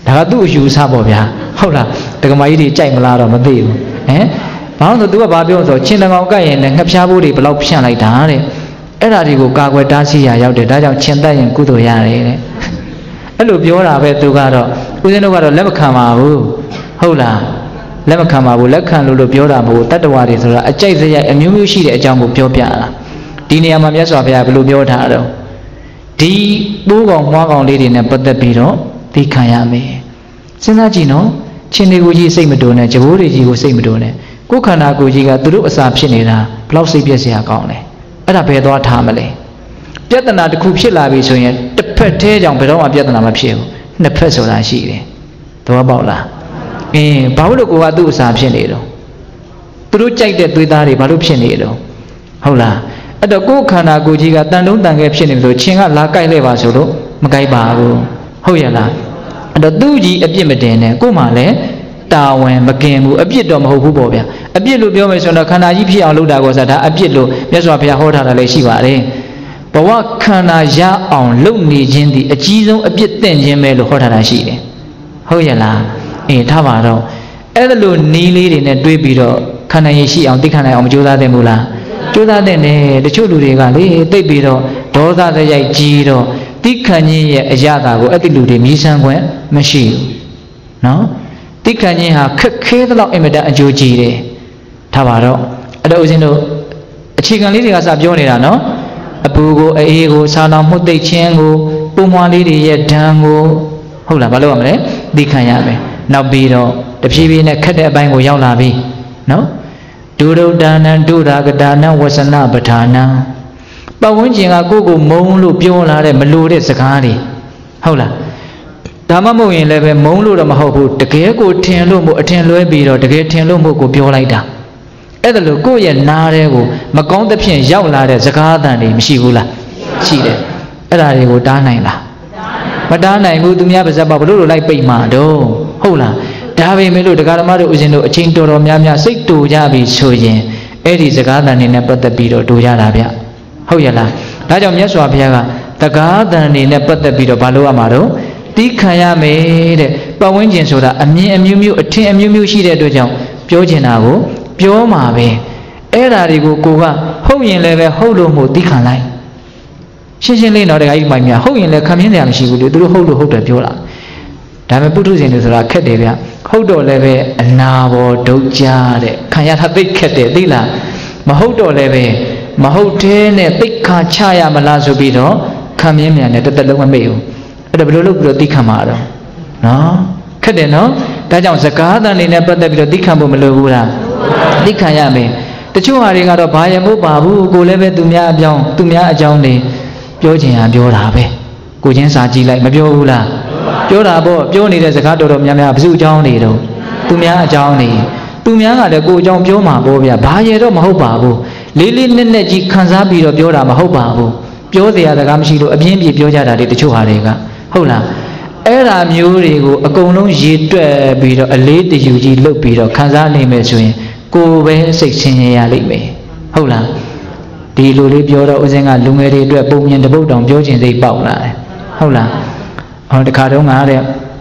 ဒါကသူ့အယူဆပေါ့ဗျာဟုတ်လားတက္ကမကြီးတွေကြိုက်မလားတော့မသိဘူးဘာလို့ဆိုသူကဘာပြောဆိုချင်းတကောင်ကတ်ရင်လည်းငှက်ဖျားဖို့တွေဘလောက်ဖြန့်လိုက်တာတဲ့အဲ့ဒါတွေကိုကာကွယ်တားဆီးရရောက်တယ်ဒါကြောင့်ချင်းတက်ရင်ကုသိုလ်ရတယ်တဲ့အဲ့လိုပြောတာပဲသူကတော့ဦးဇင်းတို့ကတော့လက်မခံပါဘူးဟုတ်လားလက်မခံပါဘူးလက်ခံလို့ပြောတာမဟုတ်တတ္တဝါတွေဆိုတာအကြိုက်စရိုက်အမျိုးမျိုးရှိတဲ့အကြောင်းကိုပြောပြတာဒီနေရာမှာမြတ်စွာဘုရားဘယ်လိုပြောထားတော့ဒီပိုးကောင်မွားကောင်လေးတွေနဲ့ပတ်သက်ပြီးတော့သိခံရမယ်စဉ်းစားကြည့်နော်ချင်းတွေကိုကြီးစိတ်မတိုးနဲ့ကြဘိုးတွေကြီးကိုစိတ်မတိုးနဲ့ကိုယ်ခန္ဓာကိုယ်ကြီးကသူတို့အစာဖြစ်နေတာဘလောက်စိတ်ပြည့်စရာကောင်းလဲအဲ့ဒါဘယ်သွားထားမလဲပြဿနာတစ်ခုဖြစ်လာပြီဆိုရင်တစ်ဖက်သေးကြောင့်ဘယ်တော့မှပြဿနာမဖြစ်ဘူးနှစ်ဖက်ဆိုတာရှိတယ်သဘောပေါက်လားဘာလို့ကိုကသူ့အစာဖြစ်နေတော့သူတို့ကြိုက်တဲ့သွေးသားတွေဘာလို့ဖြစ်နေတော့ဟုတ်လားအဲ့တော့ကိုယ်ခန္ဓာကိုယ်ကြီးကတန်တုံးတန်ခဲဖြစ်နေလို့ချင်းကလာကြိုက်လိုက်ပါဆိုလို့မကြိုက်ပါဘူးဟုတ်ရလားအဲ့တော့သူ့ကြီးအပြစ်မတင်နဲ့ကို့မှာလည်းတာဝန်မกินဘူးအပြစ်တော့မဟုတ်ဘူးပေါ့ဗျာအပြစ်လို့ပြောမယ်ဆိုတော့ခန္ဓာကြီးဖြစ်အောင်လုပ်တာကောဆိုတာဒါအပြစ်လို့မြတ်စွာဘုရားဟောထားတာလည်းရှိပါတယ်ဘဝခန္ဓာရအောင်လုပ်နေခြင်းဒီအကြီးဆုံးအပြစ်သင့်ခြင်းပဲလို့ဟောထားတာရှိတယ်ဟုတ်ရလားထားပါတော့အဲ့ဒါလို့နီးလေးတွေနဲ့တွေးပြီးတော့ခန္ဓာရည်ရှိအောင်သိခံနိုင်အောင်မကြိုးစားသင့်ဘူးလားကြိုးစားသင့်တယ်တချို့လူတွေကလေသိပြီးတော့ဒေါသစရိုက်ကြီးတော့သိခံခြင်းရဲ့အရာတာကိုအဲ့ဒီလူတွေမြည်ဆန်းခွင့်မရှိဘူးနော်သိခံခြင်းဟာခက်ခဲသလောက်အင်မတန်အကျိုးကြီးတယ်ထားပါတော့အဲ့တော့ဦးဇင်းတို့အခြေခံလေးတွေကစပြောနေတာနော်အပူကိုအေးကိုဆာလောင်မှုသိခြင်းကိုပုံမွားလေးတွေရဲ့ဓာန်ကိုဟုတ်လားဘာလို့ရမလဲသိခံရမယ်နောက်ပြီးတော့တဖြည်းဖြည်းနဲ့ခက်တဲ့အပိုင်းကိုရောက်လာပြီနော်ဒုရုဒ္ဒနံဒုရာဂဒါနံဝဆနပဋ္ဌာနံပတ်ဝန်းကျင်ကကိုယ့်ကိုမုန်းလို့ပြောလာတဲ့မလိုတဲ့စကားတွေဟုတ်လားဒါမှမဟုတ်ရင်လည်းပဲမုန်းလို့တော့မဟုတ်ဘူးတကယ်ကိုထင်လို့မို့အထင်လွဲပြီးတော့တကယ်ထင်လို့မို့ကိုပြောလိုက်တာအဲ့ဒါလို့ကိုယ့်ရဲ့နားထဲကိုမကောင်းသဖြင့်ရောက်လာတဲ့စကားအသံတွေမရှိဘူးလားရှိတယ်အဲ့ဒါတွေကိုတားနိုင်လားမတားနိုင်ဘူးသူများပါဇက်ပါဘလို့လိုက်ပိတ်မှာတော့ဟုတ်လားဒါပေမဲ့လို့တရားဓမ္မတို့ဦးဇင်းတို့အချိန်တော်တော်များများစိတ်တူကြပြီဆိုရင်အဲ့ဒီစကားသံတွေနဲ့ပတ်သက်ပြီးတော့တူကြတာဗျဟုတ်ရလားဒါကြောင့်မြတ်စွာဘုရားကတရားသံတွေနဲ့ပတ်သက်ပြီးတော့ဘာလို့ရမှာတော့သိခံရမယ်တဲ့ပတ်ဝန်းကျင်ဆိုတာအမြင်အမျိုးမျိုးအထင်အမျိုးမျိုးရှိတဲ့အတွက်ကြောင့်ပြောချင်တာကိုပြောမှာပဲအဲ့ဓာတွေကိုကိုကဟုတ်ရင်လည်းပဲဟုတ်လို့မို့သိခံလိုက်ရှင်းရှင်းလေးတော့တရားကြီးမိုင်များဟုတ်ရင်လည်းခံပြင်းတယ်မရှိဘူးလေသူတို့ဟုတ်လို့ဟုတ်တယ်ပြောတာဒါပေမဲ့ပုထုဇဉ်တွေဆိုတာခက်တယ်ဗျဟုတ်တော့လည်းပဲအနာဘောဒုက္ခတဲ့ခံရတာသိခက်တယ်သိလားမဟုတ်တော့လည်းပဲမဟုတ်သေးနဲ့သိခါချရမလားဆိုပြီးတော့ခံပြင်းမြန်နဲ့တစ်သက်လုံးမမေ့ဘူးအဲ့ဒါဘယ်လိုလုပ်ပြီးတော့သိခံမှာတော့နော်ခက်တယ်နော်ဒါကြောင့်စကားသံတွေနဲ့ပတ်သက်ပြီးတော့သိခံဖို့မလိုဘူးလားသိခံရမယ်တချို့ဟာတွေကတော့ဘာရမို့ပါဘူးကိုလည်းပဲသူများအကြောင်းတွေပြောချင်ရပြောတာပဲကိုချင်းစာကြည့်လိုက်မပြောဘူးလားပြောတာပေါ့ပြောနေတဲ့စကားတော်တော်များများဘယ်သူအကြောင်းတွေတော့သူများအကြောင်းတွေသူများကလည်းကိုအကြောင်းပြောမှာပေါ့ဗျာဘာရတော့မဟုတ်ပါဘူးလေးလေးနက်နက်ကြီးခံစားပြီးတော့ပြောတာမဟုတ်ပါဘူးပြောတရားစကားမရှိလို့အပြင်းပြေပြောကြတာတွေတချို့ဟာတွေကဟုတ်လားအဲ့ဓာမျိုးတွေကိုအကုန်လုံးရေတွက်ပြီးတော့အလေးတယူကြီးလုပ်ပြီးတော့ခံစားနိုင်မယ်ဆိုရင်ကိုယ်ပဲစိတ်ဆင်းရဲရလိမ့်မယ်ဟုတ်လားဒီလိုလေးပြောတော့ဦးဇင်းကလူငယ်တွေအတွက်ပုံမြင်တပုတ်တောင်ပြောခြင်းစိတ်ပေါက်လာတယ်ဟုတ်လားတခါတုန်းကတဲ့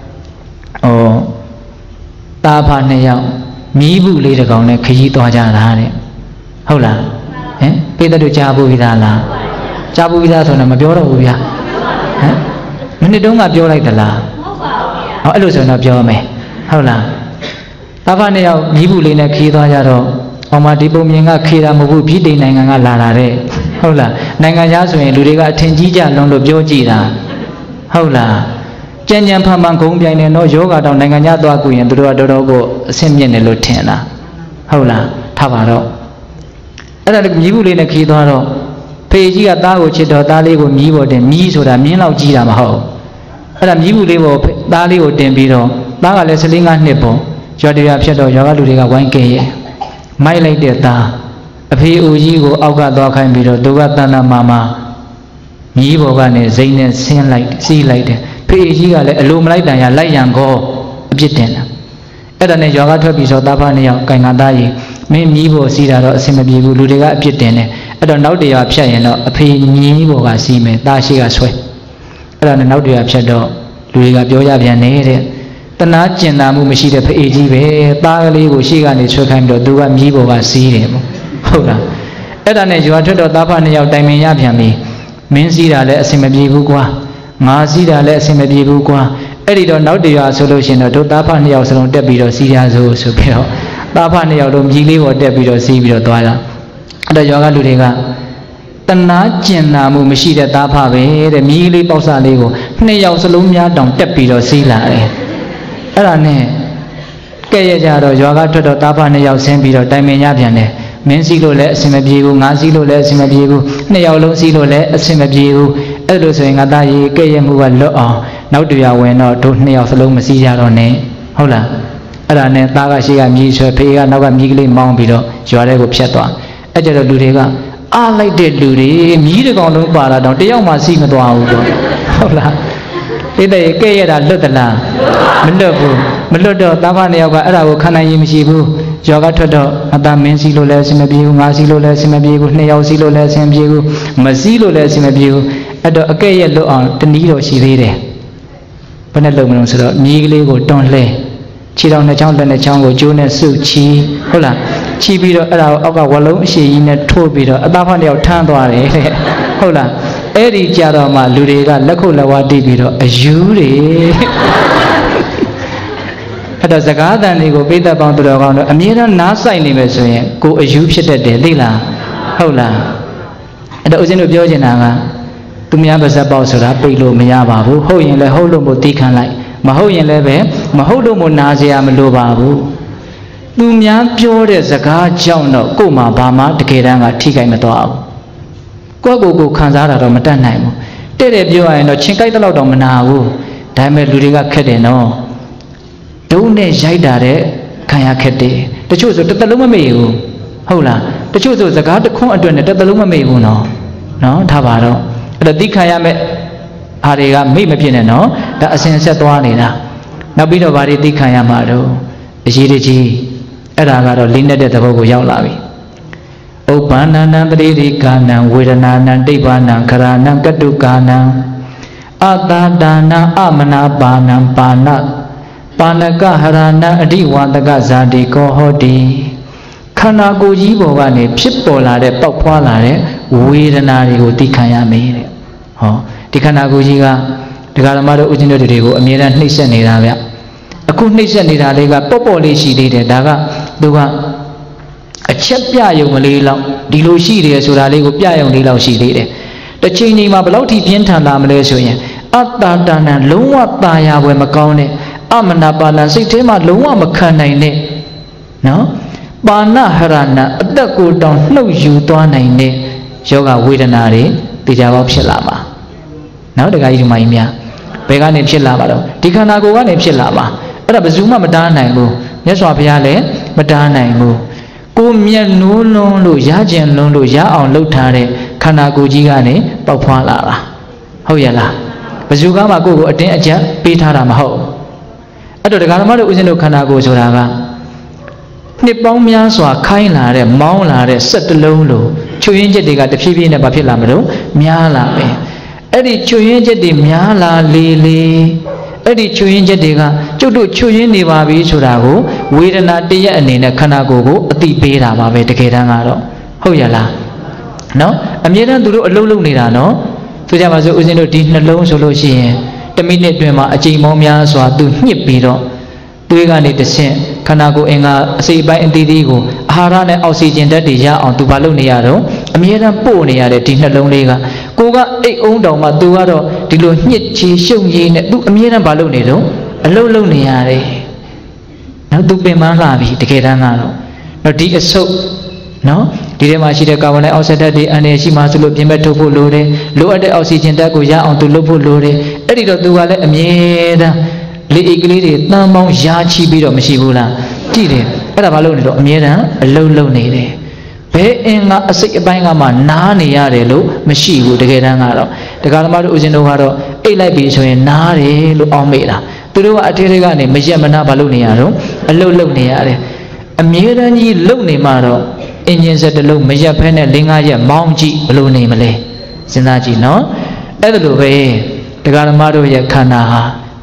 တာဖာနှစ်ယောက်မီးဘူးလေးတစ်ကောင်နဲ့ခရီးသွားကြတာတဲ့ဟုတ်လားပိဿတို့ကြားဘူးပြီးသားလားကြားဘူးပြီးသားဆိုတော့မပြောတော့ဘူးဗျာမနစ်တုန်းကပြောလိုက်သလားမဟုတ်ပါဘူးဗျာအဲ့လိုဆိုတော့ပြောမယ်ဟုတ်လားတာဖာနှစ်ယောက်မီးဘူးလေးနဲ့ခရီးသွားကြတော့အောင်မဒီပုံမြင်ကခေတာမဟုတ်ဘူးပြည်တိန်နိုင်ငံကလာတာတဲ့ဟုတ်လားနိုင်ငံခြားဆိုရင်လူတွေကအထင်ကြီးကြလွန်လို့ပြောကြည့်တာဟုတ်လားကြံ့ကြံ့ဖန်ဖန်ဂုံပြိုင်နေတော့ယောဂတောင်နိုင်ငံခြားသွားကူရင်သူတို့ကတော်တော်ကိုအဆင့်မြင့်တယ်လို့ထင်တာဟုတ်လားထားပါတော့အဲ့ဒါမြည်ဘူးလေးနဲ့ခီးသွားတော့ဖေကြီးကသားကိုချစ်တော့သားလေးကိုမြည်ပေါ်တင်မြည်ဆိုတာမြင်းလောက်ကြီးတာမဟုတ်အဲ့ဒါမြည်ဘူးလေးပေါ်သားလေးကိုတင်ပြီးတော့သားကလည်း15နှစ်ပေါ့ရွာတရားဖြစ်တော့ရွာကလူတွေကဝိုင်းကဲရဲ့မိုက်လိုက်တဲ့သားအဖေအိုကြီးကိုအောက်ကသွားခိုင်းပြီးတော့သူကတန်တမာမာမြည်ပေါ်ကနေဇိမ်းနဲ့ဆင်းလိုက်စီးလိုက်တယ်ဖေကြီးကလည်းအလိုမလိုက်တန်ရလိုက်ရန်ကောအပြစ်တင်တာအဲ့ဒါနဲ့ရွာကထွက်ပြီးဆိုသားဖားနှစ်ယောက်ကင်ကသားကြီးမင်းမြည်ပေါ်စီးတာတော့အဆင်မပြေဘူးလူတွေကအပြစ်တင်တယ်အဲ့တော့နောက်တရားဖြတ်ရင်တော့အဖေမြည်ပေါ်ကစီးမယ်သားရှိကဆွဲအဲ့ဒါနဲ့နောက်တရားဖြတ်တော့လူတွေကပြောကြပြန်နေတဲ့နာကျင်နာမှုမရှိတဲ့ဖအေးကြီးပဲသားကလေးကိုရှေ့ကနေဆွဲခိုင်းပြီးတော့သူကမြည်ပေါ်ကစီးတယ်ပေါ့ဟုတ်လားအဲ့ဒါနဲ့ရွာထွက်တော့သားဖနှစ်ယောက်တိုင်ပင်ရပြန်ပြီမင်းစီးတာလည်းအဆင်မပြေဘူးကွာငါစီးတာလည်းအဆင်မပြေဘူးကွာအဲ့ဒီတော့နောက်တရွာဆိုလို့ရှိရင်တော့တို့သားဖနှစ်ယောက်စလုံးတက်ပြီးတော့စီးရဆိုပြီးတော့သားဖနှစ်ယောက်တို့မြည်လေးပေါ်တက်ပြီးတော့စီးပြီးတော့သွားတာအဲ့တော့ရွာကလူတွေကတနာကျင်နာမှုမရှိတဲ့သားဖပဲတဲ့မြည်လေးပေါက်စလေးကိုနှစ်ယောက်စလုံးများတောင်တက်ပြီးတော့စီးလာတယ်အဲ့ဒါနဲ့ကဲ့ရဲ့ကြတော့ရွာကထွက်တော့သားဖနှစ်ယောက်ဆင်းပြီးတော့တိုင်ပင်ရပြန်တယ်မင်းစီးလို့လည်းအဆင်မပြေဘူးငါစီးလို့လည်းအဆင်မပြေဘူးနှစ်ယောက်လုံးစီးလို့လည်းအဆင်မပြေဘူးအဲ့လိုဆိုရင်ငါသားကြီးကဲ့ရဲ့မှုကလွတ်အောင်နောက်တရွာဝင်တော့တို့နှစ်ယောက်စလုံးမစီးကြတော့နဲ့ဟုတ်လားအဲ့ဒါနဲ့သားကရှိကမြည်ဆွဲဖေးကနောက်ကမြည်ကလေးမောင်းပြီးတော့ရွာထဲကိုဖြတ်သွားအဲ့ကြတော့လူတွေကအားလိုက်တဲ့လူတွေမြည်တစ်ကောင်လုံးပါလာတော့တယောက်မှစီးမသွားဘူးပေါ့ဟုတ်လားဒီတဲ့ကဲ့ရဲ့တာလွတ်သလားမလွတ်ဘူးမလွတ်တော့သားဖနှစ်ယောက်ကအဲ့ဒါကိုခံနိုင်ရင်မရှိဘူးယောဂထွက်တော့အသားမင်းစီလို့လည်းအဆင်မပြေဘူးငါစီလို့လည်းအဆင်မပြေဘူးနှစ်ယောက်စီလို့လည်းအဆင်မပြေဘူးမစီလို့လည်းအဆင်မပြေဘူးအဲ့တော့အကဲ့ရဲ့လွတ်အောင်တနည်းတော့ရှိသေးတယ်ဘယ်နဲ့လုပ်မလို့ဆိုတော့မြေကလေးကိုတွန်းလှဲခြေတော်နှစ်ချောင်းလက်နှစ်ချောင်းကိုကျိုးနဲ့စုချီဟုတ်လားချီပြီးတော့အဲ့ဒါကိုအောက်ကဝလုံးအရှိကြီးနဲ့ထိုးပြီးတော့အသားဖနှစ်ယောက်ထမ်းသွားတယ်တဲ့ဟုတ်လားအဲ့ဒီကြတော့မှလူတွေကလက်ခုပ်လက်ဝါးတီးပြီးတော့အယူတွေအဲ့တော့စကားတန်တွေကိုပိဿပေါင်းသူတော်ကောင်းတို့အမြဲတမ်းနားဆိုင်နေမယ်ဆိုရင်ကိုအယူဖြစ်တတ်တယ်သိလားဟုတ်လားအဲ့တော့ဦးဇင်းတို့ပြောချင်တာကသူများပါဇက်ပေါက်ဆိုတာပိတ်လို့မရပါဘူးဟုတ်ရင်လည်းဟုတ်လို့မို့တီးခံလိုက်မဟုတ်ရင်လည်းပဲမဟုတ်လို့မို့နားစရာမလိုပါဘူးသူများပြောတဲ့စကားကြောင့်တော့ကို့မှာဘာမှတကယ်တမ်းကထိခိုက်မသွားဘူးကိုခံစားတာတော့မတတ်နိုင်ဘူးတဲ့တဲ့ပြောရရင်တော့ချင်းကြိုက်တဲ့လောက်တော့မနာဘူးဒါပေမဲ့လူတွေကခက်တယ်နော်ဒုံနဲ့ရိုက်တာတဲ့ခံရခက်တယ်တချို့ဆိုတစ်သက်လုံးမမေ့ဘူးဟုတ်လားတချို့ဆိုစကားတစ်ခွန်းအတွက်နဲ့တစ်သက်လုံးမမေ့ဘူးနော်ထားပါတော့အဲ့တော့သိခံရမဲ့ဘာတွေကမိတ်မဖြစ်နဲ့နော်ဒါအစဉ်ဆက်သွားနေတာနောက်ပြီးတော့ဘာတွေသိခံရမှာတော့အရေးတကြီးအဲ့ဒါကတော့လေးနဲ့တဲ့သဘောကိုရောက်လာပြီဥပ္ပန္နံပရိရိကာနံဝေဒနာနံဒိဗ္ဗနံခရာနံကတုကာနံအတ္တဒါနံအမနာပါဏံပါဏပါဏကဟရဏအဓိဝါဒကဇာတိကောဟောတိခန္ဓာကိုယ်ကြီးပေါ်ကနေဖြစ်ပေါ်လာတဲ့ပေါက်ဖွာလာတဲ့ဝေဒနာတွေကိုသိခံရမယ်တဲ့ဟောဒီခန္ဓာကိုယ်ကြီးကဒကာဓမ္မတို့ဦးဇင်းတို့တွေကိုအမြဲတမ်းနှိမ့်ဆက်နေတာဗျအခုနှိမ့်ဆက်နေတာလေးကပေါ့လေးရှိသေးတယ်ဒါကသူကအချက်ပြယုံလေးလောက်ဒီလိုရှိတယ်ဆိုတာလေးကိုပြယုံလေးလောက်ရှိသေးတယ်တစ်ချိန်ချိန်မှာဘယ်လောက်ထိပြင်းထန်လာမလဲဆိုရင်အတ္တတဏံလုံးဝตายာပွဲမကောင်းတဲ့အမနာပါဏစိတ်ထဲမှာလုံးဝမခံနိုင်တဲ့နော်ပါဏဟရဏအသက်ကိုတောင်နှုတ်ယူသွားနိုင်တဲ့ယောဂဝေဒနာတွေတရားပေါက်ဖြစ်လာမှာနော်တခါကြီးဒီမှာကြီးများဘယ်ကနေဖြစ်လာမှာတော့ဒီခန္ဓာကိုယ်ကနေဖြစ်လာမှာအဲ့ဒါဘယ်သူမှမတားနိုင်ဘူးမြတ်စွာဘုရားလည်းမတားနိုင်ဘူးကိုမျက်နှိုးလုံးလို့ရကျင်လုံးလို့ရအောင်လှုပ်ထားတဲ့ခန္ဓာကိုယ်ကြီးကနေပေါက်ဖွာလာတာဟုတ်ရဲ့လားဘယ်သူကမှကိုယ့်ကိုအတင်းအကျပ်ပေးထားတာမဟုတ်အဲ့တော့ဒကာဓမ္မတို့ဦးဇင်းတို့ခန္ဓာကိုယ်ဆိုတာကနှစ်ပေါင်းများစွာခိုင်းလာတဲ့မောင်းလာတဲ့စက်တလုံးလို့ချွေရင်းချက်တွေကတဖြည်းဖြည်းနဲ့ဘာဖြစ်လာမလို့များလာမယ်အဲ့ဒီချွေရင်းချက်တွေများလာလေအဲ့ဒီချွေရင်းချက်တွေကကျုပ်တို့ချွေရင်းနေပါပြီဆိုတာကိုဝေဒနာတရက်အနေနဲ့ခန္ဓာကိုယ်ကိုအတိပေးတာပါပဲတကယ်တမ်းကတော့ဟုတ်ရလားနော်အမြဲတမ်းသူတို့အလုံးလုံးနေတာနော်ဆိုကြပါစို့ဦးဇင်းတို့ဒီနှလုံးဆိုလို့ရှိရင်1မိနစ်တွင်မှာအချိန်ပေါင်းများစွာသူညှစ်ပြီးတော့သွေးကနေတဆင့်ခန္ဓာကိုယ်အင်္ဂါအစိတ်ပိုင်းအသီးသီးကိုအာဟာရနဲ့အောက်ဆီဂျင်ဓာတ်တွေရအောင်သူဘာလုပ်နေရတော့အမြဲတမ်းပို့နေရတဲ့ဒီနှလုံးလေးကကိုကအိတ်အုံးတောင်မှသူကတော့ဒီလိုညှစ်ချီရှုပ်ရည်နဲ့သူအမြဲတမ်းဘာလုပ်နေတော့အလုပ်လုပ်နေရတယ်နောက်သူပင်ပန်းလာပြီတကယ်တမ်းကတော့ဒီအဆုပ်နော်ဒီထဲမှာရှိတဲ့ကာဗွန်ဒိုင်အောက်ဆိုဒ်ဓာတ်တွေအန္တရာယ်ရှိမှဆိုလို့ပြင်ပထုတ်ဖို့လိုတယ်လိုအပ်တဲ့အောက်ဆီဂျင်ဓာတ်ကိုရအောင်သူလုပ်ဖို့လိုတယ်အဲ့ဒီတော့သူကလည်းအမြဲတမ်းလေအိတ်ကလေးတွေတန်ပေါင်းရာချီပြီးတော့မရှိဘူးလားကြည့်တယ်အဲ့ဒါဘာလို့လဲတော့အမြဲတမ်းအလုံးလုံးနေတယ်ဘယ်အင်္ဂါအစိတ်အပိုင်းကမှနားနေရတယ်လို့မရှိဘူးတကယ်တမ်းကတော့ဒကာသမားတို့ဦးဇင်းတို့ကတော့အိတ်လိုက်ပြီဆိုရင်နားတယ်လို့အောင်းမိတာသူတို့ကအထေးတွေကနေမရက်မနာဘာလို့နေရတော့အလုံးလုံးနေရတယ်အမြဲတမ်းကြီးလုံနေမှတော့အင်ဂျင်စက်တစ်လုံးမရက်ဖဲနဲ့၄-၅ရက်မောင်းကြည့်ဘလို့နေမလဲစဉ်းစားကြည့်နော်အဲ့ဒါလိုပဲဒကာသမားတို့ရဲ့ခန္ဓာဟာ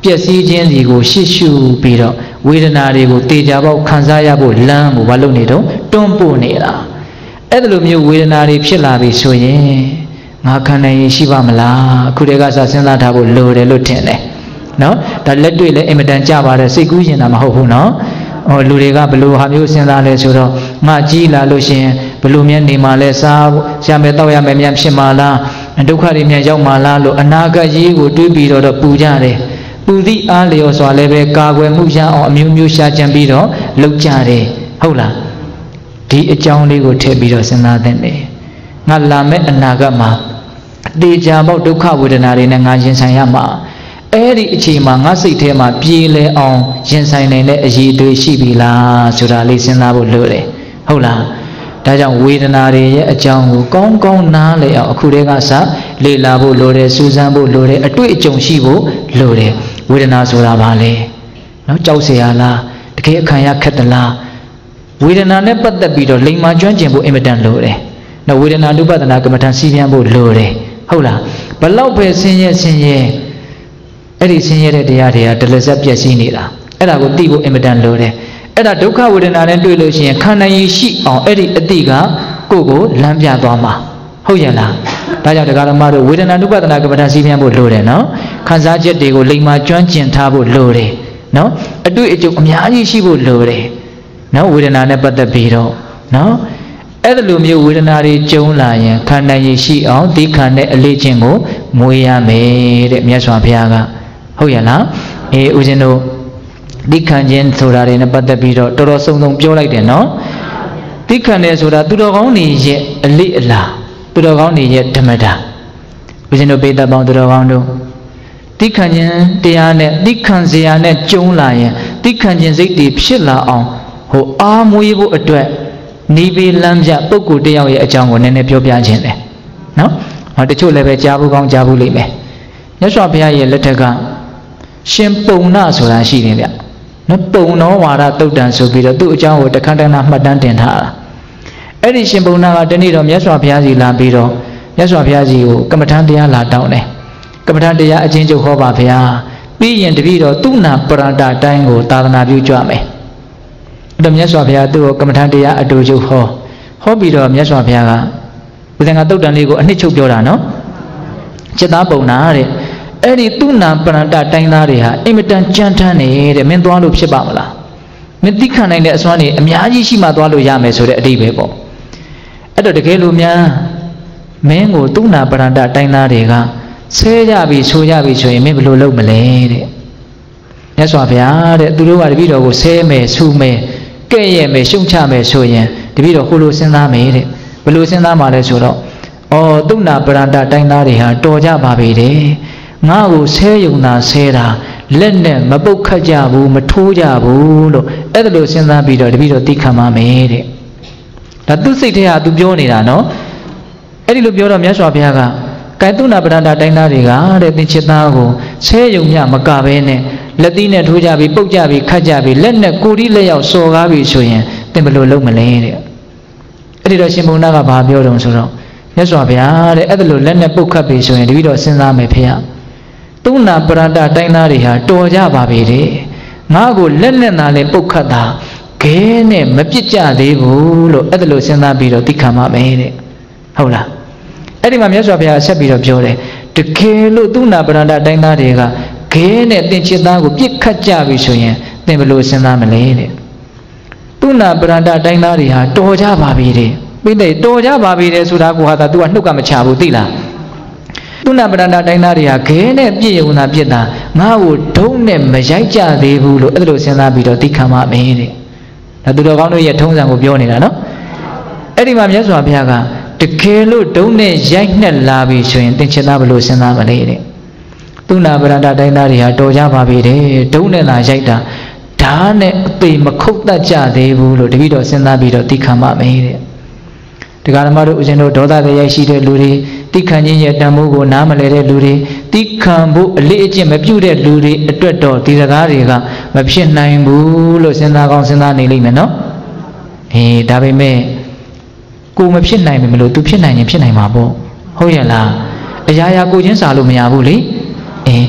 ပျက်စီးခြင်းစီကိုရှေ့ရှုပြီးတော့ဝေဒနာတွေကိုတေချာပေါက်ခံစားရဖို့လမ်းကိုမလုပ်နေတော့တွန်းပို့နေတာအဲ့လိုမျိုးဝေဒနာတွေဖြစ်လာပြီဆိုရင်ငါခံနိုင်ရင်ရှိပါမလားအခုတည်းကစစဉ်းစားထားဖို့လိုတယ်လို့ထင်တယ်နော်ဒါလက်တွေ့လည်းအင်မတန်ကြပါတယ်စိတ်ကူးရင်တာမဟုတ်ဘူးနော်လူတွေကဘလို့ဟာမျိုးစဉ်းစားလဲဆိုတော့ငါကြီးလာလို့ရှင်ဘလို့မြန်နေမှာလဲစားရမယ်တောက်ရမယ်မြန်ဖြစ်မှာလားဒုက္ခတွေမြန်ရောက်မှာလားလို့အနာဂတ်ရေးကိုတွေးပြီးတော့ပူကြတယ်ပူသည့်အားလျော်စွာလည်းပဲကာကွယ်မှုရအောင်အမျိုးမျိုးရှာကြံပြီးတော့လုပ်ကြတယ်ဟုတ်လားဒီအကြောင်းလေးကိုထည့်ပြီးတော့စဉ်းစားသင့်တယ်ငါလာမယ့်အနာဂတ်မှာတေချာပေါက်ဒုက္ခဝေဒနာတွေနဲ့ငါရင်ဆိုင်ရမှာအဲ့ဒီအချိန်မှာငါစိတ်ထဲမှာပြေးလဲအောင်ရင်ဆိုင်နိုင်တဲ့အရေးအသွေးရှိပြီလားဆိုတာလေးစဉ်းစားဖို့လိုတယ်ဟုတ်လားဒါကြောင့်ဝေဒနာတွေရဲ့အကြောင်းကိုကောင်းကောင်းနားလည်အောင်အခုတည်းကစလေ့လာဖို့လိုတယ်စူးစမ်းဖို့လိုတယ်အတွေ့အကြုံရှိဖို့လိုတယ်ဝေဒနာဆိုတာဘာလဲနော်ကြောက်เสียလားတကယ်အခံရခက်သလားဝေဒနာနဲ့ပတ်သက်ပြီးတော့လိမ္မာကျွမ်းကျင်ဖို့အင်မတန်လိုတယ်နော်ဝေဒနာနုပဒနာကမ္မထံစီးပြန်ဖို့လိုတယ်ဟုတ်လားဘလောက်ပဲဆင်းရဲအဲ့ဒီဆင်းရဲတဲ့တရားတွေကတလက်ဆက်ပြည့်စည်နေတာအဲ့ဒါကိုသိဖို့အင်မတန်လိုတယ်အဲ့ဒါဒုက္ခဝေဒနာနဲ့တွေ့လို့ရှိရင်ခံနိုင်ရရှိအောင်အဲ့ဒီအတိကကိုလမ်းပြသွားမှာဟုတ်ရဲ့လားဒါကြောင့်တရားဓမ္မတို့ဝေဒနာနုပဒနာကမ္မထံစီးပြန်ဖို့လိုတယ်နော်ခံစားချက်တွေကိုလိမ္မာကျွမ်းကျင်ထားဖို့လိုတယ်နော်အတွေ့အကြုံအများကြီးရှိဖို့လိုတယ်နော်ဝေဒနာနဲ့ပတ်သက်ပြီးတော့နော်အဲ့လိုမျိုးဝေဒနာတွေကျုံလာရင်ခံနိုင်ရရှိအောင်ဒီခံတဲ့အလေးချင်းကိုမွေးရမယ်တဲ့မြတ်စွာဘုရားကဟုတ်ရဲ့လားဦးဇင်းတို့ဒီခံခြင်းဆိုတာတွေနဲ့ပတ်သက်ပြီးတော့တော်တော်စုံစုံပြောလိုက်တယ်နော်ဒီခံတယ်ဆိုတာသူတော်ကောင်းတွေရဲ့အလေးအလာသူတော်ကောင်းတွေရဲ့ဓမ္မတာဦးဇင်းတို့ပိဋကပေါင်းသူတော်ကောင်းတို့ဒီခံခြင်းတရားနဲ့ဒီခံစရာနဲ့ကျုံလာရင်ဒီခံခြင်းစိတ်တွေဖြစ်လာအောင်ဟိုအားမွေးဖို့အတွက်နိဗ္ဗာန်လမ်းပြပုဂ္ဂိုလ်တယောက်ရဲ့အကြောင်းကိုနည်းနည်းပြောပြခြင်းတယ်နော်တချို့လည်းပဲကြားဘူးကောင်းကြားဘူးလိမ့်မယ်မြတ်စွာဘုရားရဲ့လက်ထက်ကရှင်ပုံနာဆိုတာရှိတယ်ဗျနော်ပုံတော်ဝါဒတုတ်တန်ဆိုပြီးတော့သူ့အကြောင်းကိုတခါတခါမှတ်တမ်းတင်ထားတာအဲ့ဒီရှင်ပုံနာကတနေ့တော့မြတ်စွာဘုရားစီလာပြီးတော့မြတ်စွာဘုရားစီကိုကမ္မထံတရားလာတောင်းတယ်ကမ္မထံတရားအချင်းချုပ်ဟောပါဗျာပြီးရင်တပည့်တော်သူနာပရဒတိုင်းကိုသာသနာပြုကြမယ်အဲ့တော့မြတ်စွာဘုရားသူ့ကိုကမ္မထံတရားအတူချုပ်ဟောပြီးတော့မြတ်စွာဘုရားကဦးဇင်ကတုတ်တန်လေးကိုအနှစ်ချုပ်ပြောတာနော်จิตသားပုံနာတဲ့အဲ့ဒီသူနာပရဒတိုင်းသားတွေဟာအင်မတန်ကြမ်းတမ်းနေတဲ့မင်းသွားလို့ဖြစ်ပါမလားမင်းသိခံနိုင်တဲ့အစွမ်းတွေအများကြီးရှိမှသွားလို့ရမယ်ဆိုတဲ့အဓိပ္ပာယ်ပေါ့အဲ့တော့တကယ်လို့များမင်းကိုသူနာပရဒတိုင်းသားတွေကဆဲကြပြီဆိုကြပြီဆိုရင်မင်းဘယ်လိုလုပ်မလဲတဲ့မြတ်စွာဘုရားတဲ့သူတို့ကတပည့်တော်ကိုဆဲမယ်ဆူမယ်ကဲ့ရဲ့မယ်ရှုံချမယ်ဆိုရင်တပည့်တော်ဟိုလိုစဉ်းစားမယ်တဲ့ဘယ်လိုစဉ်းစားမှလဲဆိုတော့သူနာပရဒတိုင်းသားတွေဟာတော်ကြပါပြီတဲ့ငါ့ကိုဆဲယုံတာဆဲတာလက်နဲ့မပုတ်ခတ်ကြဘူးမထိုးကြဘူးလို့အဲ့ဒါလိုစဉ်းစားပြီးတော့တပည့်တော်သိခံပါမယ်တဲ့ဒါသူစိတ်ထဲကသူပြောနေတာနော်အဲ့ဒီလိုပြောတော့မြတ်စွာဘုရားကကဲသူနာပရဒတိုင်းသားတွေကတဲ့သင်္ချစ်သားကိုဆဲယုံမြမကပဲနဲ့လက်သီးနဲ့ထိုးကြပြီးပုတ်ကြပြီးခတ်ကြပြီးလက်နဲ့ကိုယ်ဒီလက်ရောက်စော်ကားပြီးဆိုရင်သင်ဘယ်လိုလုပ်မလဲတဲ့အဲ့ဒီတော့ရှင်ဘုံနာကဘာပြောတုံဆိုတော့မြတ်စွာဘုရားတဲ့အဲ့ဒါလိုလက်နဲ့ပုတ်ခတ်ပြီးဆိုရင်တပည့်တော်စဉ်းစားမယ်ဖေရသူနာပရဒတိုင်းသားတွေဟာတော်ကြပါပြီတဲ့ငါ့ကိုလက်နဲ့သာလဲပုတ်ခတ်တာခဲနဲ့မပြစ်ကြသေးဘူးလို့အဲ့ဒါလိုစဉ်းစားပြီးတော့သိခံပါမယ်တဲ့ဟုတ်လားအဲ့ဒီမှာမြတ်စွာဘုရားဆက်ပြီးတော့ပြောတယ်တကယ်လို့သူနာပရဒတိုင်းသားတွေကခဲနဲ့သင်္ချစ်သားကိုပြစ်ခတ်ကြပြီဆိုရင်သင်ဘယ်လိုစဉ်းစားမလဲတဲ့သူနာပရဒတိုင်းသားတွေဟာတော်ကြပါပြီတဲ့ပြီးတယ်တော်ကြပါပြီတဲ့ဆိုတာကိုဟာသူကနှုတ်ကမချဘူးသိလားသူနာပရဒတိုင်းသားတွေဟာခဲနဲ့ပြည့်ရုံသာပြစ်တာငါ့ကိုဒုံးနဲ့မရိုက်ကြသေးဘူးလို့အဲ့ဒါလိုစဉ်းစားပြီးတော့သိခံပါမယ်တဲ့ဒါသူတော်ကောင်းတို့ရဲ့ထုံးစံကိုပြောနေတာနော်အဲ့ဒီမှာမြတ်စွာဘုရားကတကယ်လို့ဒုံးနဲ့ရိုက်နှက်လာပြီဆိုရင်သင်္ချင်သားဘယ်လိုစဉ်းစားမလဲတဲ့သူနာပရဒတိုင်းသားတွေဟာတော်ကြပါပြီတဲ့ဒုံးနဲ့သာရိုက်တာဓာတ်နဲ့အပေမခုတ်တတ်ကြသေးဘူးလို့တပည့်တော်စဉ်းစားပြီးတော့သိခံပါမယ်တဲ့တရားဓမ္မတို့ဦးဇင်းတို့ဒေါသတွေရိုက်ရှိတဲ့လူတွေသိခံခြင်းရဲ့တန်ဖိုးကိုနားမလည်တဲ့လူတွေသိခံဖို့အလေးအကျင့်မပြုတဲ့လူတွေအတွက်တော့ဒီစကားတွေကမဖြစ်နိုင်ဘူးလို့စဉ်းစားကောင်းစဉ်းစားနေလိမ့်မယ်နော်ဒါပေမဲ့ကိုမဖြစ်နိုင်ဘူးမလို့သူဖြစ်နိုင်ရင်ဖြစ်နိုင်မှာပေါ့ဟုတ်ရဲ့လားအရာရာကိုချင်းစာလို့မရဘူးလေအဲ့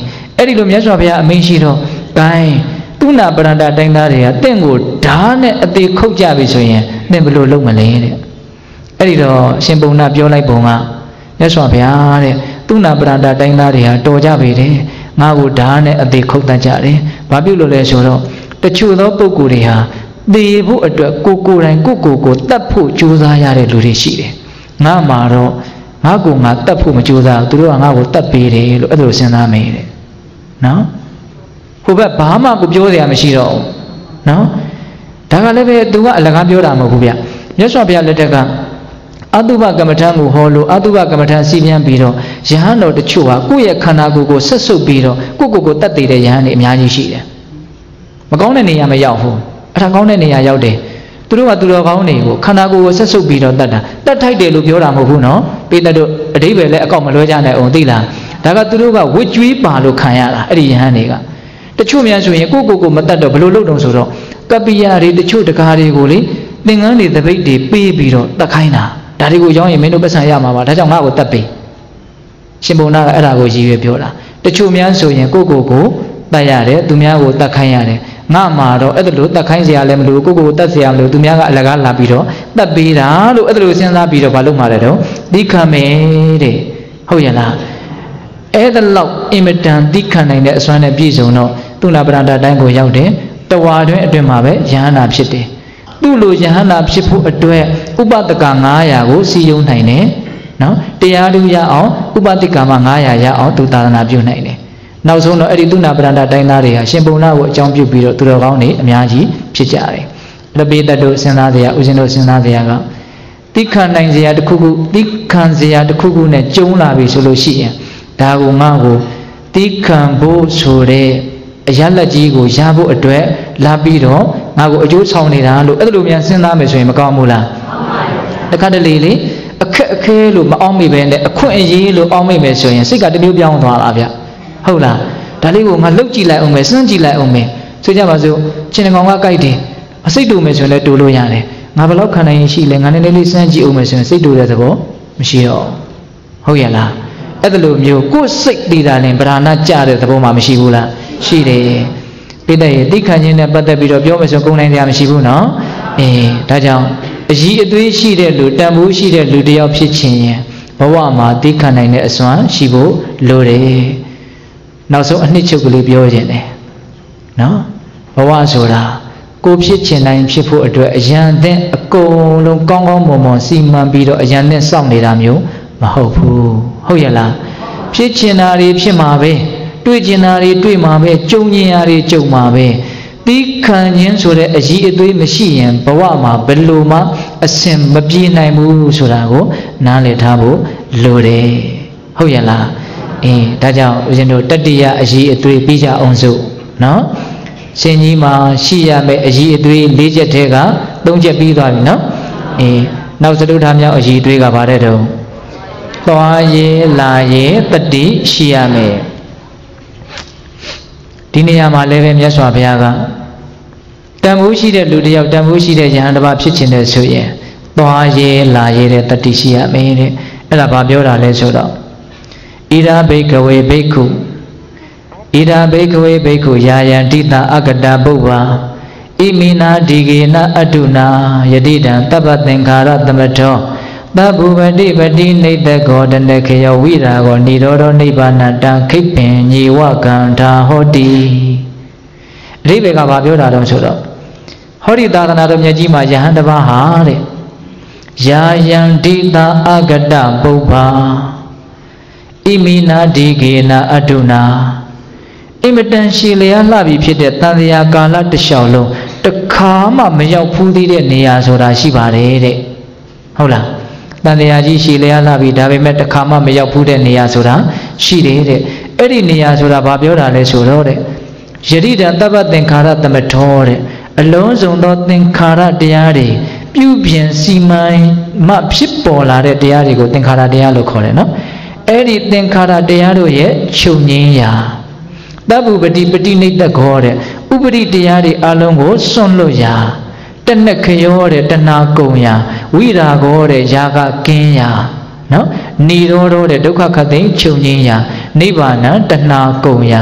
အဲ့ဒီလိုမြတ်စွာဘုရားအမိန့်ရှိတော့ဂိုင်းသူနာပရန္တတိုင်းသားတွေကတင့်ကိုဓာတ်နဲ့အသေးခုတ်ကြပြီဆိုရင်သင်ဘယ်လိုလုပ်မလဲတဲ့အဲ့ဒီတော့ရှင်ပုံနာပြောလိုက်ပုံကမြတ်စွာဘုရားတဲ့သူနာပရန္တတိုင်းသားတွေဟာတော်ကြပြီတဲ့ငါ့ကိုဓာတ်နဲ့အသေးခုတ်တတ်ကြတယ်ဘာဖြစ်လို့လဲဆိုတော့တချို့သောပုဂ္ဂိုလ်တွေဟာသေဖို့အတွက်ကိုယ်တိုင်ကိုတတ်ဖို့ကြိုးစားရတဲ့လူတွေရှိတယ်ငါမှာတော့ငါကိုငါတတ်ဖို့မကြိုးစားသူတို့ကငါ့ကိုတတ်ပေးတယ်လို့အဲ့လိုစဉ်းစားမိတယ်နော်ဟိုဘက်ဘာမှကိုပြောစရာမရှိတော့ဘူးနော်ဒါကလည်းပဲသူကအလကားပြောတာမဟုတ်ဘူးဗျမြတ်စွာဘုရားလက်ထက်ကအတုပကမ္မထံကိုဟောလို့အတုပကမ္မထံစီးပြန်ပြီးတော့ယဟန်တော်တချို့ဟာကိုယ့်ရဲ့ခန္ဓာကိုယ်ကိုဆက်ဆုပ်ပြီးတော့ကိုတတ်သိတဲ့ယဟန်တွေအများကြီးရှိတယ်မကောင်းတဲ့နေရာမရောက်ဘူးအထာကောင်းတဲ့နေရာရောက်တယ်သူတို့ကသူတော်ကောင်းတွေကိုခန္ဓာကိုယ်ကိုဆက်ဆုပ်ပြီးတော့တတ်တာတတ်ထိုက်တယ်လို့ပြောတာမဟုတ်ဘူးနော်ပိဿတို့အဓိပ္ပာယ်လည်းအကောက်မလွဲကြနိုင်အောင်သိလားဒါကသူတို့ကဝစ်ကြွေးပါလို့ခံရတာအဲ့ဒီယဟန်တွေကတချို့များဆိုရင်ကိုမတတ်တော့ဘယ်လိုလုပ်တုံဆိုတော့ကပ္ပိယတွေတချို့တကားတွေကိုလေသင်္ကန်းတွေတပိတ်တွေပေးပြီးတော့တတ်ခိုင်းတာဒါတွေကိုရောင်းရင်မင်းတို့ပတ်စံရမှာပါဒါကြောင့်ငါ့ကိုတတ်ပေးရှင်ဘုံနာကအဲ့ဒါကိုရည်ရွယ်ပြောတာတချို့များဆိုရင်ကိုတတ်ရတယ်သူများကိုတတ်ခိုင်းရတယ်ငါမှာတော့အဲ့ဒါလိုတတ်ခိုင်းစရာလည်းမလိုကိုတတ်စရာမလိုသူများကအလကားလာပြီးတော့တတ်ပေးတာလို့အဲ့ဒါလိုစဉ်းစားပြီးတော့မလုပ်မှလည်းတော့သီးခံမယ်တဲ့ဟုတ်ရဲ့လားအဲ့ဒါလောက်အင်မတန်သီးခံနိုင်တဲ့အစွမ်းနဲ့ပြည့်စုံတော့သူနာပရန္တတိုင်းကိုရောက်တယ်တဝါတွင်အတွင်မှာပဲယဟန္တာဖြစ်တယ်သူ့လိုယဟန္တာဖြစ်ဖို့အတွက်ဥပဒက900ကိုစီယုံနိုင်တယ်နော်တရားလူရအောင်ဥပဒကမှာ900ရအောင်သူသာသနာပြုနိုင်တယ်နောက်ဆုံးတော့အဲ့ဒီသူနာပရန္တတိုင်းသားတွေဟာရှင်ပုံနာကိုအကြောင်းပြုပြီးတော့သူတော်ကောင်းတွေအများကြီးဖြစ်ကြတယ်တပိတ္တတို့စဉ်းစားစရာဦးဇင်းတို့စဉ်းစားစရာကတိခဏနိုင်စရာတစ်ခုခုတိခံစရာတစ်ခုခုနဲ့ကျုံလာပြီဆိုလို့ရှိရင်ဒါကိုငါ့ကိုတိခံဖို့ဆိုတဲ့အရလက်ကြီးကိုရဖို့အတွက်လာပြီးတော့ငါ့ကိုအကျိုးဆောင်နေတာလို့အဲ့လိုများစဉ်းစားမယ်ဆိုရင်မကောင်းဘူးလားတခါတလေလေအခက်အခဲလို့မအောင်မိပဲနဲ့အခွင့်အရေးလို့အောင်မိမယ်ဆိုရင်စိတ်ကတမျိုးပြောင်းသွားတာဗျဟုတ်လားဒါလေးကိုငါလှုပ်ကြည့်လိုက်အောင်မယ်စမ်းကြည့်လိုက်အောင်မယ်ဆိုကြပါစို့ချင်းကောင်ကကြိုက်တယ်အစိတ်တူမယ်ဆိုရင်လည်းတူလို့ရတယ်ငါဘယ်လောက်ခံနိုင်ရင်ရှိလဲငါနည်းနည်းလေးစမ်းကြည့်အောင်မယ်ဆိုရင်စိတ်တူတဲ့သဘောမရှိတော့ဟုတ်ရဲ့လားအဲ့ဒါလိုမျိုးကိုယ်စိတ်တည်တာလည်းဗราဏကြတဲ့သဘောမှမရှိဘူးလားရှိတယ်ပိဋကရဲ့တိခဏ်ချင်းနဲ့ပတ်သက်ပြီးတော့ပြောမယ်ဆိုကုန်နိုင်တရားမရှိဘူးနော်ဒါကြောင့်အကြီးအသေးရှိတဲ့လူတန်ဖိုးရှိတဲ့လူတယောက်ဖြစ်ခြင်းရင်ဘဝမှာတိခဏ်နိုင်တဲ့အစွမ်းရှိဖို့လိုတယ်နောက်ဆုံးအနှစ်ချုပ်ကလေးပြောခြင်းတယ်နော်ဘဝဆိုတာကိုဖြစ်ချင်တိုင်းဖြစ်ဖို့အတွက်အရန်တဲ့အကုန်လုံးကောင်းကောင်းမွန်မွန်စီမံပြီးတော့အရန်နဲ့စောင့်နေတာမျိုးမဟုတ်ဘူးဟုတ်ရဲ့လားဖြစ်ချင်တာတွေဖြစ်မှာပဲတွေ့ချင်တာတွေတွေ့မှာပဲကြုံချင်တာတွေကြုံမှာပဲတိခံခြင်းဆိုတဲ့အကြီးအသေးမရှိရင်ဘဝမှာဘယ်လိုမှအစင်မပြေနိုင်ဘူးဆိုတာကိုနားလည်ထားဖို့လိုတယ်ဟုတ်ရဲ့လားဒါကြောင့်ဦးဇင်းတို့တတိယအကြီးအသေးပြီးကြအောင်စို့နော်ရှင်ကြီးမှာရှိရမယ့်အကြီးအသေး၄ချက်ထဲက3ချက်ပြီးသွားပြီနော်နောက်စတုထာမြောက်အကြီးအသေးကဘာတဲ့တုံးသွားရဲလာရဲတတိရှိရမယ်ဒီနေရာမှာလည်းပဲမြတ်စွာဘုရားကတန်ဖိုးရှိတဲ့လူတယောက်တန်ဖိုးရှိတဲ့ယဟန်တစ်ပါးဖြစ်ခြင်းတဲ့ဆိုရင်သွားရဲလာရဲတဲ့တတိရှိရမယ်တဲ့အဲ့ဒါဘာပြောတာလဲဆိုတော့ဣရာဘိကဝေဘိက္ခုဣရာဘိကဝေဘိက္ခုယာယံတိတအကတပုဗ္ဗာဣမိနာဒီကေနအတုနာယတိတံတပ္ပသင်္ခါရသမထောသဗ္ဗုပတိပတိနေတကောတနခေယဝိရာကောနိရောဓနိဗ္ဗာနတံခိပ္ပင်ညေဝကံထာဟောတိအဓိပ္ပာယ်ကဘာပြောတာတော့ဆိုတော့ဟောဒီသာသနာတော်မြတ်ကြီးမှာယဟန်တစ်ပါးဟာတဲ့ယာယံဒိတာအဂတပုဗ္ဗာဣမိနာဒီကေနအတုနာအင်မတန်ရှည်လျားလှပြီဖြစ်တဲ့တန်တရားကာလတစ်လျှောက်လုံးတစ်ခါမှမရောက်ဖူးသေးတဲ့နေရာဆိုတာရှိပါတယ်တဲ့ဟုတ်လားတန်တရားကြီးရှည်လျားလှပြီဒါပေမဲ့တစ်ခါမှမရောက်ဖူးတဲ့နေရာဆိုတာရှိတယ်တဲ့အဲ့ဒီနေရာဆိုတာဘာပြောတာလဲဆိုတော့တဲ့ယတိတံတပ္ပသင်္ခါရသမထောတဲ့အလုံးစုံသောသင်္ခါရတရားတွေပြုပြင်စီမံမှဖြစ်ပေါ်လာတဲ့တရားတွေကိုသင်္ခါရတရားလို့ခေါ်တယ်နော်အဲ့ဒီသင်္ခါရတရားတို့ရဲ့ချုပ်ငြိမ်းရာသဗ္ဗုပတိပတိနိတ္တခောတဲ့ဥပရိတရားတွေအလုံးကိုစွန့်လွတ်ရာတဏ္ဍခယောတဲ့တဏှာကုန်ရာဝိရာဂောတဲ့ယာကကင်းရာနော်နိရောဓတဲ့ဒုက္ခခတ်သိမ်းချုပ်ငြိမ်းရာနိဗ္ဗာန်တဏှာကုန်ရာ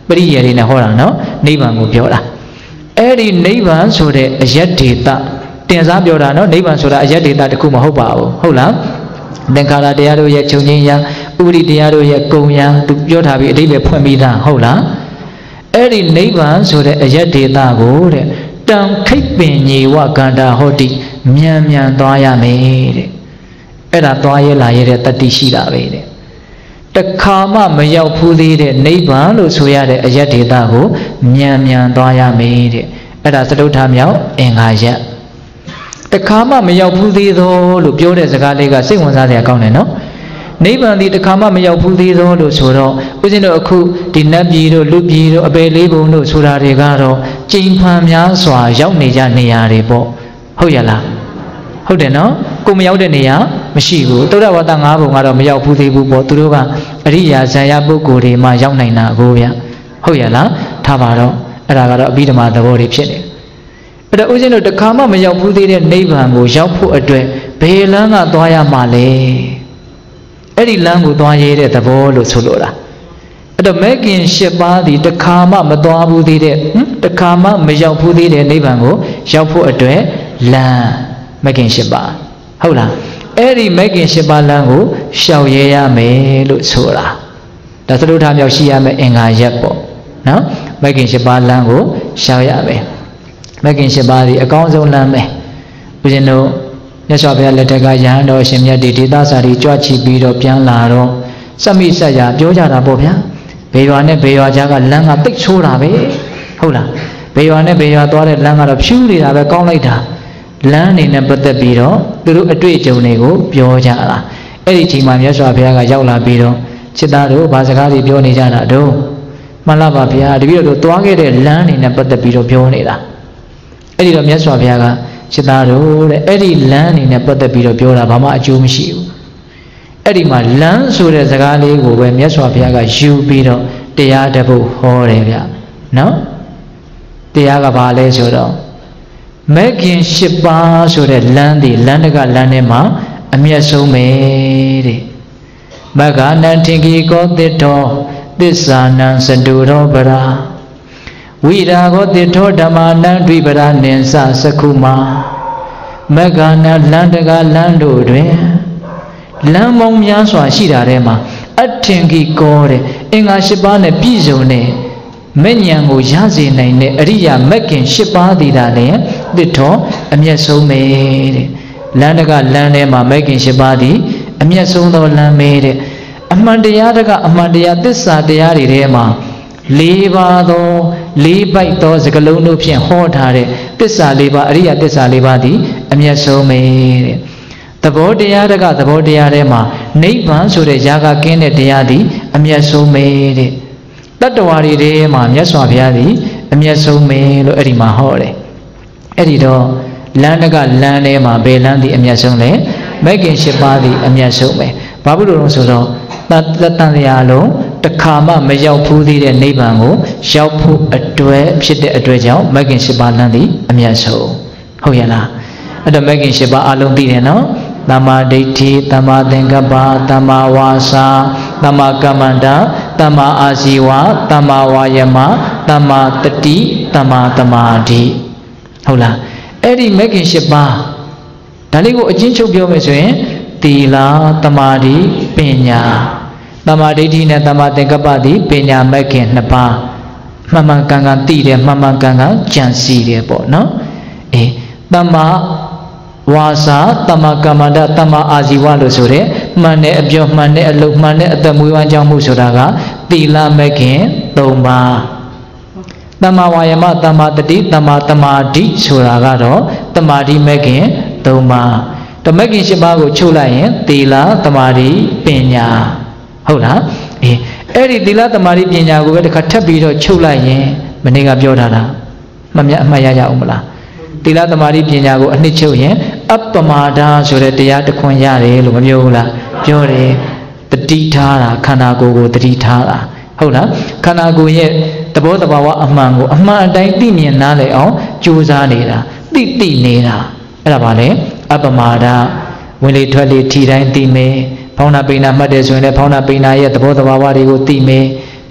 ပရိယေတွေနဲ့ဟောတာနော်နိဗ္ဗာန်ကိုပြောတာအဲ့ဒီနိဗ္ဗာန်ဆိုတဲ့အယတ္တေတတင်စားပြောတာနော်နိဗ္ဗာန်ဆိုတာအယတ္တေတတခုမဟုတ်ပါဘူးဟုတ်လားသင်္ခါရတရားတို့ရဲ့ချုပ်ငြိမ်းရာဥပရိတရားတို့ရဲ့ကုံရာသူပြောထားပြီးအဓိပ္ပာယ်ဖွင့်ပြီးသားဟုတ်လားအဲ့ဒီနိဗ္ဗာန်ဆိုတဲ့အယတ္တေတကိုတဲ့တံခိတ်ပင်ညေဝကန္တာဟောတိမြန်မြန်သွားရမယ်တဲ့အဲ့ဒါသွားရလာရတဲ့တတိရှိတာပဲတဲ့တခါမှမရောက်ဘူးသေးတဲ့နိဗ္ဗာန်လို့ဆိုရတဲ့အယတ္တေတကိုမြန်မြန်သွားရမယ်တဲ့အဲ့ဒါသတုထမြောက်အင်္ဂါရက်တခါမှမရောက်ဘူးသေးသောလို့ပြောတဲ့စကားလေးကစိတ်ဝင်စားစရာကောင်းတယ်နော်နိဗ္ဗာန်ဒီတခါမှမရောက်ဘူးသေးသောလို့ဆိုတော့ဦးဇင်းတို့အခုဒီနတ်ပြည်တို့လူပြည်တို့အပေလေးဘုံတို့ဆိုတာတွေကတော့ကျိန်ဖန်များစွာရောက်နေကြနေရာတွေပေါ့ဟုတ်ရလားဟုတ်တယ်နော်ကိုမရောက်တဲ့နေရာမရှိဘူးသုဒ္ဓဝါဒ၅ဘုံကတော့မရောက်ဘူးသေးဘူးပေါ့သူတို့ကအရိယာဇာယပုဂ္ဂိုလ်တွေမှရောက်နိုင်တာကိုဗျဟုတ်ရလားထားပါတော့အဲ့ဒါကတော့အဘိဓမ္မာသဘောတွေဖြစ်နေအဲ့တော့ဦးဇင်းတို့တခါမှမရောက်ဘူးသေးတဲ့နိဗ္ဗာန်ကိုရောက်ဖို့အတွက်ဘယ်လမ်းကသွားရမှာလဲအဲ့ဒီလမ်းကိုသွားရတဲ့သဘောလို့ဆိုလိုတာအဲ့တော့မဲခင်၈ပါးဒီတခါမှမသွားဘူးသေးတဲ့တခါမှမရောက်ဘူးသေးတဲ့နိဗ္ဗာန်ကိုရောက်ဖို့အတွက်လမ်းမဲခင်၈ပါးဟုတ်လားအဲ့ဒီမဲခင်၈ပါးလမ်းကိုရှောက်ရဲရမယ်လို့ဆိုတာဒါသရုပ်ထားမြောက်ရှိရမယ်အင်္ဂါရက်ပေါ့နော်မဲခင်၈ပါးလမ်းကိုရှောက်ရမယ်မဲခင်၈ပါးဒီအကောင်းဆုံးလမ်းပဲဦးဇင်းတို့မြတ်စွာဘုရားလက်ထက်ကယဟန်တော်ရှင်မြတ်ဒီဒေသစာတွေကြွချီပြီးတော့ပြန်လာတော့စမိဆက်ရပြောကြတာပေါ့ဗျာဘေရွာနဲ့ဘေရွာကြားကလမ်းကပိတ်ဆိုးတာပဲဟုတ်လားဘေရွာနဲ့ဘေရွာသွားတဲ့လမ်းကတော့ဖြူးနေတာပဲကောင်းလိုက်တာလမ်းအနေနဲ့ပတ်သက်ပြီးတော့သူတို့အတွေ့အကြုံတွေကိုပြောကြတာအဲ့ဒီချိန်မှာမြတ်စွာဘုရားကရောက်လာပြီးတော့ချစ်သားတို့ဘာစကားတွေပြောနေကြတာတို့မှန်လားပါဗျာတပည့်တို့သွားခဲ့တဲ့လမ်းအနေနဲ့ပတ်သက်ပြီးတော့ပြောနေတာအဲ့ဒီတော့မြတ်စွာဘုရားကချစ်သားတို့တဲ့အဲ့ဒီလမ်းအနေနဲ့ပတ်သက်ပြီးတော့ပြောတာဘာမှအကျိုးမရှိဘူးအဲ့ဒီမှာလမ်းဆိုတဲ့စကားလေးကိုပဲမြတ်စွာဘုရားကယူပြီးတော့တရားတစ်ပုဒ်ဟောတယ်ဗျနော်တရားကဘာလဲဆိုတော့မဲခင်၈ပါးဆိုတဲ့လမ်းဒီလမ်းတကလမ်းထဲမှာအမျက်ဆုံးပဲတဲ့မဂ္ဂနံထင်ကြီးကောတိတောသစ္စာနံစတုရောပရာဝိရာဂောတိထောဓမ္မာနံဒွိပရာနိသစကုမာမဂ္ဂနံလမ်းတကလမ်းတို့တွင်လမ်းပေါင်းများစွာရှိတာထဲမှာအထင်ကြီးကောတဲ့အင်္ဂါ၈ပါးနဲ့ပြည့်စုံတဲ့မဲ့ဉဏ်ကိုရစေနိုင်တဲ့အရိယာမဂ်ခင်၈ပါးတည်တာလည်းသစ္ထောအမျက်ဆုံးပဲတဲ့လမ်းတကလမ်းထဲမှာမဂ်ခင်၈ပါးသည်အမျက်ဆုံးသောလမ်းပဲတဲ့အမှန်တရားတကအမှန်တရားသစ္စာတရားတွေထဲမှာ၄ပါးသော၄ပိုက်သောစကလုံးတို့ဖြင့်ဟောထားတဲ့သစ္စာ၄ပါးအရိယာသစ္စာ၄ပါးသည်အမျက်ဆုံးပဲတဲ့သဘောတရားတကသဘောတရားထဲမှာနိဗ္ဗာန်ဆိုတဲ့ຢာကကင်းတဲ့တရားသည်အမျက်ဆုံးပဲတဲ့တတ္တဝါတွေထဲမှာမြတ်စွာဘုရားသည်အမျက်ဆုံးပဲလို့အဲ့ဒီမှာဟောတယ်အဲ့ဒီတော့လမ်းတကလမ်းထဲမှာဘယ်လမ်းသည်အမျက်ဆုံးလဲမဂ်ခင်၈ပါးသည်အမျက်ဆုံးပဲဘာဖြစ်လို့လဲဆိုတော့တန်တရားလုံးတခါမှမရောက်ဘူးသေးတဲ့နိဗ္ဗာန်ကိုရောက်ဖို့အတွက်ဖြစ်တဲ့အတွက်ကြောင့်မဂ်ခင်၈ပါးလမ်းသည်အမျက်ဆုံးဟုတ်ရဲ့လားအဲ့တော့မဂ်ခင်၈ပါးအလုံးသိတယ်နော်သမ္မာဒိဋ္ဌိသမ္မာသင်္ကပ္ပသမ္မာဝါစာသမ္မာကမ္မန္တသမ္မာအာဇီဝသမ္မာဝါယမသမ္မာတတိသမ္မာသမာဓိဟုတ်လားအဲ့ဒီမဂ်ခင်၈ပါးဒါလေးကိုအချင်းချုပ်ပြောမယ်ဆိုရင်သီလသမာဓိပညာသမ္မာဒိဋ္ဌိနဲ့သမ္မာသင်္ကပ္ပသည်ပညာမဂ်ခင်၂ပါးမှန်မှန်ကန်ကန်သိတယ်မှန်မှန်ကန်ကန်ကြံစည်တယ်ပေါ့နော်သမ္မာဝါစာသမ္မာကမ္မန္တသမ္မာအာဇီဝလို့ဆိုတဲ့မှန်တဲ့အပြောမှန်တဲ့အလုပ်မှန်တဲ့အသက်မွေးဝမ်းကြောင်းမှုဆိုတာကသီလမဂ်ခင်၃ပါးသမ္မာဝါယမသမ္မာတတိသမ္မာသမာဓိဆိုတာကတော့သမာဓိမဂ်ခင်၃ပါးဓမ္မဂ်ခင်၈ပါးကိုချုပ်လိုက်ရင်သီလသမာဓိပညာဟုတ်လားအဲ့ဒီသီလသမာဓိပညာကိုပဲတစ်ခါထပ်ပြီးတော့ချုပ်လိုက်ရင်မနေ့ကပြောထားတာမှတ်ရရအောင်မလားသီလသမာဓိပညာကိုအနှစ်ချုပ်ရင်အပမာဒဆိုတဲ့တရားတစ်ခွန်းရတယ်လို့မပြောဘူးလားပြောတယ်တတိထားတာခန္ဓာကိုယ်ကိုတတိထားတာဟုတ်လားခန္ဓာကိုယ်ရဲ့သဘောတဘာဝအမှန်ကိုအမှန်အတိုင်းသိမြင်နားလည်အောင်ကြိုးစားနေတာသိနေတာအဲ့ဒါပါလေအပမာဒဝင်လေထွက်လေထီတိုင်းသိမယ်ဖောင်းနာပိန်နာမှတ်တယ်ဆိုရင်လည်းဖောင်းနာပိန်နာရဲ့သဘောတဘာဝတွေကိုသိမယ်ခ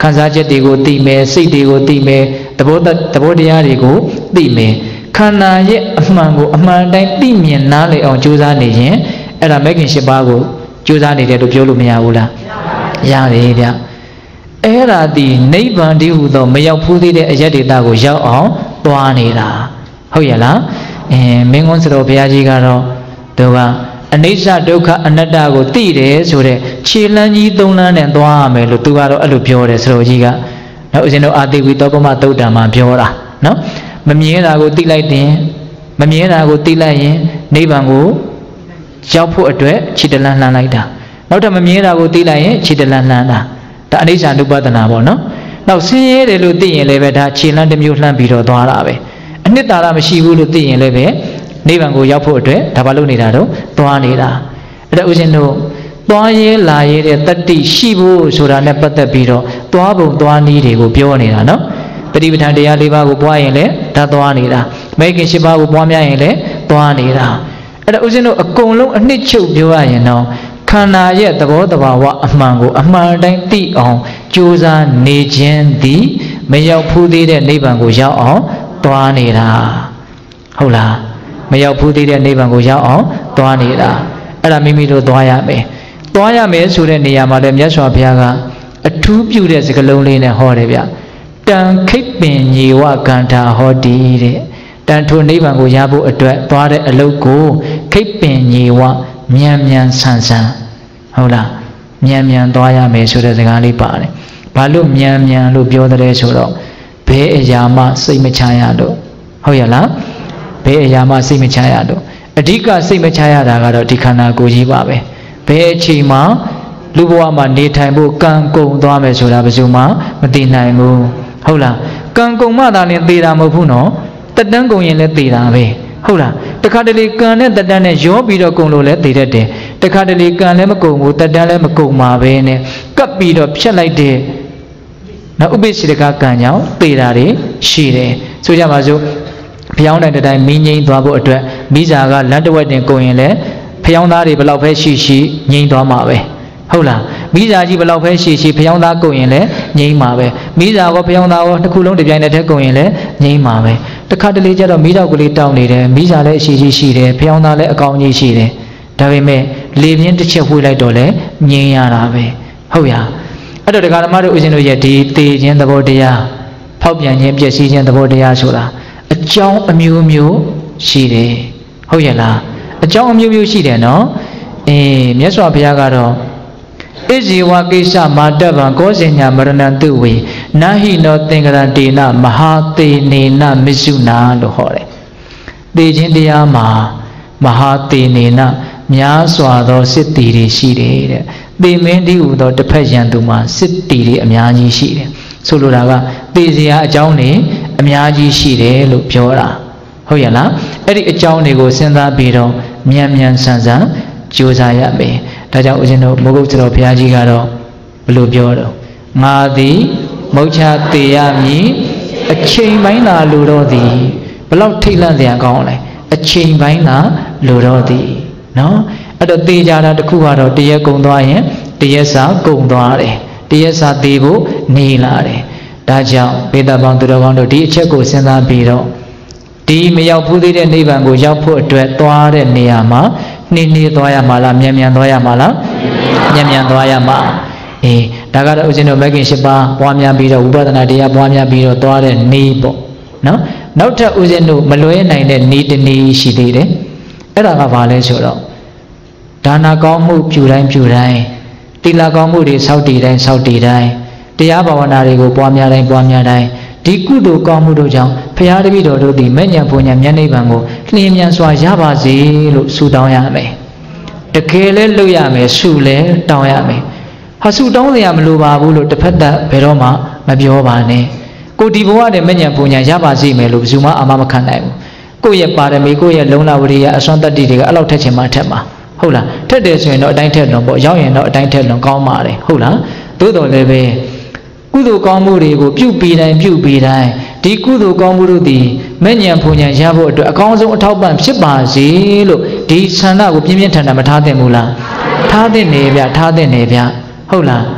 ခံစားချက်တွေကိုသိမယ်စိတ်တွေကိုသိမယ်သဘောတရားတွေကိုသိမယ်ခန္ဓာရဲ့အမှန်ကိုအမှန်တိုင်းသိမြင်နားလည်အောင်ကြိုးစားနေရင်အဲ့ဒါမဂ်ခင်၈ပါးကိုကြိုးစားနေတယ်လို့ပြောလို့မရဘူးလားရတယ်ဗျအဲ့ဒါဒီနိဗ္ဗာန်တည်းဟူသောမရောက်ဖူးသေးတဲ့အယတ္တေတကိုရောက်အောင်သွားနေတာဟုတ်ရဲ့လားမင်းကွန်းစတော်ဘုရားကြီးကတော့သူကအနိစ္စဒုက္ခအနတ္တကိုသိတယ်ဆိုတဲ့ခြေလမ်းကြီး၃လမ်းနဲ့သွားရမယ်လို့သူကတော့အဲ့လိုပြောတယ်စတော်ကြီးကနော်ဦးဇင်းတို့အာတိဝိသောပမသုတ်တံမှာပြောတာနော်မမြင်တာကိုသိလိုက်ရင်မမြင်တာကိုသိလိုက်ရင်နိဗ္ဗာန်ကိုရောက်ဖို့အတွက်ခြေတလန်းလှမ်းလိုက်တာနောက်ထပ်မမြင်တာကိုသိလိုက်ရင်ခြေတလန်းလှမ်းတာဒါအနိစ္စ ानु ပဒနာပေါ့နော်နောက်ဆင်းရဲတယ်လို့သိရင်လည်းပဲဒါခြေလန်းတစ်မျိုးလှမ်းပြီးတော့သွားတာပဲအနှစ်သာရမရှိဘူးလို့သိရင်လည်းပဲနိဗ္ဗာန်ကိုရောက်ဖို့အတွက်ဒါဘာလို့နေတာတော့သွားနေတာအဲ့ဒါဦးဇင်းတို့သွားရဲလာရဲတဲ့တတ္တိရှိဖို့ဆိုတာနဲ့ပတ်သက်ပြီးတော့သွားပုံသွားနည်းတွေကိုပြောနေတာနော်တတိပဋ္ဌာန်တရား၄ပါးကိုပွားရင်လည်းဒါသွားနေတာမဂ်ခင်၈ပါးကိုပွားများရင်လည်းသွားနေတာအဲ့ဒါဦးဇင်းတို့အကုန်လုံးအနှစ်ချုပ်ပြောရရင်တော့ခန္ဓာရဲ့သဘောတဘာဝအမှန်ကိုအမှန်တိုင်းသိအောင်ကြိုးစားနေခြင်းသည်မရောက်ဖူးသေးတဲ့နိဗ္ဗာန်ကိုရောက်အောင်သွားနေတာဟုတ်လားမရောက်ဖူးသေးတဲ့နိဗ္ဗာန်ကိုရောက်အောင်သွားနေတာအဲ့ဒါမိမိတို့သွားရမယ်သွားရမယ်ဆိုတဲ့နေရာမှာလည်းမြတ်စွာဘုရားကအထူးပြုတဲ့စကားလုံးလေးနဲ့ဟောတယ်ဗျတံခိပ္ပင်ညေဝကန္တာဟောတိတဲ့တန်ထိုနိဗ္ဗာန်ကိုရဖို့အတွက်သွားတဲ့အလုပ်ကိုခိပ္ပင်ညေဝမြန်မြန်ဆန်ဆန်ဟုတ်လားမြန်မြန်သွားရမယ်ဆိုတဲ့စကားလေးပါတယ်ဘာလို့မြန်မြန်လို့ပြောတဲ့ဆိုတော့ဘယ်အရာမှစိတ်မချရလို့ဟုတ်ရဲ့လားဘယ်အရာမှစိတ်မချရလို့အဓိကစိတ်မချရတာကတော့ဒီခန္ဓာကိုယ်ကြီးပါပဲဘယ်အချိန်မှလူဘဝမှာနေထိုင်ဖို့ကံကုန်သွားမယ်ဆိုတာဘယ်သူမှမသိနိုင်ဘူးဟုတ်လားကံကုန်မှသာလျှင်သေတာမဟုတ်ဘူးနော်တက်တန်းကုန်ရင်လည်းသေတာပဲဟုတ်လားတခါတလေကံနဲ့တက်တန်းနဲ့ရောပြီးတော့ကုန်လို့လည်းသေတတ်တယ်တခါတလေကံလည်းမကုန်ဘူးတက်တန်းလည်းမကုန်ပါပဲနဲ့ကပ်ပြီးတော့ဖြတ်လိုက်တဲ့နောက်ဥပိ္ပစေတကကံကြောင့်သေတာတွေရှိတယ်ဆိုကြပါစို့ဖျောင်းတဲ့တိုင်းမင်းငိမ့်သွားဖို့အတွက်မိစာကလမ်းတစ်ဝက်တင်ကုန်ရင်လည်းဖျောင်းသားတွေဘယ်လောက်ပဲရှိရှိငိမ့်သွားမှာပဲဟုတ်လားမိစာကြီးဘယ်လောက်ပဲရှိရှိဖျောင်းသားကုန်ရင်လည်းငိမ့်မှာပဲမိစာကဖျောင်းသားကိုတစ်ခုလုံးတစ်ပြိုင်တည်းကုန်ရင်လည်းငိမ့်မှာပဲတခါတလေကျတော့မိတော့ကလေးတောင်းနေတယ်မိစာလည်းအရှိကြီးရှိတယ်ဖျောင်းသားလည်းအကောင်ကြီးရှိတယ်ဒါပေမဲ့လေပြင်းတစ်ချက်ဝှေ့လိုက်တော့လည်းငိမ့်ရတာပဲဟုတ်ရအဲ့တော့ဒကာဓမ္မတို့ဦးဇင်းတို့ရဲ့ဒီသေခြင်းသဘောတရားဖောက်ပြန်ခြင်းပျက်စီးခြင်းသဘောတရားဆိုတာအကြောင်းအမျိုးမျိုးရှိတယ်ဟုတ်ရဲ့လားအကြောင်းအမျိုးမျိုးရှိတယ်နော်မြတ်စွာဘုရားကတော့ဣဇေဝကိစ္စမာတဗံကောဇင်ညာမရဏံတုဝေနာဟိနောသင်္ကရတေနမဟာသေနေနမစ္ဆုနာလို့ဟောတယ်သေခြင်းတရားမှာမဟာသေနေနများစွာသောစစ်တီတွေရှိတယ်တဲ့သေမင်းဒီဟူသောတစ်ဖက်ရန်သူမှာစစ်တီတွေအများကြီးရှိတယ်ဆိုလိုတာကသေစရာအကြောင်းတွေအများကြီးရှိတယ်လို့ပြောတာဟုတ်ရဲ့လားအဲ့ဒီအကြောင်းတွေကိုစဉ်းစားပြီးတော့မြန်မြန်ဆန်ဆန်ကြိုးစားရမယ်ဒါကြောင့်ဦးဇင်းတို့မိုးကုတ်တော်ဘုရားကြီးကတော့ဘယ်လိုပြောတော့ငါသည်မုတ်ချသေးရမည်အချိန်ပိုင်းသာလိုတော့သည်ဘလောက်ထိတ်လန့်စရာကောင်းလဲအချိန်ပိုင်းသာလိုတော့သည်နော်အဲ့တော့သေကြတာတစ်ခုကတော့တရက်ကုန်သွားရင်တရက်စာကုန်သွားတယ်တရက်စာသေးဖို့နေလာတယ်ဒါကြောင့်ဘေဒပေါင်းသူတော်ကောင်းတို့ဒီအချက်ကိုစဉ်းစားပြီးတော့ဒီမရောက်ဘူးသေးတဲ့နိဗ္ဗာန်ကိုရောက်ဖို့အတွက်သွားတဲ့နေရာမှာနှင်းနှီးသွားရမှာလားမြန်မြန်သွားရမှာလားမြန်မြန်သွားရမှာဒါကတော့ဦးဇင်းတို့မဂ္ဂင်၈ပါးပွားများပြီးတော့ဝိပဿနာတရားပွားများပြီးတော့သွားတဲ့နည်းပေါ့နော်နောက်ထပ်ဦးဇင်းတို့မလွဲနိုင်တဲ့နည်းတစ်နည်းရှိသေးတယ်အဲ့ဒါကဘာလဲဆိုတော့ဒါနာကောင်းမှုပြုတိုင်းပြုတိုင်းတိလကောင်းမှုတွေဆောက်တည်တိုင်းဆောက်တည်တိုင်းတရားဘာဝနာတွေကိုပွားများတိုင်းပွားများတိုင်းဒီကုသိုလ်ကောင်းမှုတို့ကြောင့်ဘုရားတပည့်တော်တို့သည်မဲ့ညာဘုံညာမျက်နှိပ်ပံကိုလျင်မြန်စွာရပါစေလို့ဆုတောင်းရမယ်တကယ်လဲလုပ်ရမယ်ဆုလဲတောင်းရမယ်ဟာဆုတောင်းစရာမလိုပါဘူးလို့တစ်ဖက်သက်ဘယ်တော့မှမပြောပါနဲ့ကိုဒီဘဝနဲ့မဲ့ညာဘုံညာရပါစေမယ်လို့ဘယ်သူမှအာမမခံနိုင်ဘူးကိုယ့်ရဲ့ပါရမီကိုယ့်ရဲ့လုံလဝရိယအစွမ်းတတ္တိတွေကအဲ့လောက်ထက်ချင်မှထက်မှာဟုတ်လားထက်တယ်ဆိုရင်တော့အတိုင်းထက်လွန်ပေါ့ရောက်ရင်တော့အတိုင်းထက်လွန်ကောင်းပါတယ်ဟုတ်လားသို့တော်လည်းပဲကုသိုလ်ကောင်းမှုတွေကိုပြုပြီးတိုင်းဒီကုသိုလ်ကောင်းမှုတို့သည်မဲ့ညာဘုံညာရဖို့အတွက်အကောင်းဆုံးအထောက်ပံ့ဖြစ်ပါစေလို့ဒီဆန္ဒကိုပြင်းပြင်းထန်ထန်မထားသင့်ဘူးလားထားသင့်နေဗျထားသင့်နေဗျဟုတ်လား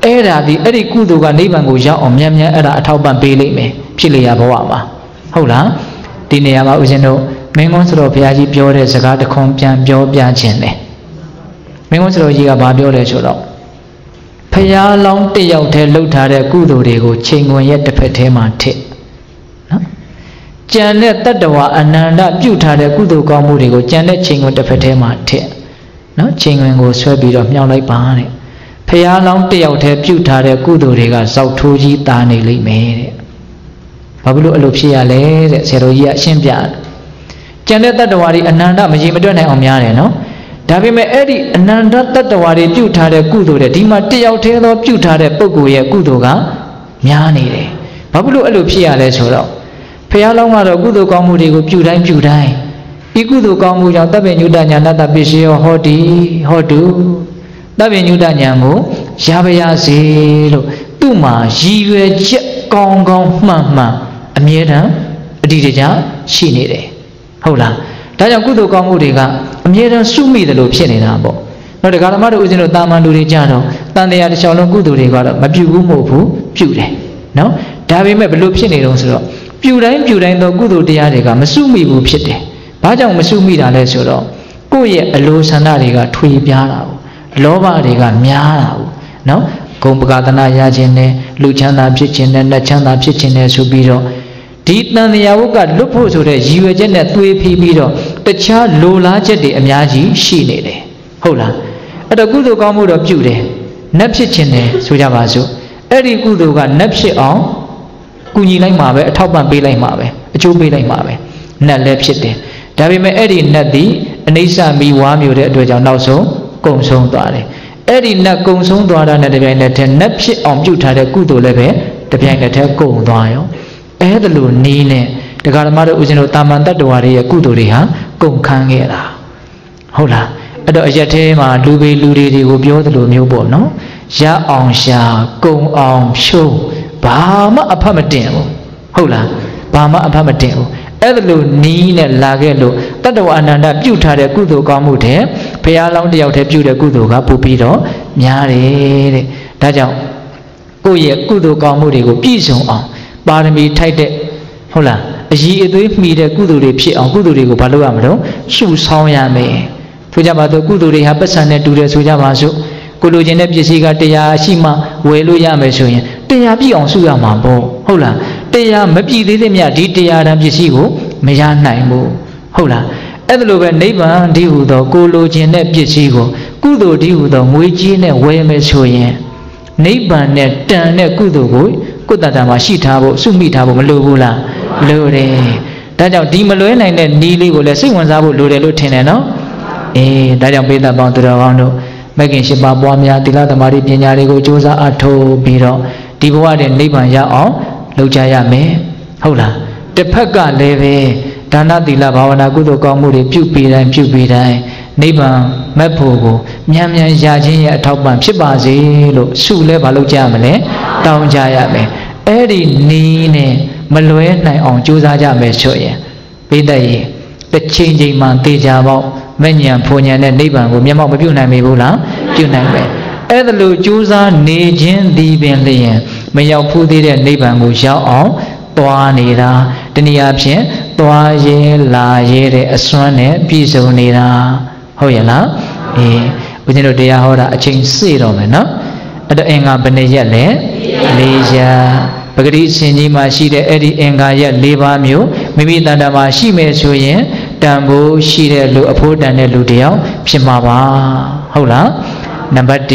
အဲ့ဒါဒီအဲ့ဒီကုသိုလ်ကနိဗ္ဗာန်ကိုရောက်အောင်မြန်မြန်အဲ့ဒါအထောက်ပံ့ပေးလိမ့်မယ်ဖြစ်လျာဘဝမှာဟုတ်လားဒီနေရာမှာဦးဇင်းတို့မင်းကုန်းစတော်ဘုရားကြီးပြောတဲ့စကားတစ်ခွန်းပြန်ပြောပြခြင်းတယ်မင်းကုန်းစတော်ကြီးကဘာပြောလဲဆိုတော့ဘုရားလောင်းတစ်ယောက်တည်းလှုပ်ထားတဲ့ကုသိုလ်တွေကိုချိန်ခွင်ရဲ့တစ်ဖက်ထဲမှာထည့်နော်ကြံတဲ့တတ္တဝါအနန္တပြုထားတဲ့ကုသိုလ်ကောင်းမှုတွေကိုကြံတဲ့ချိန်ခွင်တစ်ဖက်ထဲမှာထည့်နော်ချိန်ခွင်ကိုဆွဲပြီးတော့မြှောက်လိုက်ပါတဲ့ဘုရားလောင်းတစ်ယောက်တည်းပြုထားတဲ့ကုသိုလ်တွေကဇောက်ထိုးကြီးတာနေလိမ့်မယ်တဲ့ဘာဖြစ်လို့အဲ့လိုဖြစ်ရလဲတဲ့ဆရာတော်ကြီးကအရှင်းပြတယ်ကျန်တဲ့တတ္တဝါတွေအနန္တမရေမတွက်နိုင်အောင်များတယ်နော်ဒါပေမဲ့အဲ့ဒီအနန္တတတ္တဝါတွေပြုထားတဲ့ကုသိုလ်တွေဒီမှာတယောက်တည်းသောပြုထားတဲ့ပုဂ္ဂိုလ်ရဲ့ကုသိုလ်ကများနေတယ်ဘာဖြစ်လို့အဲ့လိုဖြစ်ရလဲဆိုတော့ဘုရားလောင်းကတော့ကုသိုလ်ကောင်းမှုတွေကိုပြုတိုင်းဤကုသိုလ်ကောင်းမှုကြောင့်တပ္ပညုတညာနတ္တပစ္စယောဟောတိဟောတုတပ္ပညုတညာကိုရပါရစေလို့သူ့မှာရည်ရွယ်ချက်ကောင်းကောင်းမှန်မှန်အမြဲတမ်းအတ္တိတကြရှိနေတယ်ဟုတ်လားဒါကြောင့်ကုသိုလ်ကောင်းမှုတွေကအမြဲတမ်းစုမိတယ်လို့ဖြစ်နေတာပေါ့နောက်တရားဓမ္မတို့ဦးဇင်းတို့တာမန်လူတွေကြတော့တန်တရားတစ်ချောင်းလုံးကုသိုလ်တွေကတော့မပြုဘူးမဟုတ်ဘူးပြုတယ်နော်ဒါပေမဲ့ဘလို့ဖြစ်နေတော့ဆိုတော့ပြုတိုင်းသောကုသိုလ်တရားတွေကမစုမိဘူးဖြစ်တယ်ဘာကြောင့်မစုမိတာလဲဆိုတော့ကိုယ့်ရဲ့အလိုဆန္ဒတွေကထွေပြားတာပေါ့လောဘတွေကများတာပေါ့နော်ဂုံပကသနာရခြင်းနဲ့လူချမ်းသာဖြစ်ခြင်းနဲ့နတ်ချမ်းသာဖြစ်ခြင်းနဲ့ဆိုပြီးတော့ဒီတန်တရားဝုကလွတ်ဖို့ဆိုတဲ့ရည်ရွယ်ချက်နဲ့သွေးဖီးပြီးတော့တခြားလိုလားချက်တွေအများကြီးရှိနေတယ်ဟုတ်လားအဲ့တော့ကုသိုလ်ကောင်းမှုတော့ပြုတယ်နတ်ဖြစ်ခြင်းနဲ့ဆိုကြပါစို့အဲ့ဒီကုသိုလ်ကနတ်ဖြစ်အောင်ကူညီလိုက်မှာပဲအထောက်ပံ့ပေးလိုက်မှာပဲအကျိုးပေးလိုက်မှာပဲနတ်လည်းဖြစ်တယ်ဒါပေမဲ့အဲ့ဒီနတ်သည်အနိစ္စမီဝါမျိုးတဲ့အတွက်ကြောင့်နောက်ဆုံးကုံဆုံးသွားတယ်အဲ့ဒီနတ်ကုံဆုံးသွားတာနဲ့တပြိုင်နက်တည်းနတ်ဖြစ်အောင်ပြုထားတဲ့ကုသိုလ်လည်းပဲတပြိုင်နက်တည်းကုံသွားရောအဲ့ဒါလိုနီးနဲ့တရားဓမ္မတို့ဦးဇင်းတို့တာမန်တတ္တဝါတွေရဲ့ကုသိုလ်တွေဟာကုန်ခန်းခဲ့တာဟုတ်လားအဲ့တော့အရက်ထဲမှာလူပေလူတွေကိုပြောသလိုမျိုးပေါ့နော်ရအောင်ရှာကုံအောင်ဖြုံးဘာမှအဖတ်မတင်ဘူးဟုတ်လားဘာမှအဖတ်မတင်ဘူးအဲ့ဒါလိုနီးနဲ့လာခဲ့လို့တတ္တဝါအနန္တပြုထားတဲ့ကုသိုလ်ကောင်းမှုတဲ့ဘုရားလောင်းတယောက်တည်းပြုတဲ့ကုသိုလ်ကပို့ပြီးတော့များတယ်တဲ့ဒါကြောင့်ကိုယ့်ရဲ့ကုသိုလ်ကောင်းမှုတွေကိုပြည့်စုံအောင်ပါရမီထိုက်တဲ့ဟုတ်လားအည်အသွေးမှီတဲ့ကုသိုလ်တွေဖြစ်အောင်ကုသိုလ်တွေကိုဘာလုပ်ရမလို့စုဆောင်းရမယ်ဆိုကြပါတော့ကုသိုလ်တွေဟာပတ်စံနဲ့တူတယ်ဆိုကြပါစို့ကိုလိုချင်တဲ့ပစ္စည်းကတရားရှိမှဝယ်လို့ရမယ်ဆိုရင်တရားပြည့်အောင်စုရမှာပေါ့ဟုတ်လားတရားမပြည့်သေးတဲ့မြတ်ဒီတရားတန်ပစ္စည်းကိုမရနိုင်ဘူးဟုတ်လားအဲ့ဒါလိုပဲနိဗ္ဗာန်ဒီဟုသောကိုလိုချင်တဲ့ပစ္စည်းကိုကုသိုလ်ဒီဟုသောငွေကြေးနဲ့ဝယ်မယ်ဆိုရင်နိဗ္ဗာန်နဲ့တန်တဲ့ကုသိုလ်ကိုကိုယ်တဏ္ဍာမှာရှိထားဖို့စုမိထားဖို့မလိုဘူးလားလိုတယ်ဒါကြောင့်ဒီမလွဲနိုင်တဲ့နီးလေးကိုလည်းစိတ်ဝင်စားဖို့လိုတယ်လို့ထင်တယ်နော်ဒါကြောင့်ပိဿပေါင်းသူတော်ကောင်းတို့မဂ္ဂင်၈ပါးပွားများသီလသမာဓိပညာတွေကိုကြိုးစားအထောက်ပြီးတော့ဒီဘဝတည်းနိဗ္ဗာန်ရအောင်လုပ်ကြရမယ်ဟုတ်လားတစ်ဖက်ကလည်းပဲဒါနသီလဘာဝနာကုသိုလ်ကောင်းမှုတွေပြုပြီးတိုင်းနိဗ္ဗာန်မက်ဖို့ကိုမြန်မြန်ရခြင်းရဲ့အထောက်ပံ့ဖြစ်ပါစေလို့ဆုလဲဘာလုပ်ကြမလဲတောင်းကြရမယ်အဲ့ဒီနီးနဲ့မလွဲနိုင်အောင်ကြိုးစားကြမယ်ဆိုရင်ပိဋကရေတစ်ချိန်ချိန်မှသေချာပေါ့မဉ္ဇဉ်ဖွဉ္ဇဉ်နဲ့နိဗ္ဗာန်ကိုမျက်မှောက်မပြုနိုင်မိဘူးလားပြုနိုင်မယ်အဲ့ဒါလို့ကြိုးစားနေခြင်းဒီပင်လျင်မရောက်ဖူးသေးတဲ့နိဗ္ဗာန်ကိုရောက်အောင်သွားနေတာတနည်းအားဖြင့်သွားရဲလာရဲတဲ့အစွမ်းနဲ့ပြည့်စုံနေတာဟုတ်ရဲ့လားဦးဇင်းတို့တရားဟောတာအချိန်စေ့တော့မယ်နော်အဲ့တော့အင်္ဂါဘယ်နှရက်လဲ၄ရက်ပဂတိရှင်ကြီးမှာရှိတဲ့အဲ့ဒီအင်္ဂါရက်၄ပါးမျိုးမိမိတဏ္ဍာမှာရှိမယ်ဆိုရင်တန်ဖိုးရှိတဲ့လူအဖို့တန်တဲ့လူတယောက်ဖြစ်မှာပါဟုတ်လားနံပါတ်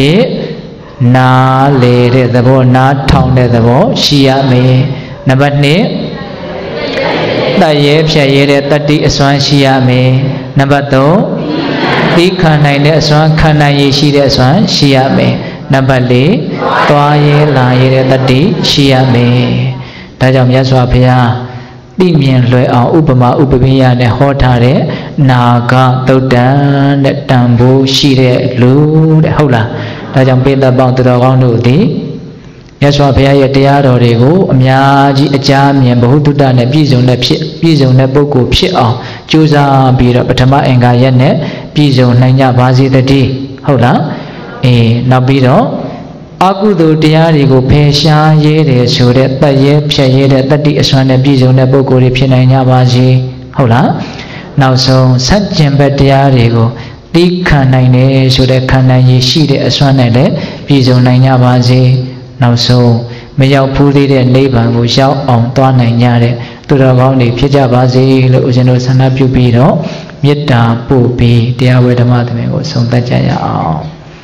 1နားလေတဲ့သဘောနားထောင်တဲ့သဘောရှိရမယ်နံပါတ်2တတ်ရဲဖြတ်ရဲတဲ့တတ္တိအစွမ်းရှိရမယ်နံပါတ်3သိခံနိုင်တဲ့အစွမ်းခံနိုင်ရရှိတဲ့အစွမ်းရှိရမယ်နံပါတ်4သွားရဲလာရဲတဲ့တတ္တိရှိရမယ်ဒါကြောင့်မြတ်စွာဘုရားသိမြင်လွယ်အောင်ဥပမာဥပပယနဲ့ဟောထားတဲ့နာဂသုတ်တံတဲ့တန်ဖိုးရှိတဲ့လူတဲ့ဟုတ်လားဒါကြောင့်ပိဿပေါင်းသူတော်ကောင်းတို့သည်မြတ်စွာဘုရားရဲ့တရားတော်တွေကိုအများကြီးအကြမြင်ဘ ഹു တုတ္တနဲ့ပြည့်စုံတဲ့ပုဂ္ဂိုလ်ဖြစ်အောင်ကြိုးစားပြီးတော့ပထမအင်္ဂါရက်နဲ့ပြည့်စုံနိုင်ကြပါစေတည်းဟုတ်လားနောက်ပြီးတော့အကုသိုလ်တရားတွေကိုဖယ်ရှားရဲတယ်ဆိုတဲ့တတ်ရဲဖြတ်ရဲတဲ့တတ္တိအစွမ်းနဲ့ပြည့်စုံတဲ့ပုဂ္ဂိုလ်တွေဖြစ်နိုင်ကြပါစေဟုတ်လားနောက်ဆုံးစัจကျင်ဘက်တရားတွေကိုသိခံနိုင်တယ်ဆိုတဲ့ခံနိုင်ရည်ရှိတဲ့အစွမ်းနဲ့လည်းပြည့်စုံနိုင်ကြပါစေနောက်ဆုံးမရောက်ဖူးသေးတဲ့နိဗ္ဗာန်ကိုရောက်အောင်သွားနိုင်ကြတဲ့သူတော်ကောင်းတွေဖြစ်ကြပါစေလို့ဦးဇင်းတို့ဆန္ဒပြုပြီးတော့မေတ္တာပို့ပြီးတရားဝေဓမ္မသမင်ကိုဆုံးသက်ကြရအောင်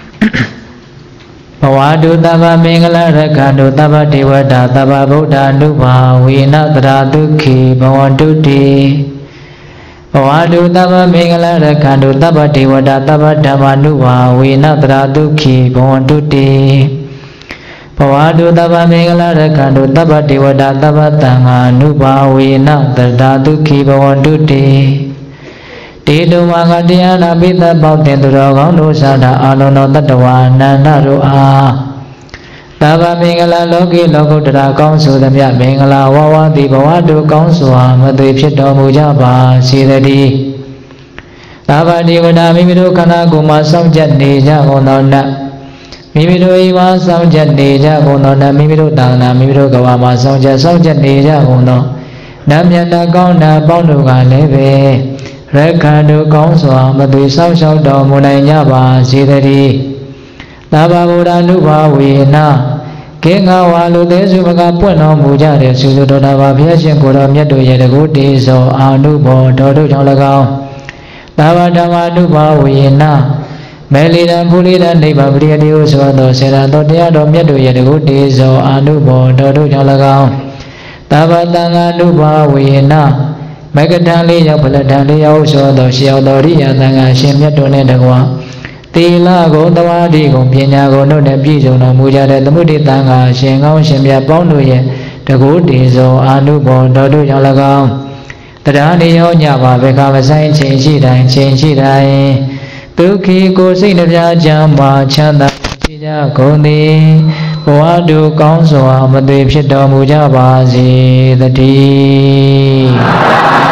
ဘဝတုတဗ္ဗမင်္ဂလရက္ခတုတဗ္ဗဒေဝတာတဗ္ဗဗုဒ္ဓ ानु ဘာဝေနတရာဒုက္ခိဘဝတုတိဘဝတုတဗ္ဗမင်္ဂလရက္ခတုတဗ္ဗဒေဝတာတဗ္ဗဓမ္မာနုဘာဝေနတရာဒုက္ခိဘဝတုတိဘဝတုတဗ္ဗမင်္ဂလရက္ခတုတဗ္ဗဒေဝတာတဗ္ဗသံဃာနုဘာဝေနတရာဒုက္ခိဘဝတုတိတေတုမာကတရားနာပိသပေါတင်သူတော်ကောင်းတို့သာသာအာလုံးသောတတ္တဝါအနန္တတို့အားသဗ္ဗမင်္ဂလာလောကီလောကုတ္တရာကောင်းဆိုသမျှမင်္ဂလာဝဝတိဘဝတုကောင်းစွာမသွေဖြစ်တော်မူကြပါစေတည်းသဗ္ဗဒေဝတာမိမိတို့ခန္ဓာကိုယ်မှာစောင့်ကြနေကြကုန်သောနတ်မိမိတို့ဤမှာစောင့်ကြနေကြကုန်သောနတ်မိမိတို့သာသနာမိမိတို့ကဘာမှာစောင့်ကြနေကြကုန်သောနတ်မြတ်နာကောင်းနာပေါင်းတို့ကလည်းပဲရက္ခဏုကောင်းစွာမသွေဆောက်ရှောက်တော်မူနိုင်ကြပါစေတည်းသဗ္ဗဗုဒ္ဓ ानु ဘာဝေနကေငါဝါလူသေးစုမကပွင့်တော်မူကြတဲ့စုစုတော်တာပါဘုရားရှင်ကိုယ်တော်မြတ်တို့ရဲ့တကုတေဇောအာနုဘောတော်တို့ကြောင့်၎င်းသဗ္ဗဓမ္မာ ानु ဘာဝေနမေလီတံဖူလီတံနိဗ္ဗာန်ပရိယတိဟုဆိုသောစေတတော်တရားတော်မြတ်တို့ရဲ့တကုတေဇောအာနုဘောတော်တို့ကြောင့်၎င်းသဗ္ဗတံဃာ ानु ဘာဝေနမဂ္ဂတံလေးရောက်ဖလတံလေးရောက်ဆိုသောရှေယောတော်ရိယသံဃာရှင်မြတ်တို့နဲ့တကွာသီလကိုသမာဓိကိုပညာကိုတို့နဲ့ပြည့်စုံတော်မူကြတဲ့သမုဒိသံဃာရှင်ကောင်းရှင်မြတ်ပေါင်းတို့ရဲ့တကုတေဇောအာနုဘောတော်တို့ကြောင့်၎င်းတရားနေရောညပါဘေခမဆိုင်ချိန်ရှိတိုင်းဒုက္ခိကိုစိတ်နှပြချမ်းသာချမ်းသာရှိကြကုန်သည်ဘဝတုကောင်းစွာမသွေဖြစ်တော်မူကြပါစေတည်း